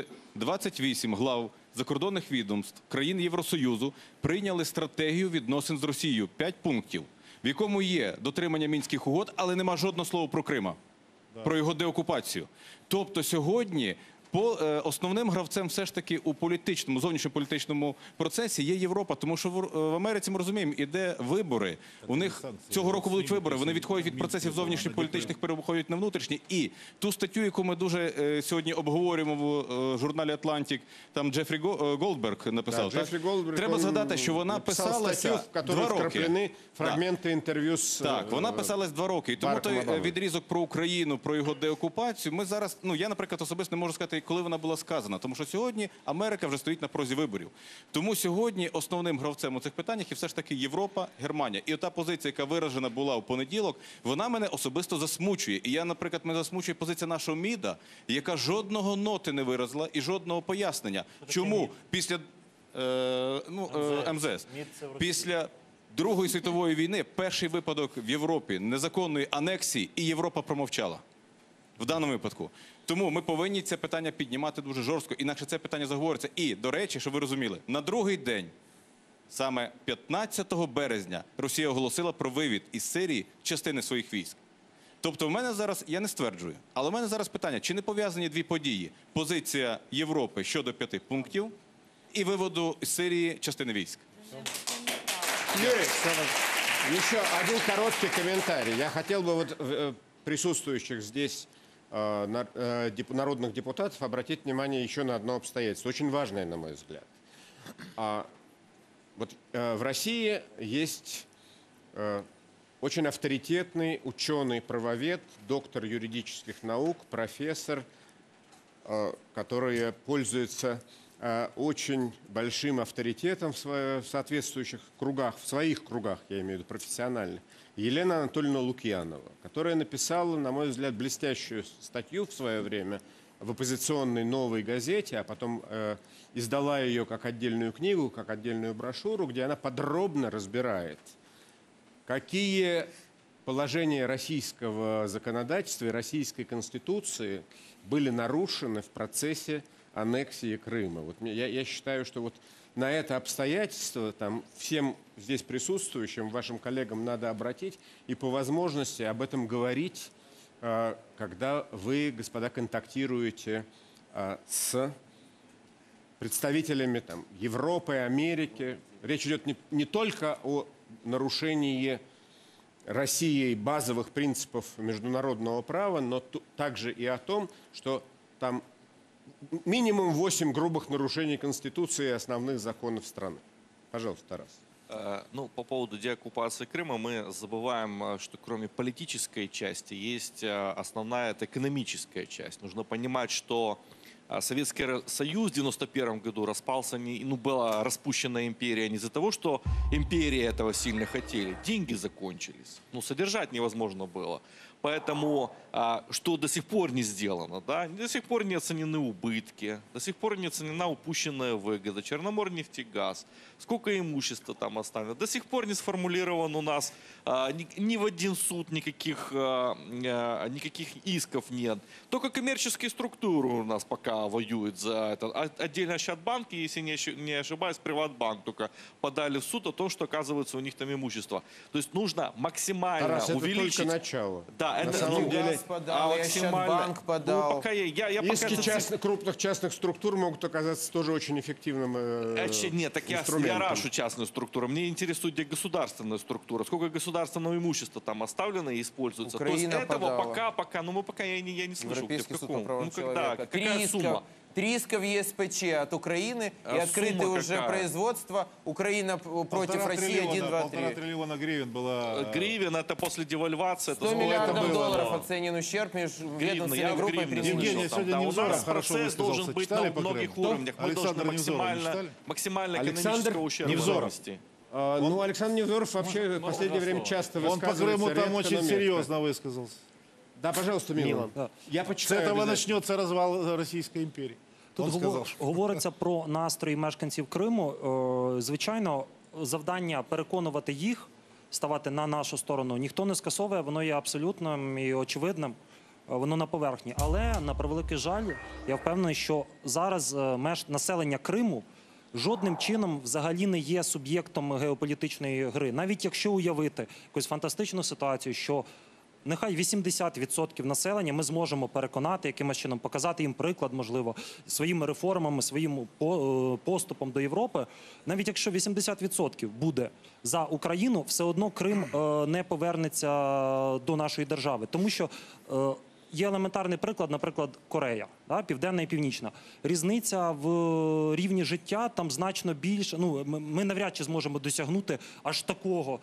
28 глав закордонних відомств країн Євросоюзу прийняли стратегію відносин з Росією. 5 пунктів, в якому є дотримання Мінських угод, але нема жодного слова про Крима, про його деокупацію. Тобто сьогодні основним гравцем все ж таки у політичному, зовнішньополітичному процесі є Європа, тому що в Америці, ми розуміємо, іде вибори. У них цього року будуть вибори, вони відходять від процесів зовнішньополітичних, переходять на внутрішні. І ту статтю, яку ми дуже сьогодні обговорюємо в журналі «Атлантик», там Джефрі Голдберг написав. Да, Джефрі Голдберг, треба згадати, що вона писалася 2 роки. Фрагменти інтерв'ю з Так, вона писалась 2 роки. І тому той відрізок про Україну, про його деокупацію, ми зараз, я, наприклад, особисто не можу сказати, коли вона була сказана. Тому що сьогодні Америка вже стоїть на порозі виборів. Тому сьогодні основним гравцем у цих питаннях є все ж таки Європа, Германія. І ота позиція, яка виражена була у понеділок, вона мене особисто засмучує. І я, наприклад, мене засмучує позиція нашого МІДа, яка жодного ноти не виразила і жодного пояснення. Чому після МЗС, після Другої світової війни перший випадок в Європі незаконної анексії, і Європа промовчала. В даному випадку. Тому ми повинні це питання піднімати дуже жорстко, інакше це питання заговориться. І, до речі, щоб ви розуміли, на другий день, саме 15 березня, Росія оголосила про вивід із Сирії частини своїх військ. Тобто в мене зараз, я не стверджую, але в мене зараз питання, чи не пов'язані 2 події? Позиція Європи щодо 5 пунктів і виводу з Сирії частини військ. Юрий, еще один короткий комментарий. Я хотел бы присутствующих здесь народных депутатов обратить внимание еще на одно обстоятельство, очень важное, на мой взгляд. Вот в России есть очень авторитетный ученый-правовед, доктор юридических наук, профессор, который пользуется очень большим авторитетом в соответствующих кругах, в своих кругах, я имею в виду профессиональных, Елена Анатольевна Лукьянова, которая написала, на мой взгляд, блестящую статью в свое время в оппозиционной «Новой газете», а потом издала ее как отдельную книгу, как отдельную брошюру, где она подробно разбирает, какие положения российского законодательства и российской конституции были нарушены в процессе аннексии Крыма. Вот я считаю, что вот на это обстоятельство всем здесь присутствующим, вашим коллегам надо обратить и по возможности об этом говорить, когда вы, господа, контактируете с представителями Европы, Америки. Речь идет не только о нарушении Россией базовых принципов международного права, но также и о том, что там минимум 8 грубых нарушений Конституции и основных законов страны. Пожалуйста, Тарас. Ну, по поводу деоккупации Крыма мы забываем, что кроме политической части есть основная, это экономическая часть. Нужно понимать, что Советский Союз в 1991 году распался, была распущена империя не из-за того, что империи этого сильно хотели. Деньги закончились. Содержать невозможно было. Поэтому, что до сих пор не сделано, да? До сих пор не оценены убытки, до сих пор не оценена упущенная выгода, Черноморнефтегаз, сколько имущества там оставлено. До сих пор не сформулирован у нас ни в один суд никаких исков нет. Только коммерческие структуры у нас пока воюют за это. Отдельно Ощадбанк, если не ошибаюсь, Приватбанк только подали в суд о том, что оказывается у них там имущество. То есть нужно максимально Тарас, увеличить... это только начало. Да, на это самом деле Ощадбанк подал. Иски крупных частных структур могут оказаться тоже очень эффективным Нет, так я рашу частную структуру. Мне интересует, где государственная структура. Сколько государственного имущества там оставлено и используется. Украина То есть этого подала. пока я не слышу. Европейский Где, в суд каком? по правам человека. Какая сумма? 3 иска в ЕСПЧ от Украины и открыты уже какая? производства. Украина против России 1, 2, 3. 1,5 триллиона гривен была... Гривен это после девальвации. 100 миллиардов долларов оценен ущерб между ведомственной группой Евгений, сегодня у Невзоров нас хорошо процесс должен высказался. быть Читали на по многих Крыму? уровнях. Мы должны Александр Невзоров не читали? максимально Александр экономического ущерба Невзоров. вынести. Ну, Александр Невзоров вообще в последнее время часто Он по высказывается. Крыму там редко, очень но метко. серьезно высказался. Да, пожалуйста, Милан. Я С почитаю этого обязательно. начнется развал Российской империи. Он Тут сказал. говориться про настрої мешканців Криму. Звичайно, завдання переконувати їх, ставати на нашу сторону, ніхто не скасовує, воно є абсолютним і очевидним, воно на поверхні. Але, на превеликий жаль, я впевнений, що зараз населення Криму жодним чином взагалі не є суб'єктом геополітичної гри. Навіть якщо уявити якусь фантастичну ситуацію, що нехай 80% населення ми зможемо переконати, якимось чином показати їм приклад, можливо, своїми реформами, своїм поступом до Європи. Навіть якщо 80% буде за Україну, все одно Крим не повернеться до нашої держави. Тому що є елементарний приклад, наприклад, Корея, да, південна і північна. Різниця в рівні життя там значно більше. Ну, ми навряд чи зможемо досягнути аж такого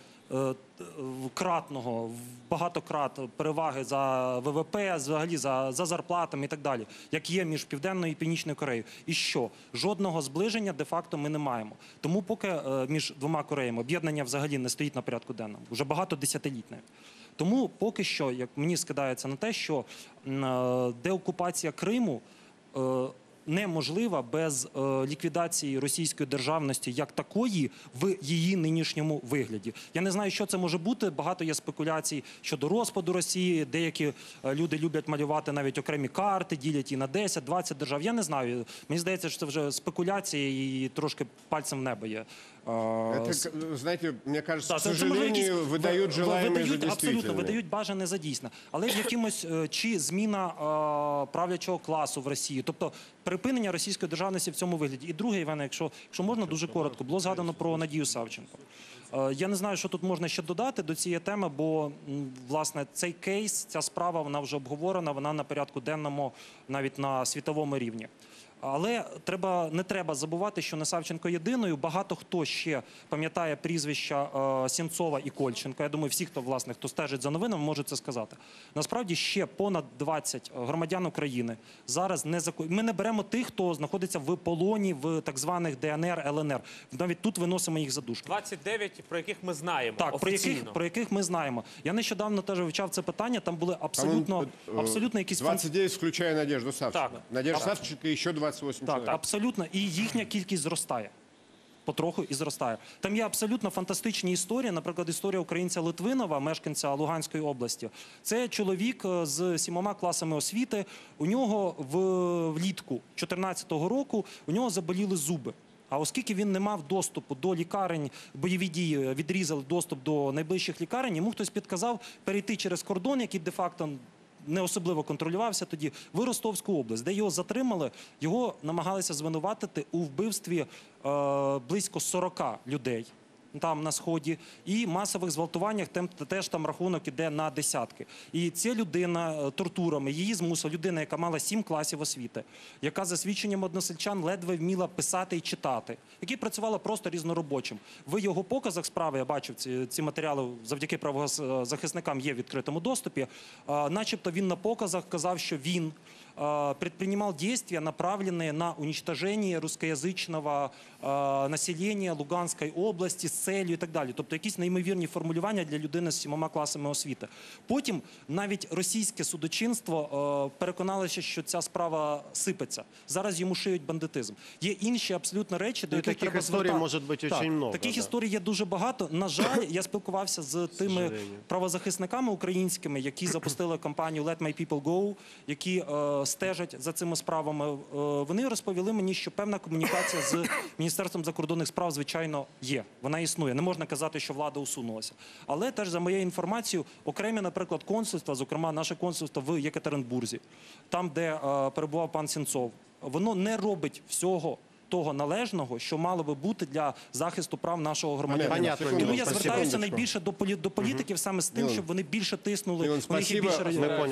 кратного, багатократ переваги за ВВП, взагалі за зарплатами і так далі, як є між Південною і Північною Кореєю. І що? Жодного зближення де-факто ми не маємо. Тому поки між двома Кореями об'єднання взагалі не стоїть на порядку денному. Вже багато десятиліть навіть. Тому поки що, як мені скидається на те, що деокупація Криму неможлива без ліквідації російської державності як такої в її нинішньому вигляді. Я не знаю, що це може бути. Багато є спекуляцій щодо розпаду Росії. Деякі люди люблять малювати навіть окремі карти, ділять її на 10, 20 держав. Я не знаю. Мені здається, що це вже спекуляції і трошки пальцем в небо є. Это, знаете, мне кажется, Так, к це може сожалению, якісь- выдают желаемое за Абсолютно, действительное. видають бажане за дійсне. Але якимось чи зміна правлячого класу в Росії, тобто припинення російської державності в цьому вигляді. І друге, Іване, якщо можна, дуже коротко, було згадано про Надію Савченко. Я не знаю, що тут можна ще додати до цієї теми, бо, власне, цей кейс, ця справа, вона вже обговорена, вона на порядку денному навіть на світовому рівні. Але не треба забувати, що не Савченко єдиною. Багато хто ще пам'ятає прізвища Сенцова і Кольченка. Я думаю, всі, хто стежить за новинами, можуть це сказати. Насправді ще понад 20 громадян України зараз ми не беремо тих, хто знаходиться в полоні в так званих ДНР, ЛНР. Навіть тут виносимо їх за дужки. 29, про яких ми знаємо Так, офіційно. про яких ми знаємо. Я нещодавно теж вивчав це питання, там були абсолютно якісь... 29, включая Надежду Савченко. Так. Надежда Савченко і ще 28 чоловік. Так, абсолютно. І їхня кількість зростає. Потроху і зростає. Там є абсолютно фантастичні історії. Наприклад, історія українця Литвинова, мешканця Луганської області. Це чоловік з 7 класами освіти. У нього влітку 2014 року у нього заболіли зуби. А оскільки він не мав доступу до лікарень, бойові дії відрізали доступ до найближчих лікарень, йому хтось підказав перейти через кордон, який де-факто не особливо контролювався тоді, в Ростовську область, де його затримали, його намагалися звинуватити у вбивстві близько 40 людей там на Сході, і масових зґвалтуваннях теж там рахунок іде на десятки. І ця людина тортурами, її змусила людина, яка мала 7 класів освіти, яка за свідченням односельчан ледве вміла писати і читати, яка працювала просто різноробочим. В його показах справи, я бачив ці матеріали, завдяки правозахисникам є в відкритому доступі, начебто він на показах казав, що він предпринимал действия, направленные на уничтожение русскоязычного населення Луганської області з целью і так далі. Тобто якісь неймовірні формулювання для людини з 7 класами освіти. Потім навіть російське судочинство переконалося, що ця справа сипеться. Зараз йому шиють бандитизм. Є інші абсолютно речі, до яких треба звертати. Таких історій може бути дуже багато. Таких історій є дуже багато. На жаль, я спілкувався з тими правозахисниками українськими, які запустили кампанію Let My People Go, які стежать за цими справами. Вони розповіли мені, що певна комунікація з Міністерством закордонних справ, звичайно, є. Вона існує. Не можна казати, що влада усунулася. Але теж, за моєю інформацією, окремі, наприклад, консульства, зокрема, наше консульство в Єкатеринбурзі, там, де перебував пан Сенцов, воно не робить всього того належного, що мало би бути для захисту прав нашого громадянина. Тому я звертаюся найбільше до політиків саме з тим, щоб вони більше тиснули, вони їх більше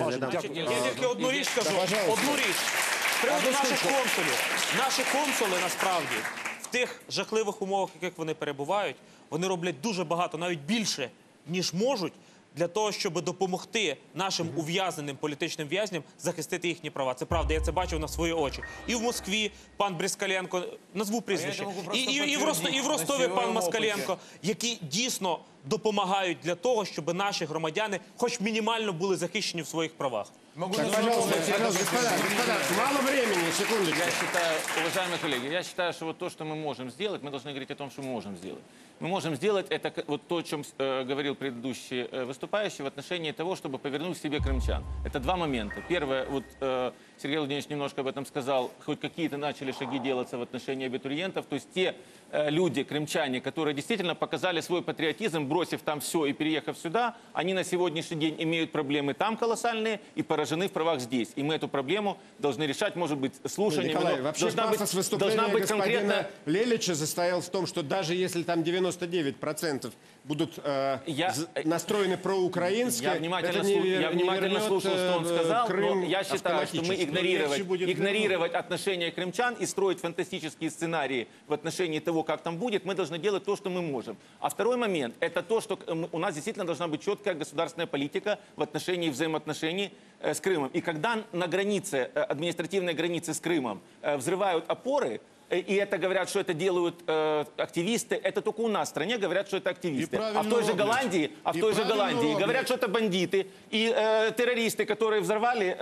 Я тільки одну річ скажу. Одну річ. З приводу наших консулів. Наші консули, насправді, в тих жахливих умовах, в яких вони перебувають, вони роблять дуже багато, навіть більше, ніж можуть, для того, щоб допомогти нашим ув'язненим політичним в'язням захистити їхні права. Це правда, я це бачив на свої очі. І в Москві пан Брискаленко, назву прізвище, і в Ростові пан Москаленко, які дійсно допомагають для того, щоб наші громадяни хоч мінімально були захищені в своїх правах. Пожалуйста, господа, мало времени, секундочку. Я считаю, уважаемые коллеги, я считаю, что вот то, что мы можем сделать, мы должны говорить о том, что мы можем сделать. Мы можем сделать это вот то, о чем говорил предыдущий выступающий в отношении того, чтобы повернуть к себе крымчан. Это два момента. Первое, вот Сергей Владимирович немножко об этом сказал, хоть какие-то начали шаги делаться в отношении абитуриентов, то есть те люди, крымчане, которые действительно показали свой патриотизм, бросив там все и переехав сюда, они на сегодняшний день имеют проблемы там колоссальные и поражены в правах здесь. И мы эту проблему должны решать, может быть, слушаниями. Николай, вообще пафос выступления господина Лелича состоял в том, что даже если там 99% будут настроены проукраински, я внимательно слушал, что он сказал, но я считаю, что мы игнорировать отношения крымчан и строить фантастические сценарии в отношении того, как там будет, мы должны делать то, что мы можем. А второй момент, это то, что у нас действительно должна быть четкая государственная политика в отношении взаимоотношений с Крымом. И когда на границе, административной границе с Крымом взрывают опоры, и это говорят, что это делают активисты, это только у нас в стране говорят, что это активисты. А в той же Голландии говорят, что это бандиты и террористы, которые взорвали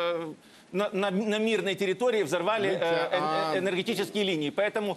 на мирной территории, взорвали энергетические линии. Поэтому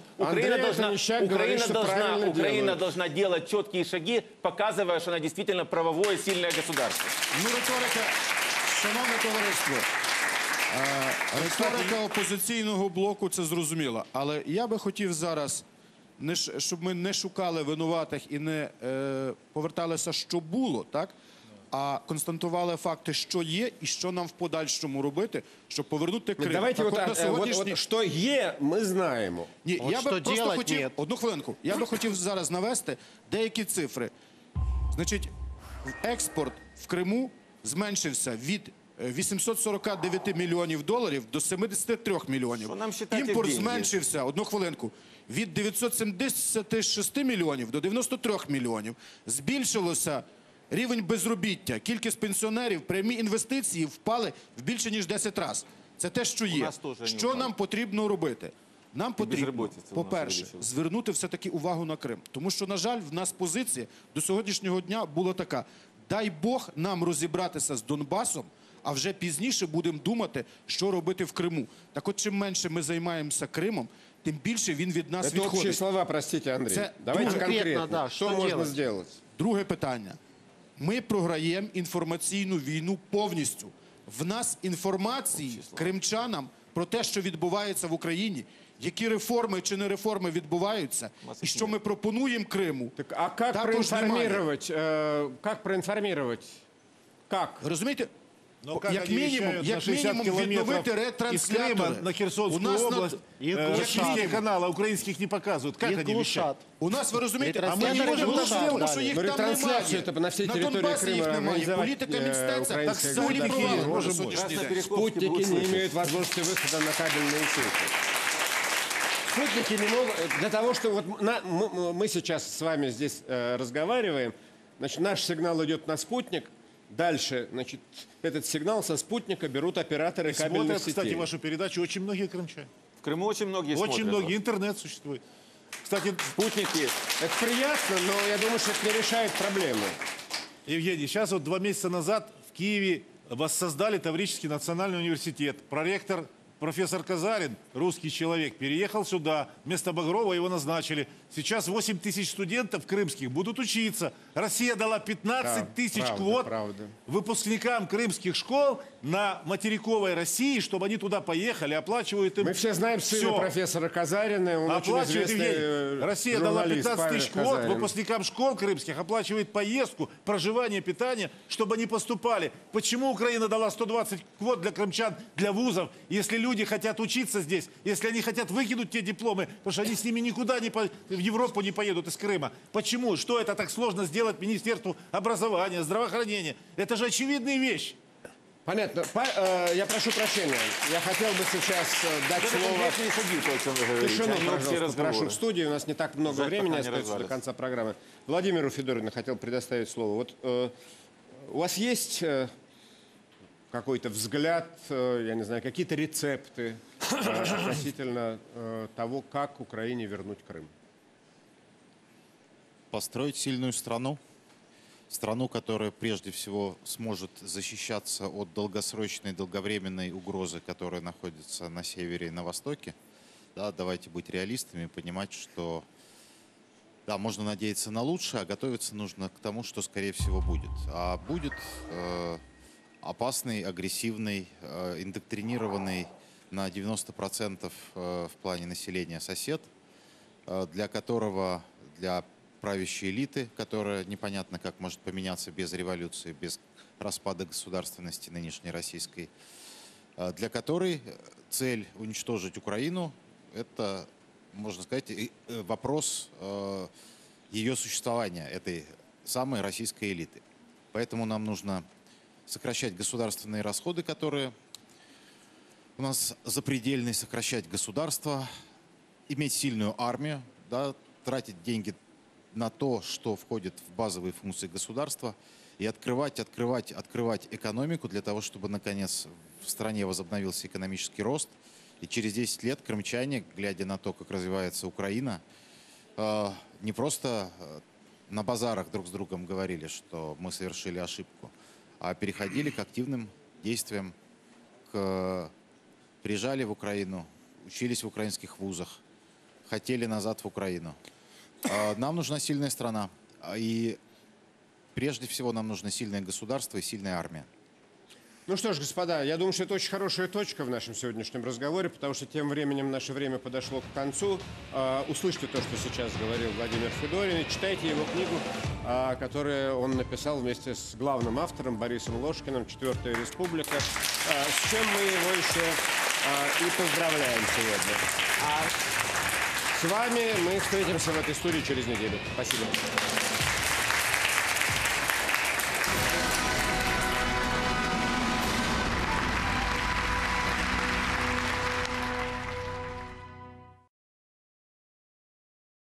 Украина должна делать четкие шаги, показывая, что она действительно правовое, сильное государство. Ну, риторика, шановне товариство, риторика опозиційного блоку, це зрозуміло. Але я би хотів зараз, щоб ми не шукали винуватих і не поверталися, що було, так? а констатували факти, що є і що нам в подальшому робити, щоб повернути Крим. Давайте Так вот, от на сьогоднішній... вот, что е, мы знаем. Ні, От я що би просто делать, хотів, ні. одну хвилинку, я би хотів зараз навести деякі цифри. Значить, експорт в Криму зменшився від 849 мільйонів доларів до 73 мільйонів. Що нам считати Імпорт деньги? зменшився, одну хвилинку, від 976 мільйонів до 93 мільйонів. Збільшилося рівень безробіття, кількість пенсіонерів, прямі інвестиції впали в більше, ніж 10 разів. Це те, що є. нас теж не Що впали. нам потрібно робити? Нам потрібно, безробітця у нас по-перше, увеличилась. звернути все-таки увагу на Крим. Тому що, на жаль, в нас позиція до сьогоднішнього дня була така. Дай Бог нам розібратися з Донбасом, а вже пізніше будемо думати, що робити в Криму. Так от, чим менше ми займаємося Кримом, тим більше він від нас Это общие відходить. слова, простите, Андрей. Це Давайте дуже конкретно. да, что что можно делать? сделать? Друге питання. Ми програємо інформаційну війну повністю. В нас інформації кримчанам про те, що відбувається в Україні, які реформи чи не реформи відбуваються, і що ми пропонуємо Криму. Так, а как також немає. проинформировать? Как проинформировать? Как? Ви розумієте? Но как як они мінімум, вещают на як 60 мінімум километров відновити из Крыма ретранслятори. на Херсонскую У нас на- область российские каналы украинских не показывают. Как они вещают? У нас, ви розумієте, а ми не Ретрансляторы можемо глушат, тому що да. їх Ну, там ретрансляцію немає. это на всій території Донбасі Криму їх немає. організувати, Політика місцевця так українське само государство. провалена Боже на мой. сьогоднішній день. Спутники не имеют возможности выхода на кабельные сети. Спутники не могут... Для того, что вот мы сейчас с вами здесь разговариваем, значит, наш сигнал идет на спутник, дальше, значит, этот сигнал со спутника берут операторы кабельных Смотрят, сетей. кстати, вашу передачу очень многие крымчане. В Крыму очень многие Очень смотрят многие. вас. Интернет существует. Кстати, Спутник есть. Это приятно, но я думаю, что это не решает проблему. Евгений, сейчас вот 2 месяца назад в Киеве воссоздали Таврический национальный университет. Проректор профессор Казарин, русский человек, переехал сюда. Вместо Багрова его назначили. Сейчас 8 тысяч студентов крымских будут учиться. Россия дала 15 тысяч правда, квот правда. выпускникам крымских школ на материковой России, чтобы они туда поехали, оплачивают им Мы все знаем сына всё. профессора Казарина, он очень Оплачивает, известный Евгений. Россия дала журналист 15 Павел тысяч квот Казарин. выпускникам школ крымских, оплачивает поездку, проживание, питание, чтобы они поступали. Почему Украина дала 120 квот для крымчан, для вузов, если люди хотят учиться здесь, если они хотят выкинуть те дипломы, потому что они с ними никуда в Европу не поедут из Крыма? Почему? Что это так сложно сделать Министерству образования, здравоохранения? Это же очевидная вещь. Понятно. Я прошу прощения. Я хотел бы сейчас дать слово... Тишину, пожалуйста, прошу в студии. У нас не так много времени остается до конца программы. Владимиру Федорину хотел предоставить слово. Вот у вас есть какой-то взгляд, я не знаю, какие-то рецепты относительно того, как Украине вернуть Крым? Построить сильную страну. Страну, которая прежде всего сможет защищаться от долгосрочной, долговременной угрозы, которая находится на севере и на востоке. Да, давайте быть реалистами и понимать, что да, можно надеяться на лучшее, а готовиться нужно к тому, что, скорее всего, будет. А будет опасный, агрессивный, индоктринированный на 90% в плане населения сосед, для которого, для правящей элиты, которая непонятно как может поменяться без революции, без распада государственности нынешней российской, для которой цель уничтожить Украину – это, можно сказать, вопрос ее существования, этой самой российской элиты. Поэтому нам нужно сокращать государственные расходы, которые у нас запредельные, сокращать государство, иметь сильную армию, да, тратить деньги на то, что входит в базовые функции государства, и открывать экономику для того, чтобы, наконец, в стране возобновился экономический рост. И через 10 лет крымчане, глядя на то, как развивается Украина, не просто на базарах друг с другом говорили, что мы совершили ошибку, а переходили к активным действиям, приезжали в Украину, учились в украинских вузах, хотели назад в Украину. Нам нужна сильная страна, и прежде всего нам нужно сильное государство и сильная армия. Ну что ж, господа, я думаю, что это очень хорошая точка в нашем сегодняшнем разговоре, потому что тем временем наше время подошло к концу. Услышьте то, что сейчас говорил Владимир Федорин, и читайте его книгу, которую он написал вместе с главным автором Борисом Ложкиным «Четвертая республика», с чем мы его еще и поздравляем сегодня. А с вами мы встретимся в этой студии через неделю. Спасибо.